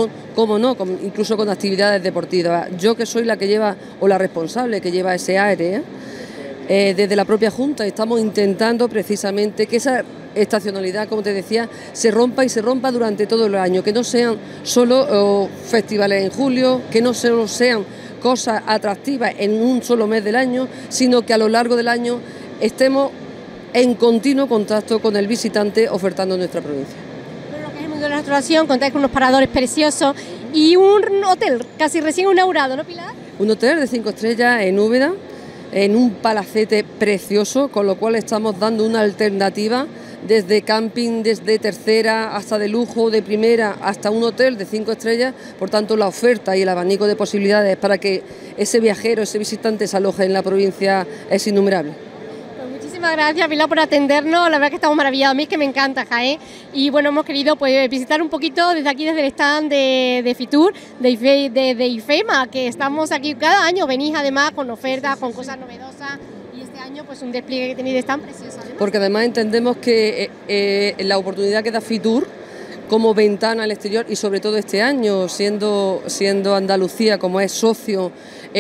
incluso con actividades deportivas. Yo, que soy la que lleva, o la responsable que lleva ese área, desde la propia Junta estamos intentando precisamente que esa estacionalidad, como te decía, se rompa y se rompa durante todo el año, que no sean solo festivales en julio, que no solo sean cosas atractivas en un solo mes del año, sino que a lo largo del año estemos en continuo contacto con el visitante ofertando nuestra provincia. Bueno, lo que es el mundo de la restauración, contáis con unos paradores preciosos y un hotel casi recién inaugurado, ¿no, Pilar? Un hotel de 5 estrellas en Úbeda, en un palacete precioso, con lo cual estamos dando una alternativa desde camping, desde tercera hasta de lujo, de primera, hasta un hotel de 5 estrellas. Por tanto, la oferta y el abanico de posibilidades para que ese viajero, ese visitante se aloje en la provincia es innumerable. Muchísimas gracias, Pilar, por atendernos. La verdad que estamos maravillados, a mí es que me encanta Jaén. Y bueno, hemos querido pues visitar un poquito desde aquí, desde el stand de Fitur, de IFEMA, que estamos aquí cada año. Venís además con ofertas, con cosas novedosas. Y este año pues un despliegue que tenéis tan precioso. Porque además entendemos que la oportunidad que da Fitur como ventana al exterior, y sobre todo este año, siendo Andalucía como es socio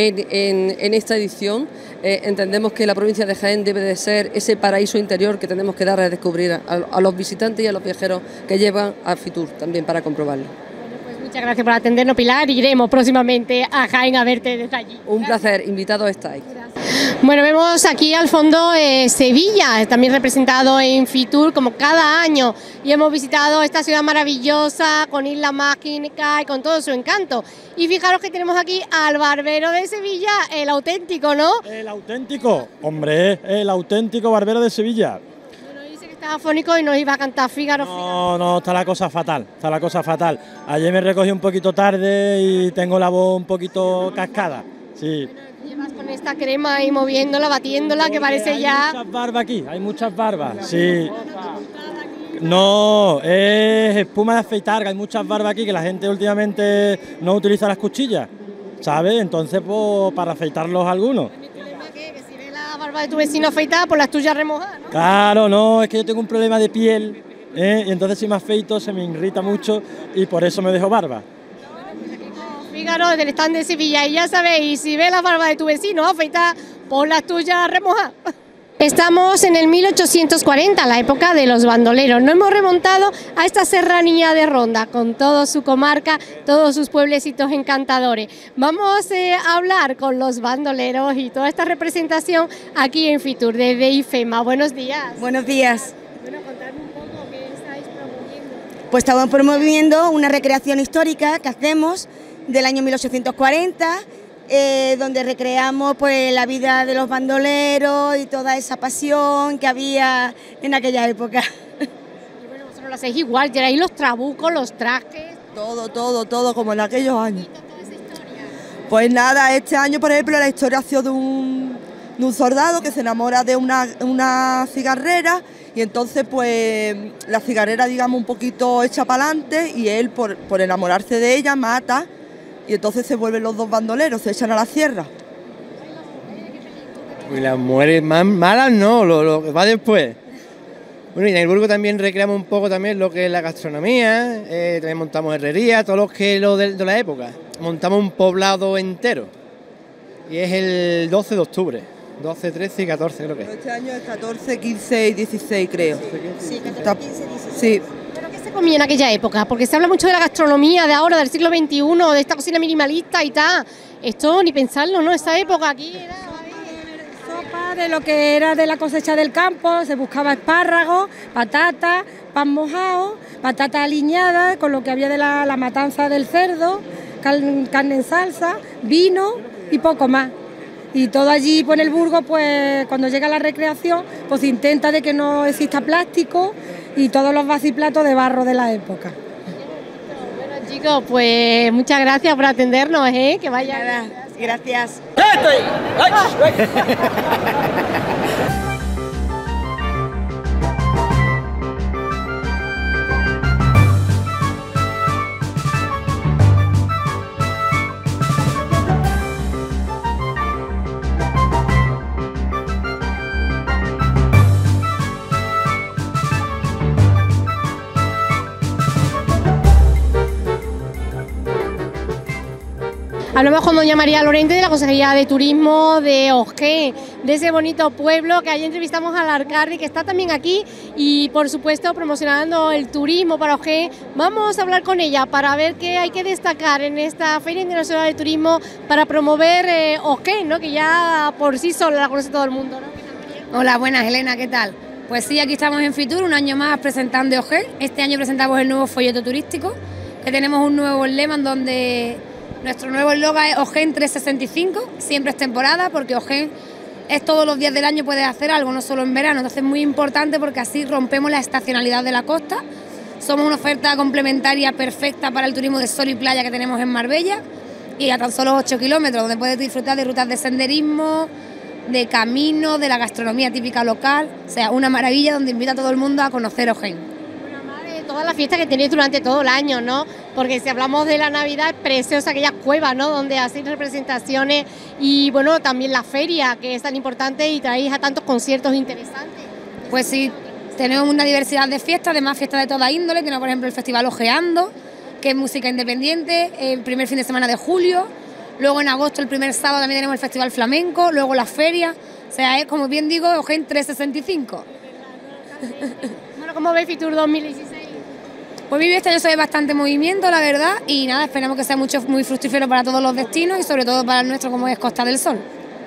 en esta edición, entendemos que la provincia de Jaén debe de ser ese paraíso interior que tenemos que dar a descubrir a los visitantes y a los viajeros que llevan a Fitur también para comprobarlo. Pues muchas gracias por atendernos, Pilar. Iremos próximamente a Jaén a verte desde allí. Un placer, invitados estáis. Bueno, vemos aquí al fondo Sevilla, también representado en Fitur como cada año, y hemos visitado esta ciudad maravillosa con Isla Mágica y con todo su encanto. Y fijaros que tenemos aquí al barbero de Sevilla, el auténtico, ¿no? El auténtico, hombre, el auténtico barbero de Sevilla. Bueno, dice que estaba afónico y nos iba a cantar Fígaro. No, está la cosa fatal, Ayer me recogí un poquito tarde y tengo la voz un poquito cascada, sí. Llevas con esta crema ahí moviéndola, batiéndola, que parece ya... Hay muchas barbas aquí, hay muchas barbas, sí. No, es espuma de afeitar, hay muchas barbas aquí que la gente últimamente no utiliza las cuchillas, ¿sabes? Entonces, pues, para afeitarlos algunos. Que si ves la barba de tu vecino afeitada, pues las tuyas remojadas, ¿no? Claro, no, es que yo tengo un problema de piel, y entonces si me afeito se me irrita mucho y por eso me dejo barba. Fígaro del stand de Sevilla, y ya sabéis, si ves la barba de tu vecino afeitada, pon las tuyas remojadas. Estamos en el 1840, la época de los bandoleros. Nos hemos remontado a esta serranía de Ronda, con toda su comarca, todos sus pueblecitos encantadores. Vamos a hablar con los bandoleros y toda esta representación aquí en Fitur, desde IFEMA. Buenos días. Buenos días. Bueno, contadme un poco qué estáis promoviendo. Pues estamos promoviendo una recreación histórica que hacemos del año 1840, donde recreamos pues la vida de los bandoleros y toda esa pasión que había en aquella época. Y bueno, vosotros lo hacéis igual, lleváis los trabucos, los trajes... Todo como en aquellos años. Pues nada, este año por ejemplo la historia ha sido de un soldado que se enamora de una cigarrera, y entonces pues la cigarrera, digamos, un poquito echa para adelante, y él por enamorarse de ella mata. Y entonces se vuelven los dos bandoleros, se echan a la sierra. Y las mujeres más malas no, lo que va después. Bueno, y en el Burgo también recreamos un poco también lo que es la gastronomía, también montamos herrería, todo lo que es lo de la época. Montamos un poblado entero, y es el 12 de octubre, 12, 13 y 14 creo que es. Este año es 14, 15 y 16 creo. Sí, 14, 15 y 16. Sí. ¿Qué se comía en aquella época? Porque se habla mucho de la gastronomía de ahora, del siglo XXI, de esta cocina minimalista y tal. Esto ni pensarlo, ¿no? Esa época aquí era... Sopa de lo que era de la cosecha del campo, se buscaba espárragos, patatas, pan mojado, patatas aliñadas, con lo que había de la matanza del cerdo, carne en salsa, vino y poco más. Y todo allí pues, en el Burgo, pues cuando llega la recreación, pues se intenta de que no exista plástico y todos los vasos y platos de barro de la época. Bueno chicos, pues muchas gracias por atendernos, que vaya. Gracias. Hablamos con doña María Lorente de la Consejería de Turismo de Osqué. de ese bonito pueblo, que ahí entrevistamos al alcalde que está también aquí y por supuesto promocionando el turismo para Ojén. Vamos a hablar con ella para ver qué hay que destacar en esta Feria Internacional de Turismo para promover Ojén, ¿no? Que ya por sí sola la conoce todo el mundo, ¿no? Hola, buenas, Elena, ¿qué tal? Pues sí, aquí estamos en Fitur, un año más presentando Ojén. Este año presentamos el nuevo folleto turístico, que tenemos un nuevo lema en donde nuestro nuevo eslogan es Ojén 365, siempre es temporada, porque Ojén es todos los días del año, puedes hacer algo, no solo en verano. Entonces es muy importante porque así rompemos la estacionalidad de la costa. Somos una oferta complementaria perfecta para el turismo de sol y playa que tenemos en Marbella, y a tan solo 8 kilómetros, donde puedes disfrutar de rutas de senderismo, de camino, de la gastronomía típica local. O sea, una maravilla donde invita a todo el mundo a conocer Ojén. Todas las fiestas que tenéis durante todo el año, ¿no? Porque si hablamos de la Navidad, es preciosa aquella cueva, ¿no? Donde hacéis representaciones y, bueno, también la feria, que es tan importante y traéis a tantos conciertos interesantes. Pues sí, tenemos una diversidad de fiestas, además fiestas de toda índole. Tenemos, por ejemplo, el Festival Ojeando, que es música independiente, el primer fin de semana de julio. Luego en agosto, el primer sábado, también tenemos el Festival Flamenco, luego la feria. O sea, es, como bien digo, Ojén 365. Bueno, ¿cómo veis Fitur 2016? Pues este año se ve bastante movimiento, la verdad, y nada, esperamos que sea muy fructífero para todos los destinos y sobre todo para el nuestro, como es Costa del Sol.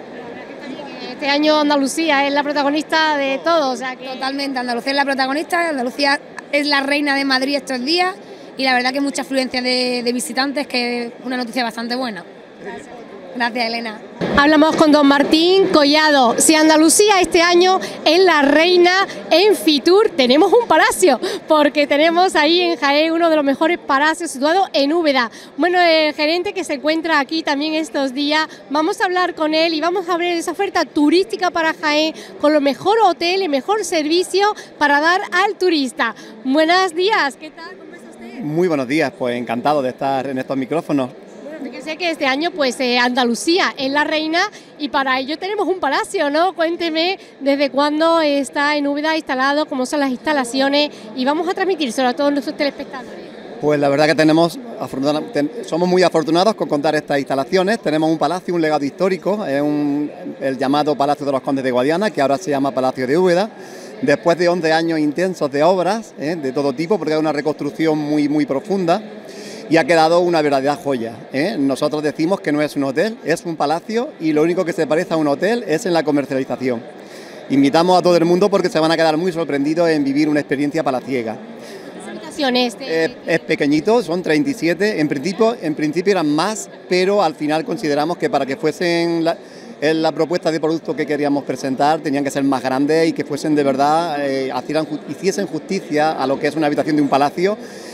Este año Andalucía es la protagonista de todo, o sea que... Totalmente, Andalucía es la protagonista, Andalucía es la reina de Madrid estos días y la verdad que mucha afluencia de visitantes, que es una noticia bastante buena. Gracias, Elena. Hablamos con don Martín Collado. Si Andalucía este año es la reina en Fitur, tenemos un palacio, porque tenemos ahí en Jaén uno de los mejores palacios situado en Úbeda. Bueno, el gerente que se encuentra aquí también estos días, vamos a hablar con él y vamos a ver esa oferta turística para Jaén con lo mejor hotel y mejor servicio para dar al turista. Buenos días, ¿qué tal? ¿Cómo está usted? Muy buenos días, pues encantado de estar en estos micrófonos. Fíjese que este año pues Andalucía es la reina y para ello tenemos un palacio, ¿no? Cuénteme desde cuándo está en Úbeda instalado, cómo son las instalaciones y vamos a transmitírselo a todos nuestros telespectadores. Pues la verdad que somos muy afortunados con contar estas instalaciones. Tenemos un palacio, un legado histórico, es el llamado Palacio de los Condes de Guadiana, que ahora se llama Palacio de Úbeda. Después de 11 años intensos de obras de todo tipo, porque es una reconstrucción muy profunda, y ha quedado una verdadera joya. Nosotros decimos que no es un hotel, es un palacio y lo único que se parece a un hotel es en la comercialización. Invitamos a todo el mundo porque se van a quedar muy sorprendidos en vivir una experiencia palaciega. ¿Qué habitaciones? Es pequeñito, son 37, en principio eran más, pero al final consideramos que para que fuesen la propuesta de producto que queríamos presentar tenían que ser más grandes y que fuesen de verdad, hiciesen justicia a lo que es una habitación de un palacio.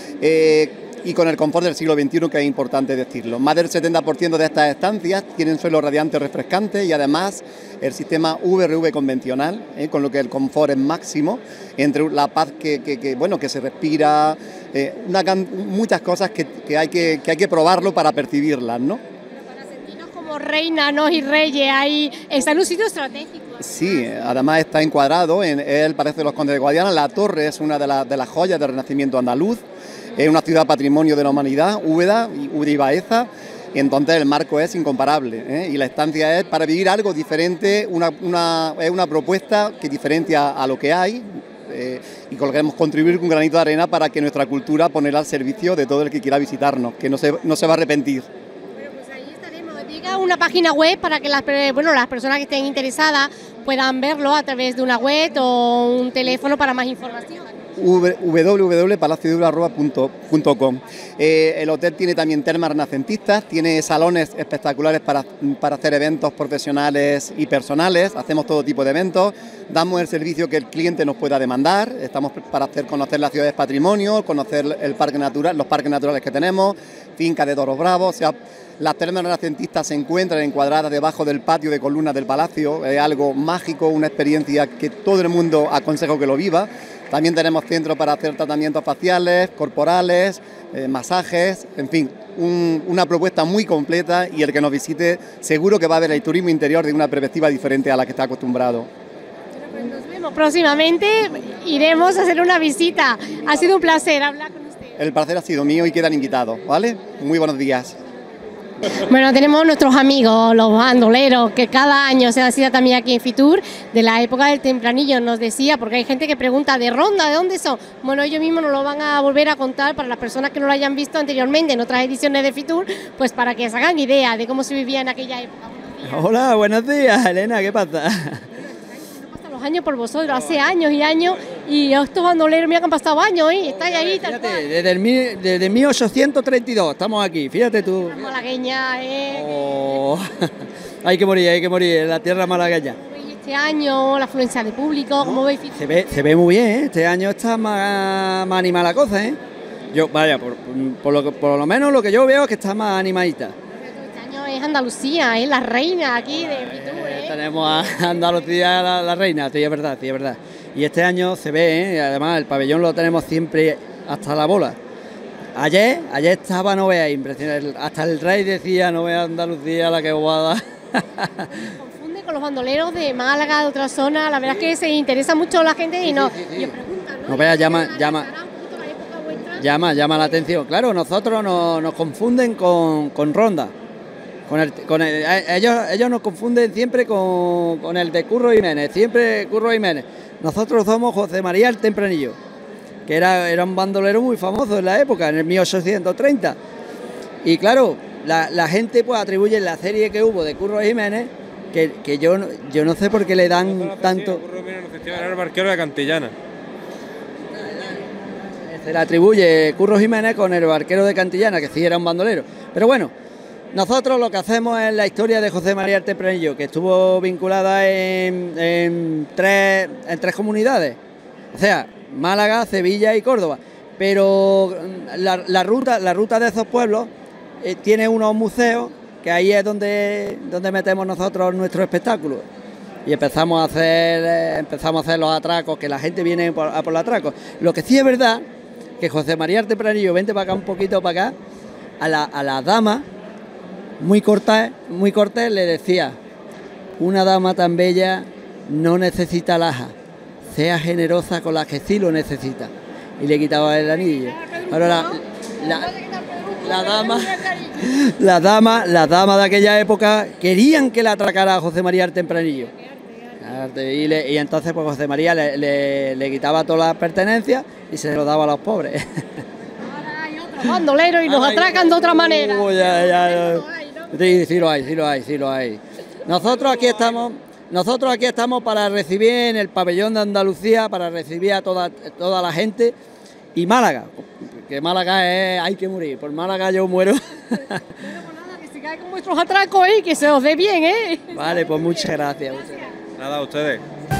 Y con el confort del siglo XXI, que es importante decirlo. Más del 70% de estas estancias tienen suelo radiante refrescante y además el sistema VRV convencional, con lo que el confort es máximo, entre la paz que se respira, muchas cosas que hay que probarlo para percibirlas, ¿no? Para sentirnos como reinas, ¿no? Y reyes, ahí está en un sitio estratégico. Sí, además está encuadrado en el Palacio de los Condes de Guadiana. La torre es una de las joyas del Renacimiento andaluz. Es una ciudad patrimonio de la humanidad, Úbeda y Baeza, y entonces el marco es incomparable, y la estancia es para vivir algo diferente, es una propuesta que diferencia a lo que hay, y queremos contribuir con un granito de arena para que nuestra cultura ponerla al servicio de todo el que quiera visitarnos, que no se va a arrepentir. Bueno, pues ahí estaremos. Diga una página web para que las personas que estén interesadas puedan verlo a través de una web o un teléfono para más información. www.palaciodeura.com. El hotel tiene también termas renacentistas, tiene salones espectaculares para hacer eventos profesionales y personales, hacemos todo tipo de eventos, damos el servicio que el cliente nos pueda demandar, estamos para hacer conocer las ciudades patrimonio, conocer el parque natural, los parques naturales que tenemos, finca de toros bravos, o sea, las termas renacentistas se encuentran encuadradas debajo del patio de columnas del palacio, es algo mágico, una experiencia que todo el mundo aconsejo que lo viva. También tenemos centros para hacer tratamientos faciales, corporales, masajes, en fin, una propuesta muy completa y el que nos visite seguro que va a ver el turismo interior de una perspectiva diferente a la que está acostumbrado. Nos vemos próximamente, iremos a hacer una visita. Ha sido un placer hablar con usted. El placer ha sido mío y quedan invitados, ¿vale? Muy buenos días. Bueno, tenemos nuestros amigos, los bandoleros, que cada año se hacía también aquí en Fitur, de la época del Tempranillo, nos decía, porque hay gente que pregunta, ¿de Ronda? ¿De dónde son? Bueno, ellos mismos nos lo van a volver a contar para las personas que no lo hayan visto anteriormente en otras ediciones de Fitur, pues para que se hagan idea de cómo se vivía en aquella época. Hola, buenos días, Elena, ¿qué pasa? Los años por vosotros, hace años y años, y estos bandoleros, mira que han pasado años, ¿eh? Estáis ahí, tal cual. Desde 1832 estamos aquí, fíjate tú. La malagueña, Oh, hay que morir en la tierra malagueña. Este año, la afluencia de público, ¿cómo veis? Se ve muy bien, ¿eh? Este año está más animada la cosa, ¿eh? Yo, vaya, por lo menos lo que yo veo es que está más animadita. Este año es Andalucía, es la reina aquí de Fitur, ¿eh? Tenemos a Andalucía la reina, sí, es verdad, sí, es verdad. Y este año se ve, ¿eh? Además el pabellón lo tenemos siempre hasta la bola. Ayer estaba, no veas, impresionante. Hasta el rey decía, no veas Andalucía, la que guada. Confunde con los bandoleros de Málaga, de otra zona. La verdad es que se interesa mucho la gente y nos preguntan, ¿no? No veas, llama la atención. Claro, nosotros nos confunden con Ronda. Ellos nos confunden siempre con el de Curro Jiménez, siempre Curro Jiménez. Nosotros somos José María el Tempranillo, que era un bandolero muy famoso en la época, en el 1830. Y claro, la gente pues atribuye la serie que hubo de Curro Jiménez, que yo no sé por qué le dan tanto. Curro Jiménez era el barquero de Cantillana. Se le atribuye Curro Jiménez con el barquero de Cantillana, que sí era un bandolero. Pero bueno, nosotros lo que hacemos es la historia de José María el Tempranillo, que estuvo vinculada en tres comunidades, o sea, Málaga, Sevilla y Córdoba. Pero la ruta de esos pueblos tiene unos museos, que ahí es donde metemos nosotros nuestro espectáculo. Y empezamos a hacer los atracos, que la gente viene a por los atracos. Lo que sí es verdad, que José María el Tempranillo, vente para acá un poquito para acá, a la dama, muy cortés, le decía: una dama tan bella no necesita alhaja, sea generosa con la que sí lo necesita. Y le quitaba el anillo. Ahora la dama de aquella época querían que la atracara a José María el Tempranillo. Y entonces pues José María le quitaba todas las pertenencias y se lo daba a los pobres. Bandoleros y nos atracan de otra manera. Sí lo hay. Nosotros aquí estamos para recibir en el pabellón de Andalucía, para recibir a toda la gente. Y Málaga, que Málaga hay que morir, por Málaga yo muero. Que se cae con vuestros atracos y que se os dé bien, ¿eh? Vale, pues muchas gracias. Nada, a ustedes.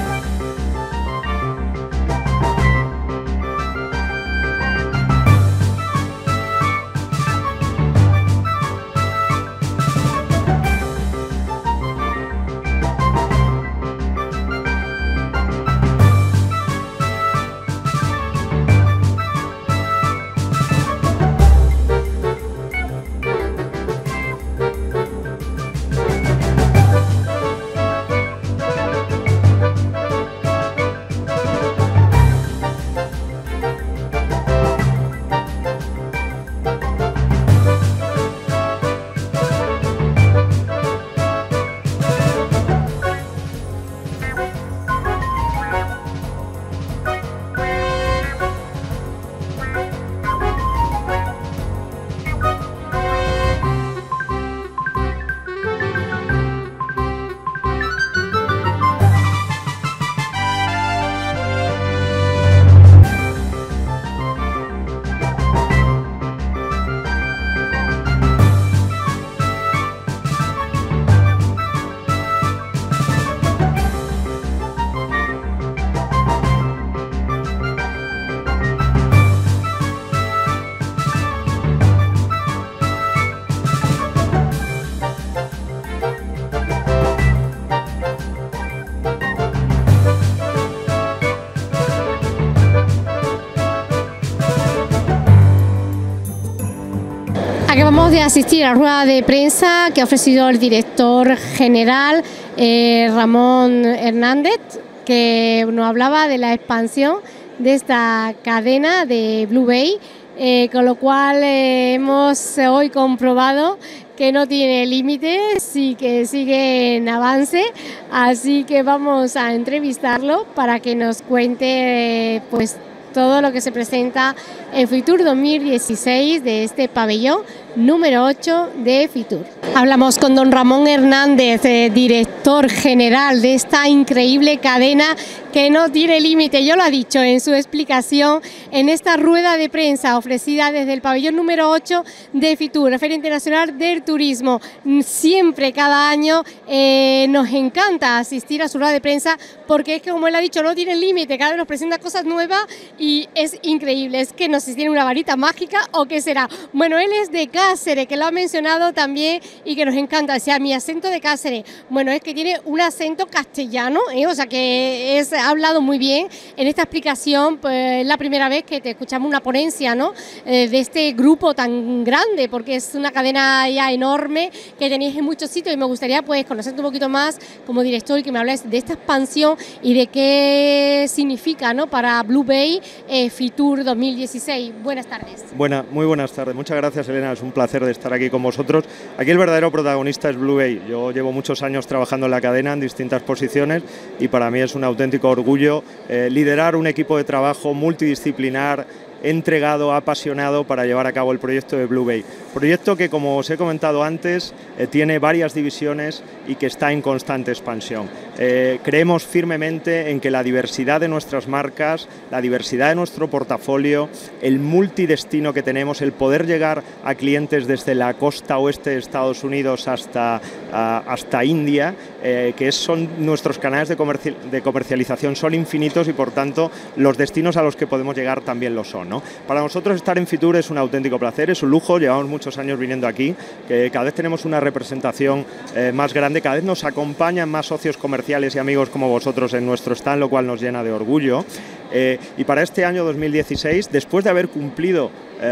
Acabamos de asistir a la rueda de prensa que ha ofrecido el director general Ramón Hernández, que nos hablaba de la expansión de esta cadena de Blue Bay, con lo cual hemos hoy comprobado que no tiene límites y que sigue en avance, así que vamos a entrevistarlo para que nos cuente pues todo lo que se presenta en Fitur 2016 de este pabellón número 8 de Fitur. Hablamos con don Ramón Hernández, director general de esta increíble cadena que no tiene límite. Ya lo ha dicho en su explicación en esta rueda de prensa ofrecida desde el pabellón número 8 de Fitur, la Feria Internacional del Turismo. Siempre, cada año, nos encanta asistir a su rueda de prensa porque es que, como él ha dicho, no tiene límite, cada vez nos presenta cosas nuevas y es increíble. Es que no sé si tiene una varita mágica o qué será. Bueno, él es de Cáceres, que lo ha mencionado también y que nos encanta. O sea, mi acento de Cáceres, bueno, es que tiene un acento castellano, o sea, que ha hablado muy bien en esta explicación. Pues es la primera vez que te escuchamos una ponencia, ¿no?, de este grupo tan grande, porque es una cadena ya enorme que tenéis en muchos sitios y me gustaría pues conocerte un poquito más como director y que me hables de esta expansión y de qué significa, ¿no?, para Blue Bay Fitur 2016. Buenas tardes. Muy buenas tardes. Muchas gracias, Elena. Es un placer de estar aquí con vosotros. Aquí el verdadero protagonista es Blue Bay. Yo llevo muchos años trabajando en la cadena en distintas posiciones y para mí es un auténtico orgullo liderar un equipo de trabajo multidisciplinar, entregado, apasionado para llevar a cabo el proyecto de Blue Bay. Proyecto que, como os he comentado antes, tiene varias divisiones y que está en constante expansión. Creemos firmemente en que la diversidad de nuestras marcas, la diversidad de nuestro portafolio, el multidestino que tenemos, el poder llegar a clientes desde la costa oeste de Estados Unidos hasta India, que son nuestros canales de comercialización, son infinitos y por tanto los destinos a los que podemos llegar también lo son, ¿no? Para nosotros estar en Fitur es un auténtico placer, es un lujo, llevamos muchos años viniendo aquí, que cada vez tenemos una representación más grande, cada vez nos acompañan más socios comerciales y amigos como vosotros en nuestro stand, lo cual nos llena de orgullo. Y para este año 2016, después de haber cumplido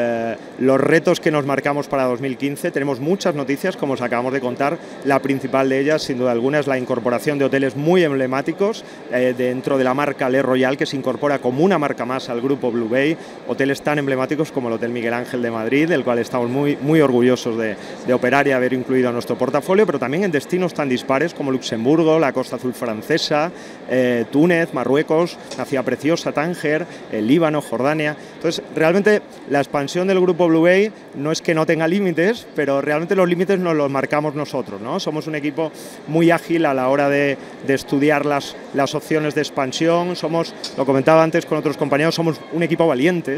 los retos que nos marcamos para 2015, tenemos muchas noticias, como os acabamos de contar. La principal de ellas, sin duda alguna, es la incorporación de hoteles muy emblemáticos dentro de la marca Le Royal, que se incorpora como una marca más al grupo Blue Bay. Hoteles tan emblemáticos como el Hotel Miguel Ángel de Madrid, del cual estamos muy orgullosos de operar y haber incluido en nuestro portafolio, pero también en destinos tan dispares como Luxemburgo, la Costa Azul francesa, Túnez, Marruecos, una ciudad preciosa, Tánger, el Líbano, Jordania. Entonces, realmente la expansión del grupo Blue Bay no es que no tenga límites, pero realmente los límites nos los marcamos nosotros, ¿no? Somos un equipo muy ágil a la hora de estudiar las opciones de expansión. Somos, lo comentaba antes con otros compañeros, somos un equipo valiente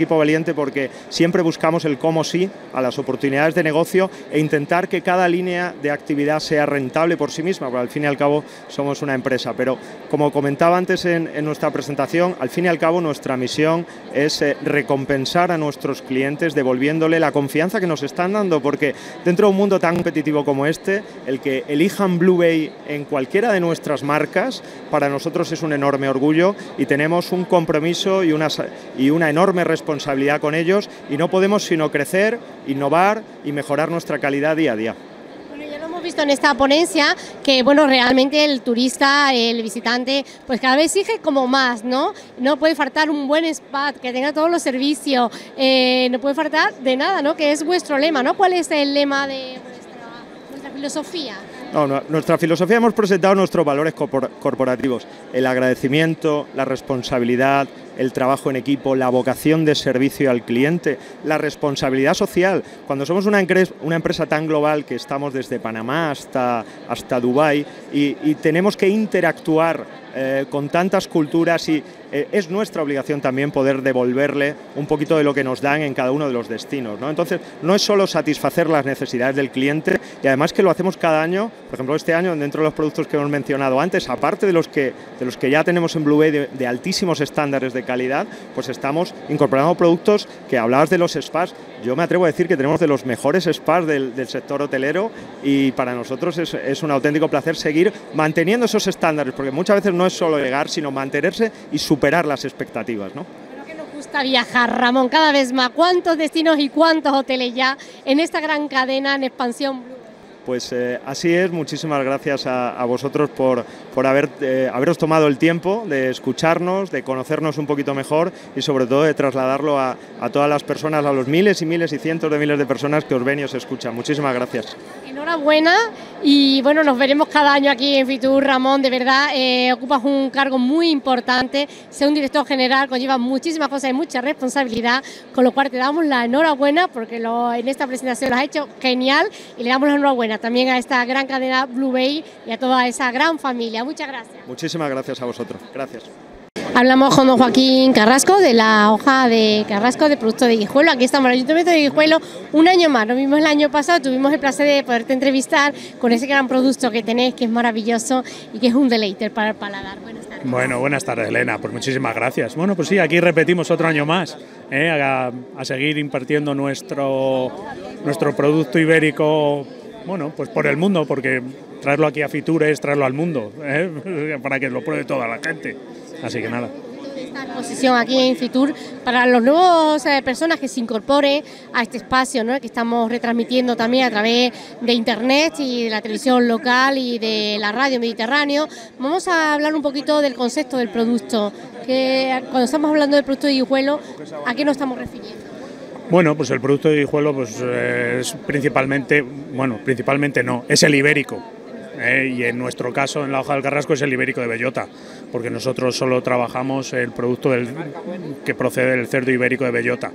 porque siempre buscamos el cómo sí a las oportunidades de negocio e intentar que cada línea de actividad sea rentable por sí misma, porque al fin y al cabo somos una empresa. Pero como comentaba antes en nuestra presentación, al fin y al cabo nuestra misión es recompensar a nuestros clientes devolviéndole la confianza que nos están dando, porque dentro de un mundo tan competitivo como este, el que elijan Blue Bay en cualquiera de nuestras marcas, para nosotros es un enorme orgullo y tenemos un compromiso y una enorme responsabilidad con ellos y no podemos sino crecer, innovar y mejorar nuestra calidad día a día. Hemos visto en esta ponencia que, bueno, realmente el turista, el visitante, pues cada vez exige como más, ¿no? No puede faltar un buen spa, que tenga todos los servicios, no puede faltar de nada, ¿no? Que es vuestro lema, ¿no? ¿Cuál es el lema de vuestra filosofía? No, nuestra filosofía, hemos presentado nuestros valores corporativos, el agradecimiento, la responsabilidad, el trabajo en equipo, la vocación de servicio al cliente, la responsabilidad social. Cuando somos una empresa tan global que estamos desde Panamá hasta Dubái y tenemos que interactuar con tantas culturas y es nuestra obligación también poder devolverle un poquito de lo que nos dan en cada uno de los destinos, ¿no? Entonces, no es solo satisfacer las necesidades del cliente y además que lo hacemos cada año. Por ejemplo, este año, dentro de los productos que hemos mencionado antes, aparte de los que ya tenemos en Blue Bay de altísimos estándares de calidad, pues estamos incorporando productos que hablabas de los spas. Yo me atrevo a decir que tenemos de los mejores spas del sector hotelero y para nosotros es un auténtico placer seguir manteniendo esos estándares, porque muchas veces no es solo llegar, sino mantenerse y superar las expectativas, ¿no? Pero que nos gusta viajar, Ramón, cada vez más. ¿Cuántos destinos y cuántos hoteles ya en esta gran cadena en expansión? Pues así es, muchísimas gracias a vosotros por haberos tomado el tiempo de escucharnos, de conocernos un poquito mejor y sobre todo de trasladarlo a todas las personas, a los miles y miles y cientos de miles de personas que os ven y os escuchan. Muchísimas gracias. Enhorabuena y bueno, nos veremos cada año aquí en Fitur. Ramón, de verdad, ocupas un cargo muy importante, ser un director general conlleva muchísimas cosas y mucha responsabilidad, con lo cual te damos la enhorabuena porque en esta presentación lo has hecho genial y le damos la enhorabuena también a esta gran cadena Blue Bay y a toda esa gran familia. Muchas gracias. Muchísimas gracias a vosotros. Gracias. Hablamos con don Joaquín Carrasco de la hoja de Carrasco de producto de Guijuelo. Aquí estamos en el Ayuntamiento de Guijuelo un año más. Nos vimos el año pasado, tuvimos el placer de poderte entrevistar con ese gran producto que tenéis, que es maravilloso y que es un deleite para el paladar. Buenas tardes. Bueno, buenas tardes, Elena. Pues muchísimas gracias. Bueno, pues sí, aquí repetimos otro año más, a seguir impartiendo nuestro producto ibérico, bueno, pues por el mundo, porque traerlo aquí a Fitur es traerlo al mundo, para que lo pruebe toda la gente. Así que nada. Esta exposición aquí en Fitur para los nuevos personas que se incorporen a este espacio, ¿no?, que estamos retransmitiendo también a través de internet y de la televisión local y de la radio Mediterráneo. Vamos a hablar un poquito del concepto del producto, que cuando estamos hablando del producto de Guijuelo, ¿a qué nos estamos refiriendo? Bueno, pues el producto de Guijuelo pues, es principalmente no, es el ibérico. Y en nuestro caso, en la hoja del Carrasco, es el ibérico de bellota, porque nosotros solo trabajamos el producto que procede del cerdo ibérico de bellota.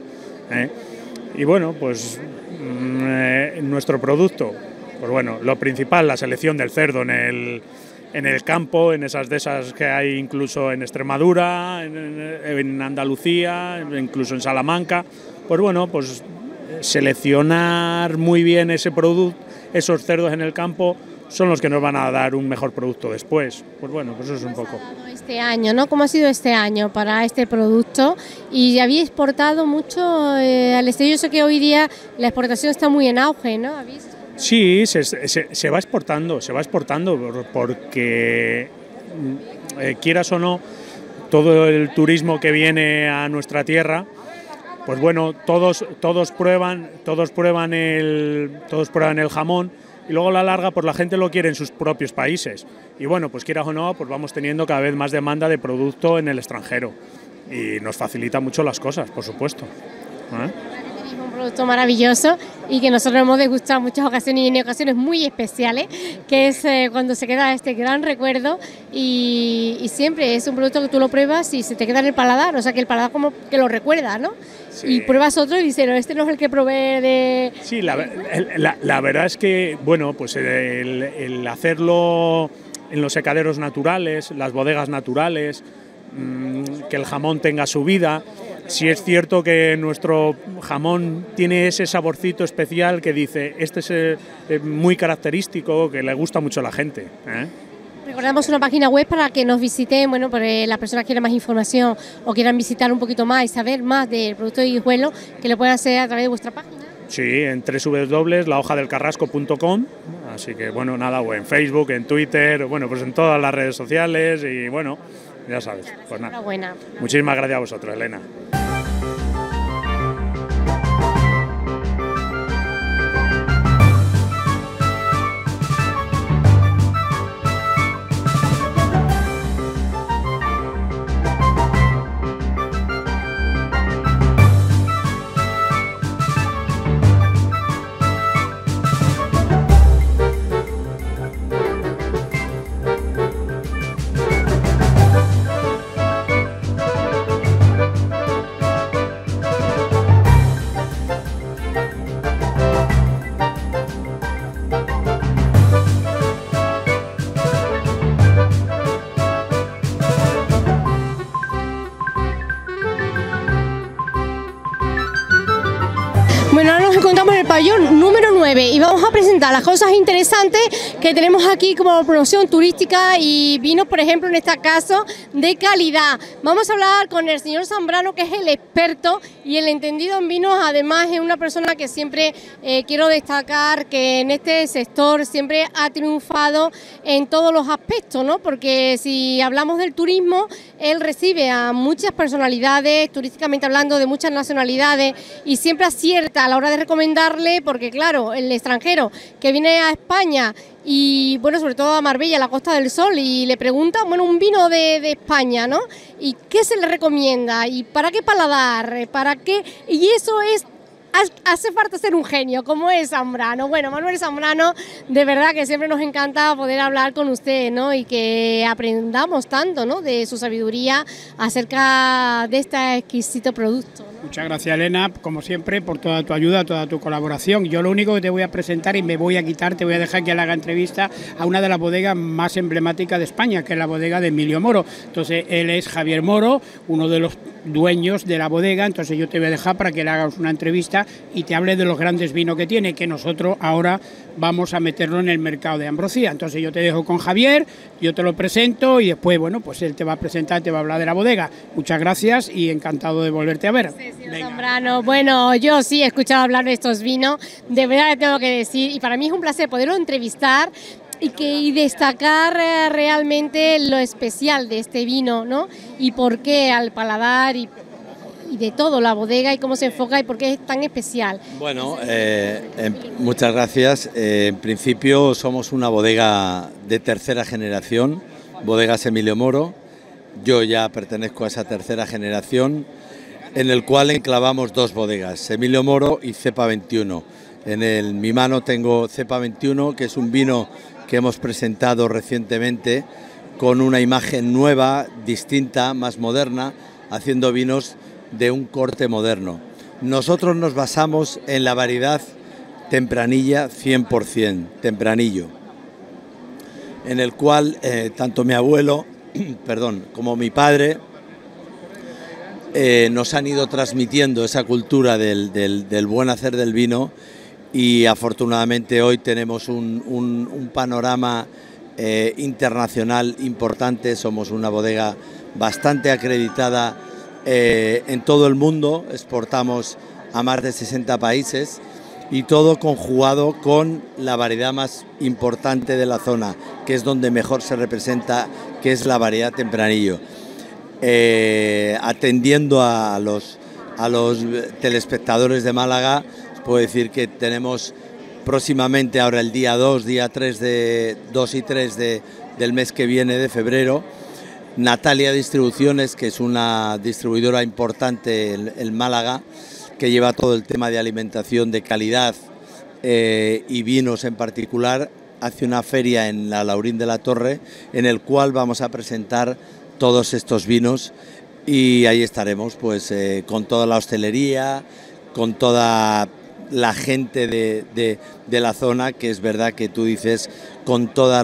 Y bueno, pues nuestro producto, pues bueno, lo principal, la selección del cerdo en el campo, en esas dehesas que hay incluso en Extremadura, en Andalucía, incluso en Salamanca. Pues bueno, pues seleccionar muy bien ese producto, esos cerdos en el campo, son los que nos van a dar un mejor producto después. Pues bueno, pues eso es un poco. Este año, ¿no? ¿Cómo ha sido este año para este producto? Y había exportado mucho al exterior. Yo sé que hoy día la exportación está muy en auge, ¿no? Sí, se va exportando, porque quieras o no, todo el turismo que viene a nuestra tierra, pues bueno, todos prueban el jamón. Y luego a la larga pues la gente lo quiere en sus propios países y bueno, pues quieras o no, pues vamos teniendo cada vez más demanda de producto en el extranjero y nos facilita mucho las cosas, por supuesto. Un producto maravilloso y que nosotros hemos degustado en muchas ocasiones y en ocasiones muy especiales, que es cuando se queda este gran recuerdo y siempre es un producto que tú lo pruebas y se te queda en el paladar, o sea que el paladar como que lo recuerda, ¿no? Sí. Y pruebas otro y dices, no, este no es el que probé de... Sí, la verdad es que, bueno, pues el hacerlo en los secaderos naturales, las bodegas naturales, que el jamón tenga su vida. Sí es cierto que nuestro jamón tiene ese saborcito especial que dice, este es muy característico, que le gusta mucho a la gente. Recordamos una página web para que nos visiten, bueno, por las personas que quieran más información o quieran visitar un poquito más y saber más del producto de Guijuelo, que lo puedan hacer a través de vuestra página. Sí, en www.lahojadelcarrasco.com, así que bueno, nada, o en Facebook, en Twitter, bueno, pues en todas las redes sociales y bueno, ya sabes, pues nada. Enhorabuena. Muchísimas gracias a vosotros, Elena. Bueno, ahora nos encontramos en el pabellón número 9 y vamos a presentar las cosas interesantes que tenemos aquí como promoción turística y vinos, por ejemplo, en este caso, de calidad. Vamos a hablar con el señor Zambrano, que es el experto y el entendido en vinos. Además, es una persona que siempre quiero destacar que en este sector siempre ha triunfado en todos los aspectos, ¿no? Porque si hablamos del turismo, él recibe a muchas personalidades, turísticamente hablando, de muchas nacionalidades y siempre acierta a la hora de recomendarle preguntarle, porque claro, el extranjero que viene a España y bueno, sobre todo a Marbella, la Costa del Sol, y le preguntan, bueno, un vino de España, ¿no? ¿Y qué se le recomienda? ¿Y para qué paladar? ¿Para qué? Y eso es... Hace falta ser un genio, como es Zambrano. Bueno, Manuel Zambrano, de verdad que siempre nos encanta poder hablar con usted, ¿no? Y que aprendamos tanto, ¿no?, de su sabiduría acerca de este exquisito producto, ¿no? Muchas gracias, Elena, como siempre, por toda tu ayuda, toda tu colaboración. Yo lo único que te voy a presentar y me voy a quitar, te voy a dejar que le haga entrevista a una de las bodegas más emblemáticas de España, que es la bodega de Emilio Moro. Entonces, él es Javier Moro, uno de los dueños de la bodega, entonces yo te voy a dejar para que le hagas una entrevista y te hable de los grandes vinos que tiene, que nosotros ahora vamos a meterlo en el mercado de Ambrosía. Entonces yo te dejo con Javier, yo te lo presento y después, bueno, pues él te va a presentar, te va a hablar de la bodega. Muchas gracias y encantado de volverte a ver. Zambrano, bueno, yo sí he escuchado hablar de estos vinos, de verdad que tengo que decir, y para mí es un placer poderlo entrevistar y destacar realmente lo especial de este vino, ¿no? Y por qué al paladar y de todo, la bodega y cómo se enfoca y por qué es tan especial. Bueno, muchas gracias. En principio somos una bodega de tercera generación, Bodegas Emilio Moro. Yo ya pertenezco a esa tercera generación, en el cual enclavamos dos bodegas, Emilio Moro y Cepa 21. En mi mano tengo Cepa 21, que es un vino que hemos presentado recientemente con una imagen nueva, distinta, más moderna, haciendo vinos de un corte moderno. Nosotros nos basamos en la variedad tempranilla 100%, tempranillo, en el cual tanto mi abuelo como mi padre nos han ido transmitiendo esa cultura del buen hacer del vino, y afortunadamente hoy tenemos un panorama internacional importante. Somos una bodega bastante acreditada en todo el mundo, exportamos a más de 60 países y todo conjugado con la variedad más importante de la zona, que es donde mejor se representa, que es la variedad tempranillo. Atendiendo a los telespectadores de Málaga, puedo decir que tenemos próximamente, ahora el día 2 y 3 del mes que viene, de febrero, Natalia Distribuciones, que es una distribuidora importante en Málaga, que lleva todo el tema de alimentación de calidad y vinos en particular, hace una feria en la Laurín de la Torre, en el cual vamos a presentar todos estos vinos, y ahí estaremos pues con toda la hostelería, con toda la gente de la zona, que es verdad que tú dices, con toda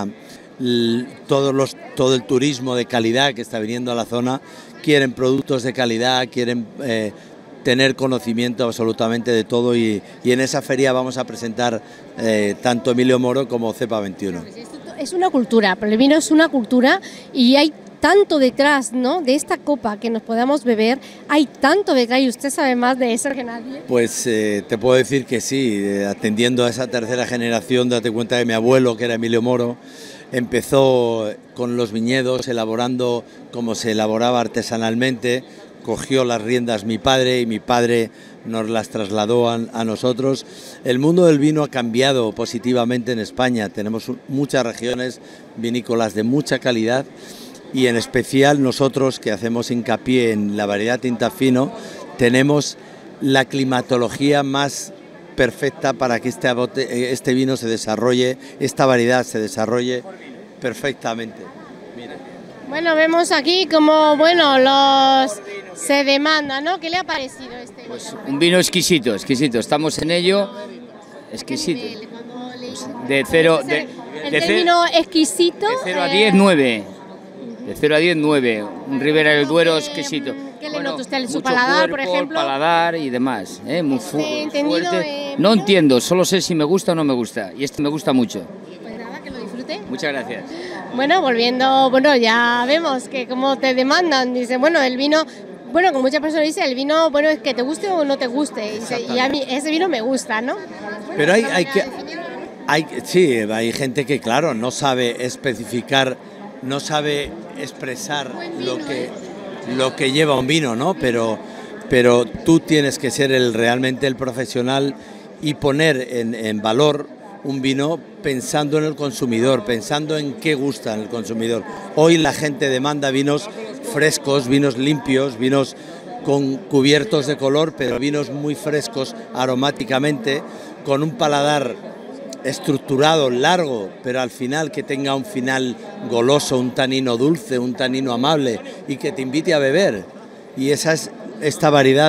todo el turismo de calidad que está viniendo a la zona, quieren productos de calidad, quieren tener conocimiento absolutamente de todo, y en esa feria vamos a presentar tanto Emilio Moro como Cepa 21. Es una cultura, pero el vino es una cultura, y hay tanto detrás, ¿no?, de esta copa que nos podamos beber, hay tanto detrás, y usted sabe más de eso que nadie. Pues te puedo decir que sí, atendiendo a esa tercera generación, date cuenta que mi abuelo, que era Emilio Moro, empezó con los viñedos, elaborando como se elaboraba artesanalmente, cogió las riendas mi padre, y mi padre nos las trasladó a nosotros. El mundo del vino ha cambiado positivamente en España, tenemos muchas regiones vinícolas de mucha calidad, y en especial nosotros, que hacemos hincapié en la variedad tinta fino, tenemos la climatología más perfecta para que este vino se desarrolle, esta variedad se desarrolle perfectamente. Mire. Bueno, vemos aquí como, bueno, se demanda, ¿no? ¿Qué le ha parecido este vino? Pues un vino exquisito, exquisito, estamos en ello, exquisito. De cero, el término exquisito. De 0 a 10, 9. De 0 a 10, 9. Un Ribera del Duero exquisito. ¿Qué le nota usted en su paladar, por ejemplo? El paladar y demás, muy fuerte. No entiendo, solo sé si me gusta o no me gusta. Y este me gusta mucho. Pues nada, que lo disfrute. Muchas gracias. Bueno, volviendo, bueno, ya vemos que como te demandan, dice, bueno, el vino, bueno, como muchas personas dicen, el vino, bueno, es que te guste o no te guste. Y a mí ese vino me gusta, ¿no? Pero hay gente que, claro, no sabe especificar, no sabe expresar lo que lleva un vino, ¿no? Pero tú tienes que ser realmente el profesional y poner en valor un vino pensando en el consumidor, pensando en qué gusta el consumidor. Hoy la gente demanda vinos frescos, vinos limpios, vinos con cubiertos de color, pero vinos muy frescos aromáticamente, con un paladar estructurado, largo, pero al final que tenga un final goloso, un tanino dulce, un tanino amable y que te invite a beber. Y esta variedad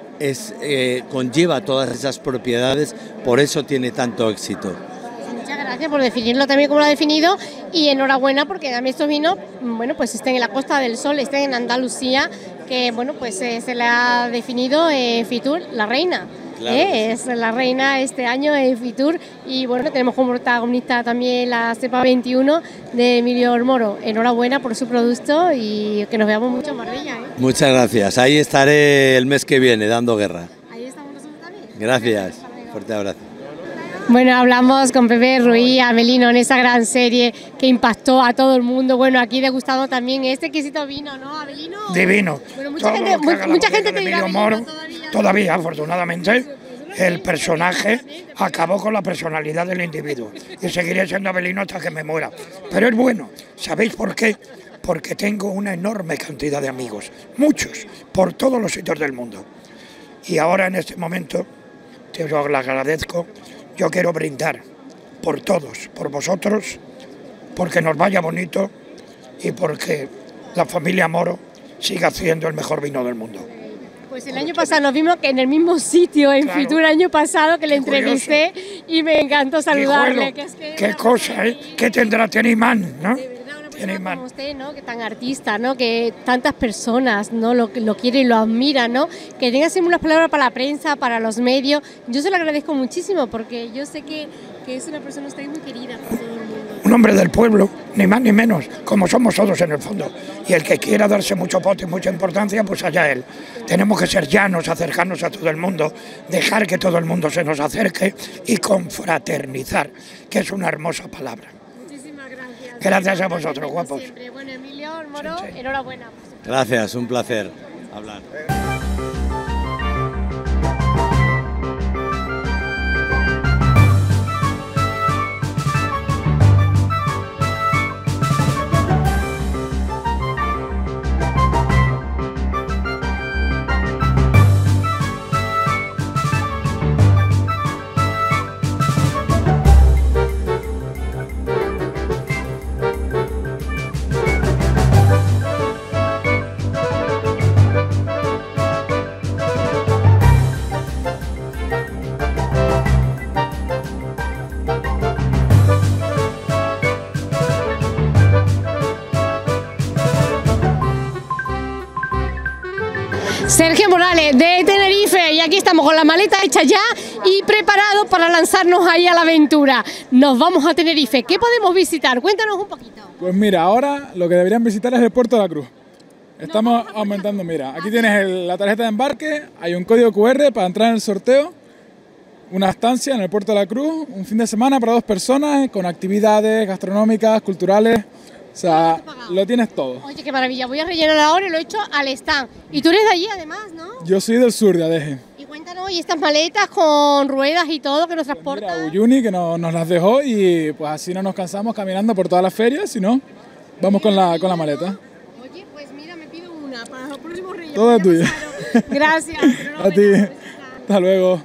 conlleva todas esas propiedades, por eso tiene tanto éxito. Muchas gracias por definirlo también como lo ha definido y enhorabuena porque también estos vinos, bueno, pues estén en la Costa del Sol, estén en Andalucía, que bueno, pues se le ha definido Fitur la reina. Claro, es la reina este año en Fitur y bueno, tenemos como protagonista también la cepa 21 de Emilio Moro. Enhorabuena por su producto y que nos veamos mucho en Marbella. Muchas gracias, ahí estaré el mes que viene dando guerra. Ahí estamos nosotros también. Gracias, fuerte abrazo. Bueno, hablamos con Pepe Ruiz, Amelino, en esa gran serie que impactó a todo el mundo. Bueno, aquí degustando también este exquisito vino, ¿no, Amelino? Divino. Bueno, mucha gente te dirá Moro, todavía, afortunadamente, el personaje acabó con la personalidad del individuo y seguiré siendo Amelino hasta que me muera. Pero es bueno, ¿sabéis por qué? Porque tengo una enorme cantidad de amigos, muchos, por todos los sitios del mundo. Y ahora en este momento, te lo agradezco. Yo quiero brindar por todos, por vosotros, porque nos vaya bonito y porque la familia Moro siga siendo el mejor vino del mundo. Pues el año pasado nos vimos que en el mismo sitio, en claro. Fitur, el año pasado que le entrevisté y me encantó saludarle. Qué cosa, ¿eh? ¿Qué tendrá? Tiene imán, ¿no? Como usted, ¿no? Que tan artista, ¿no? Que tantas personas, ¿no? Lo quieren y lo admiran, ¿no? Que tenga siempre unas palabras para la prensa, para los medios. Yo se lo agradezco muchísimo porque yo sé que es una persona usted muy querida por todo el mundo. Un hombre del pueblo, ni más ni menos, como somos todos en el fondo. Y el que quiera darse mucho pote y mucha importancia, pues allá él. Tenemos que ser llanos, acercarnos a todo el mundo, dejar que todo el mundo se nos acerque y confraternizar, que es una hermosa palabra. Gracias a vosotros, guapos. Bueno, Emilio Moro, enhorabuena. Gracias, un placer hablar. Sergio Morales de Tenerife y aquí estamos con la maleta hecha ya y preparados para lanzarnos ahí a la aventura. Nos vamos a Tenerife. ¿Qué podemos visitar? Cuéntanos un poquito. Pues mira, ahora lo que deberían visitar es el Puerto de la Cruz. Estamos aumentando, mira, aquí tienes la tarjeta de embarque, hay un código QR para entrar en el sorteo, una estancia en el Puerto de la Cruz, un fin de semana para 2 personas con actividades gastronómicas, culturales. O sea, lo tienes todo. Oye, qué maravilla. Voy a rellenar ahora y lo he hecho al stand. Y tú eres de allí, además, ¿no? Yo soy del sur, de Adeje. Y cuéntanos, ¿y estas maletas con ruedas y todo que nos transportan? Pues mira, Uyuni, que nos las dejó y pues así no nos cansamos caminando por todas las ferias, sino vamos con la maleta. Oye, pues mira, me pido una para los próximos reyes. Todo es tuyo. Gracias. A ti. Hasta luego.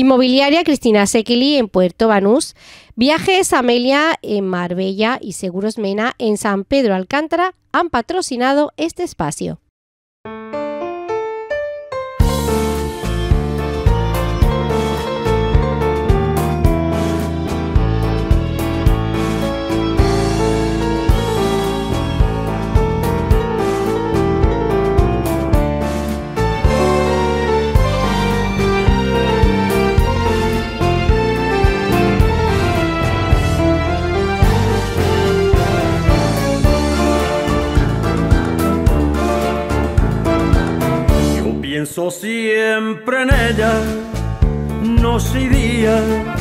Inmobiliaria Cristina Sequili en Puerto Banús, Viajes Amelia en Marbella y Seguros Mena en San Pedro Alcántara han patrocinado este espacio. Pienso siempre en ella, noche y día.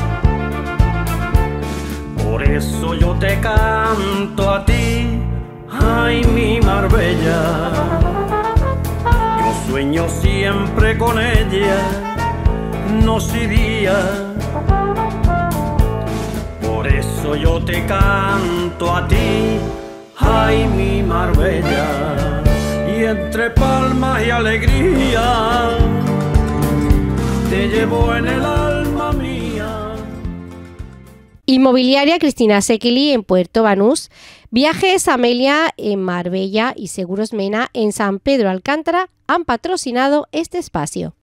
Por eso yo te canto a ti, ay mi Marbella. Yo sueño siempre con ella, noche y día. Por eso yo te canto a ti, ay mi Marbella. Y entre palmas y alegría te llevo en el alma mía. Inmobiliaria Cristina Sequili en Puerto Banús, Viajes Amelia en Marbella y Seguros Mena en San Pedro Alcántara han patrocinado este espacio.